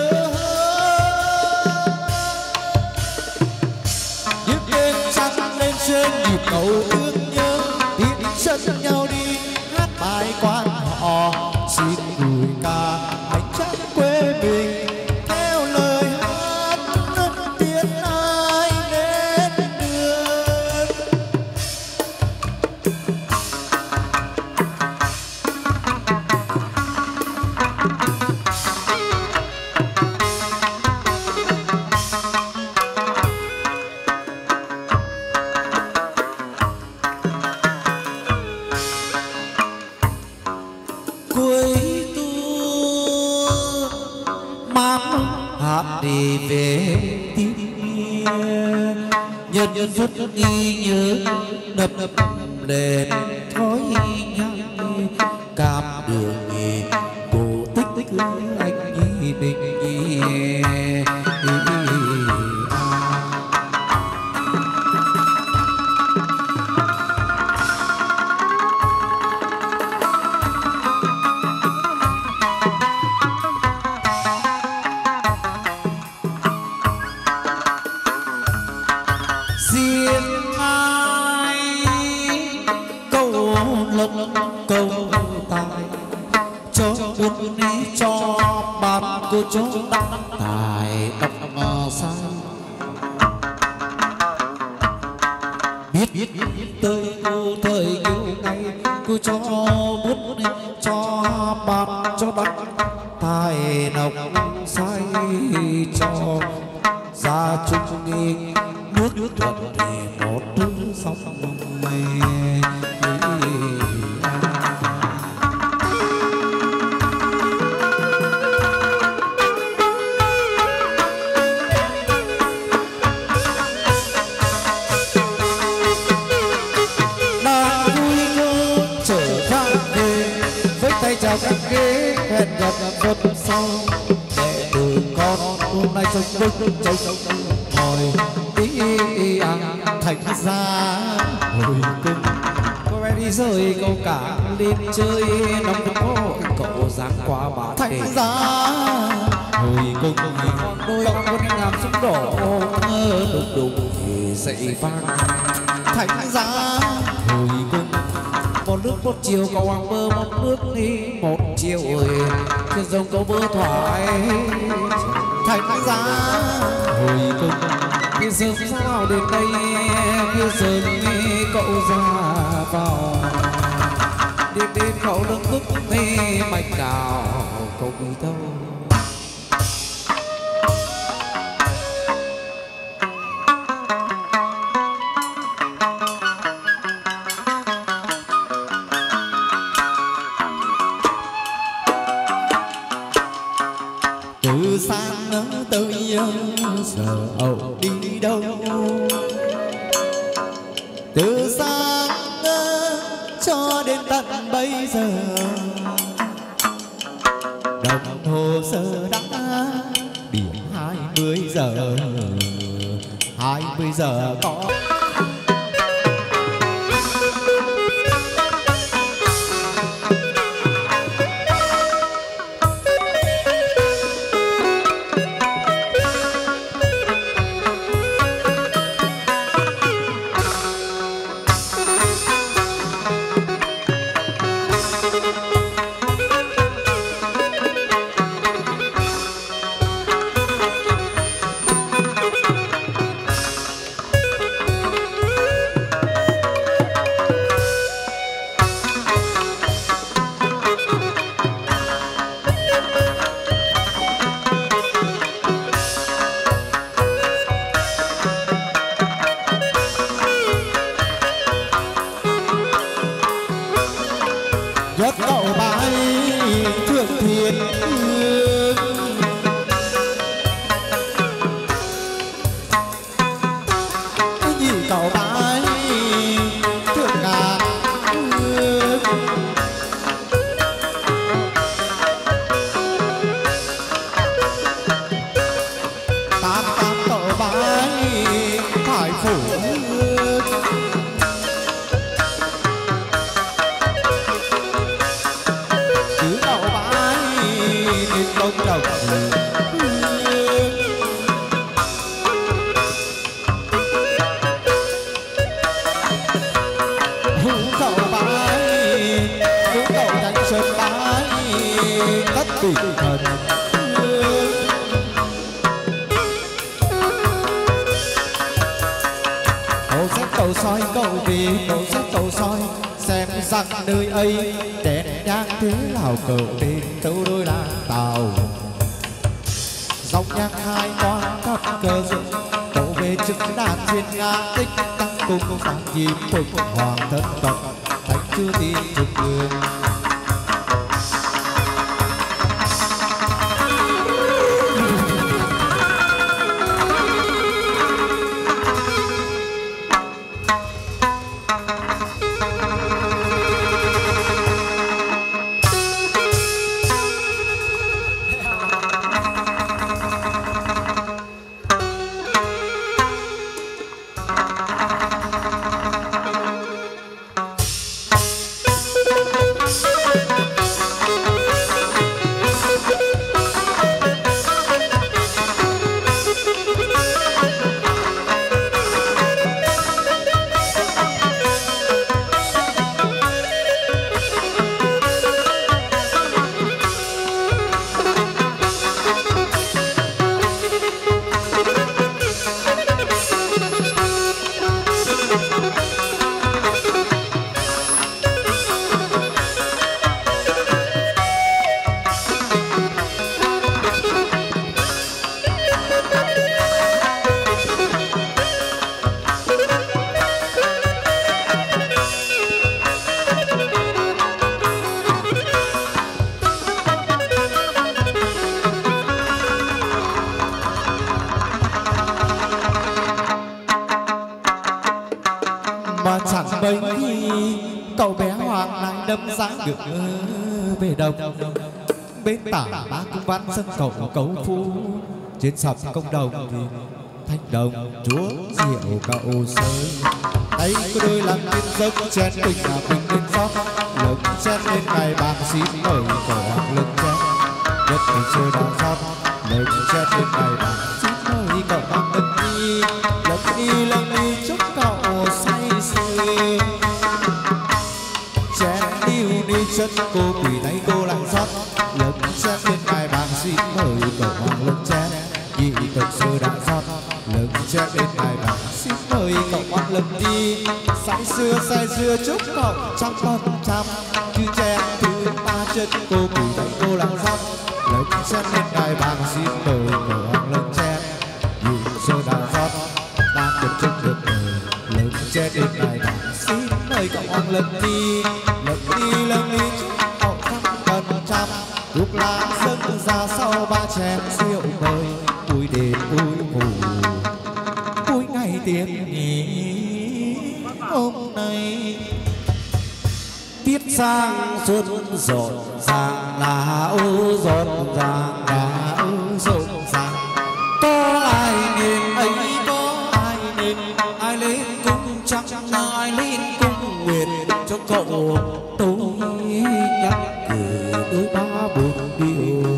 những đêm trăng lên trên nhịp cầu thương nhớ tiến chân nhau đi hát bài quan họ xin gửi ca anh chắc quê mình theo lời hát tiếng ai đến đường. Cuối tu mang hát đi về tim nhân nhân phút ghi nhớ đập đập đèn thói nhang cam đường nghề cổ tích tích anh nhi định nhi riêng ai câu lộc câu tài cho buôn đi cho bạn cô cho đăng tài đọc sai biết biết tới cô thời yêu ngày cô cho bút cho bạn cho đăng tài đọc sai cho gia chung nghi nước thuận thì một thứ sóng mây chào các ghế hẹn gặp tuần sau để từ con hôm nay trong vững trong hồi ý ăn thành ra hồi cung cô bé đi rơi câu cả lên chơi nóng hội cậu dáng qua bả thành ra hồi cung đôi con làm súng đổ đùng đùng thì dậy vang thành ra hồi cung một nước một chiều cầu hoàng bơ một nước đi một chiều ơi trên dòng câu bơ thoại thành giá hồi cung kia sớm sao đến đây kia sớm đi cậu ra vào đêm đêm cậu nước thức mê mạch đào cậu đi đâu từ sáng tới giờ âu đi đâu từ sáng cho đến tận bây giờ đồng hồ giờ đã điểm hai mươi giờ hai mươi giờ có nhất cậu bái thượng thiên nhị cậu bái thượng ngàn tam tam cậu bái hải phủ công đồng hú cậu bái hú cậu đánh sơn bái tất bình thần cậu xét cậu soi cậu vì cậu xét cậu soi xem rằng nơi ấy đèn nhang thế nào cậu đến câu đôi là tàu dòng nhang hai con khắp cờ rực cậu về trực đàn thiên nga tích tăng cùng phản chim phục hoàng thân tộc thánh chưa tin trực đường mà chẳng mấy khi cậu bé Hoàng lại đâm giá ngựa về đồng. Bên tả ba cung văn sân cậu cấu phu, trên sập công đồng thì thanh đồng chúa rượu cậu sơi. Tay có đôi làm tiên dốc chén bình là bình lên gió, lưng chén lên ngày bạc xin mời cổ Hoàng lưng chén nhất thì chơi đàn gió, lưng chén lên ngày bạc xin mời cậu Hoàng lưng đi lưng đi lưng đi chúc cậu say sưa. Chén điêu đi chân cô quỳ tay cô lại rót, lưng chén lên ngày bạc xin mời cậu Hoàng lưng chén nhị thực sư đã rót, lưng chén lên ngày bạc xin mời cậu Hoàng lưng đi. Say xưa say xưa chúc cậu trăm phần trăm, chứ chén thứ ba chân cô quỳ tay cô lại rót, lưng chén lên ngày bạc xin mời cậu Hoàng lưng chén nhị thực sư đã rót, đang được chúc được mời lưng chén lên ngày bạc xin mời cậu Hoàng lưng đi. Lưng đi lưng đi chúc cậu trăm phần trăm, thuốc lá dâng ra sau ba chén rượu mời, vui đêm vui phủ vui ngày tiệc nghỉ hôm nay. tiết sang xuân rộn ràng là ô rộn ràng là ô rộn ràng. Có ai nên ấy có ai nên ai lên cung trăng ai lên cung nguyệt cho cậu tôi nhắc gửi đôi ba buồn điều.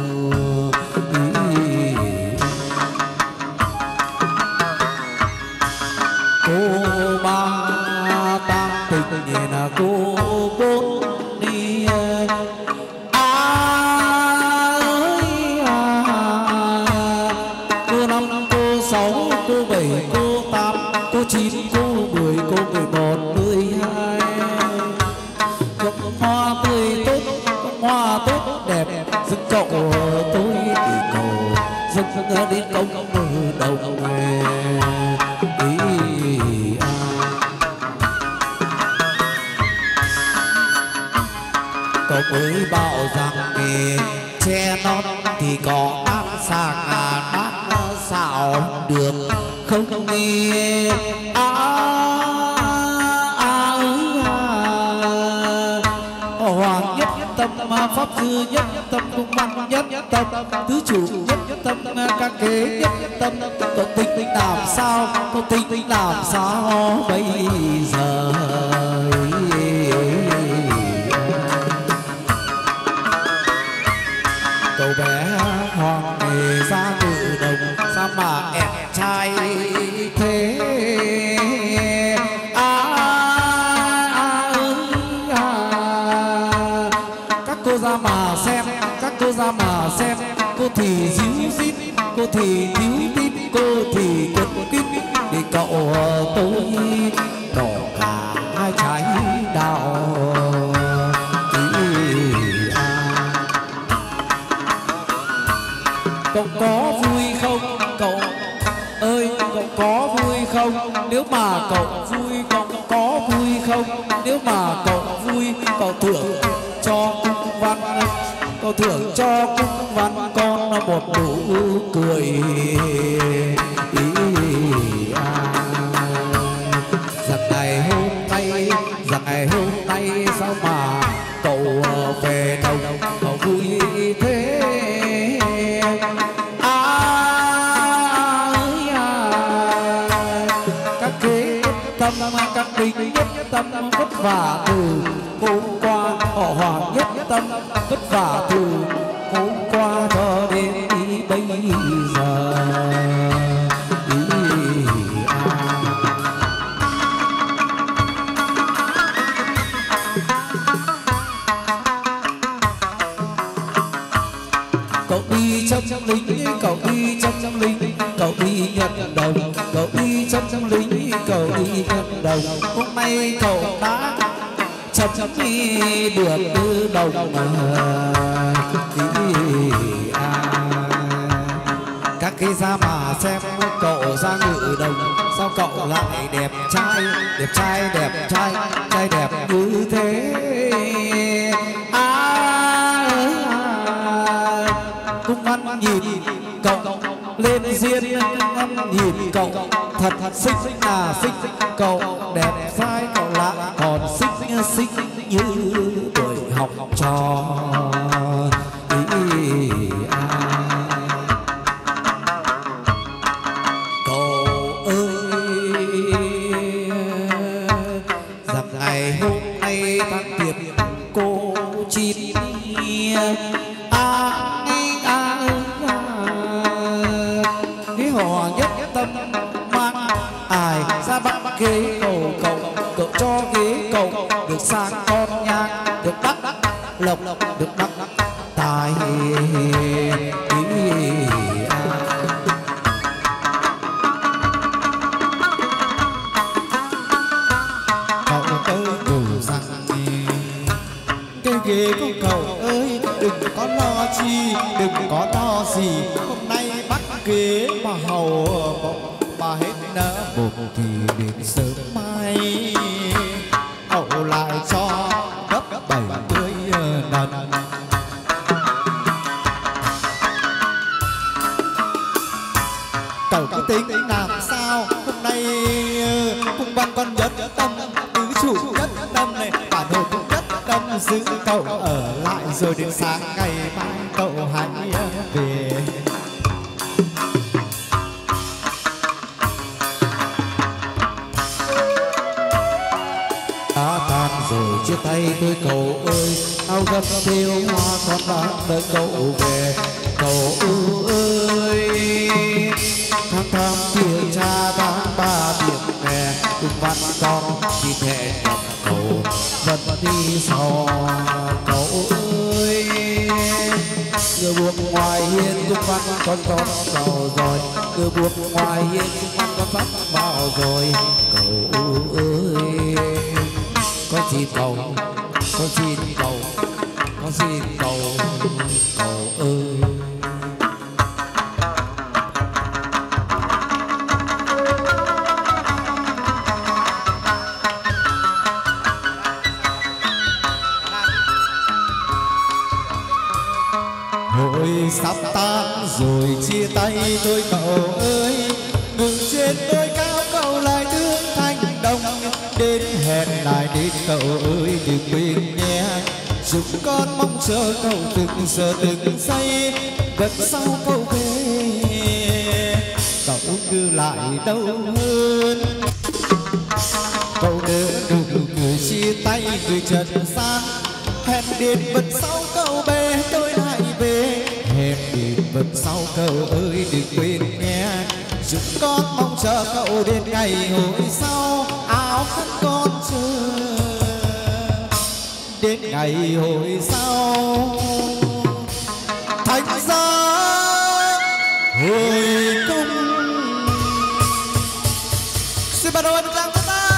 Cô ba tam tình nhẹ là cô bốn đi à ơi à. Cô năm cô sáu cô bảy cô tám cô chín cô mười cô mười một mười hai. Gốc hoa tươi tốt hoa tốt đẹp giúp cậu tôi thì cầu giúp đến công đầu nghề. Cậu mới bảo rằng nghề che non thì có bát sàng à bát xạo được không nghe à à ơi à. Hoàng nhất tâm pháp sư nhất tâm cung văn nhất tâm tứ chủ nhất tâm các kế nhất tâm. Cậu tính làm sao cậu tính làm sao bây giờ. Cậu bé Hoàng nghề ra ngự đồng sao mà em trai thế à, à, à. Các cô ra mà xem các cô ra mà xem, cô thì díu dít cô thì díu dít cô thì quất quýt để cậu tôi đỏ cả hai trái đào. Cậu có vui không cậu ơi cậu có vui không, nếu mà cậu vui cậu có vui không, nếu mà cậu vui cậu thưởng cho cung văn cậu thưởng cho cung văn con một nụ cười. Ý à. Rằng ngày hôm nay rằng ngày hôm nay sao mà cậu về đồng cậu vui thế à, à. Các kế tâm các binh nhất tâm vất vả từ hôm qua, họ Hoàng nhất tâm vất vả từ hôm qua cho đến bây giờ. Cậu đi trong trong lính cậu đi trong trong lính cậu đi nhận đồng cậu đi trong trong lính cậu đi nhận đồng. Hôm nay cậu đã trong trong đi được tư đồng à. Các cái ra mà xem cậu ra ngự đồng sao cậu lại đẹp trai đẹp trai đẹp trai trai đẹp như thế à. Cung văn nhìn cậu lên diên nhìn cậu thật xinh là xinh, cậu đẹp trai cậu lạ còn xinh xinh như tuổi học trò. Ý, ý, à. Cậu ơi, rằng ngày hôm nay tháng tiệc cô chín à, à, cái họ nhất tâm mang ai ra bắt ghế cầu cậu, cậu cho ghế cậu được sang con nhang, được đắc lộc được đắc tài. Cậu ơi đủ rằng cái ghế của cậu ơi đừng có lo chi, đừng có lo gì, hôm nay bắt ghế mà hầu bụng mà hết nỡ bụng thì đến sớm mai hậu lại cho gấp bảy mươi lần. Cậu cứ tính làm sao hôm nay cùng ban con nhất tâm tứ chủ nhất tâm này bản hồ cũng nhất tâm giữ cậu ở lại rồi đến sáng ngày mai cậu hãy về. Đã tan rồi chia tay tôi cậu ơi, áo gấm theo hoa con đã đợi cậu về. Cậu ơi tháng tháng kia cha tháng ba tiệc hè cùng văn con đi thề gặp cậu vẫn đi sau. Cậu ơi người buộc ngoài hiên cùng văn con con vào rồi, người buộc ngoài hiên cùng văn con sắp vào rồi. Cậu ơi con xin cậu, con xin cậu, con xin cậu, cậu ơi. Hội sắp tan rồi chia tay tôi cậu ơi, ngừng trên đôi cao cậu lại thương thanh đồng, đến hẹn lại đến cậu ơi đừng quên nhé. Chúng con mong chờ cậu từng giờ từng giây gần sau cậu về, cậu cứ lại đâu hơn. Cậu đỡ nụ cười chia tay người trần gian, hẹn đến vẫn sau cậu bé tôi lại về, hẹn đến vẫn sau cậu ơi đừng quên nhé. Chúng con mong chờ cậu đến ngày hôm sau, áo khăn con chờ đến ngày hồi sau thành ra hồi cung. Xin bắt đầu anh trang chúng ta.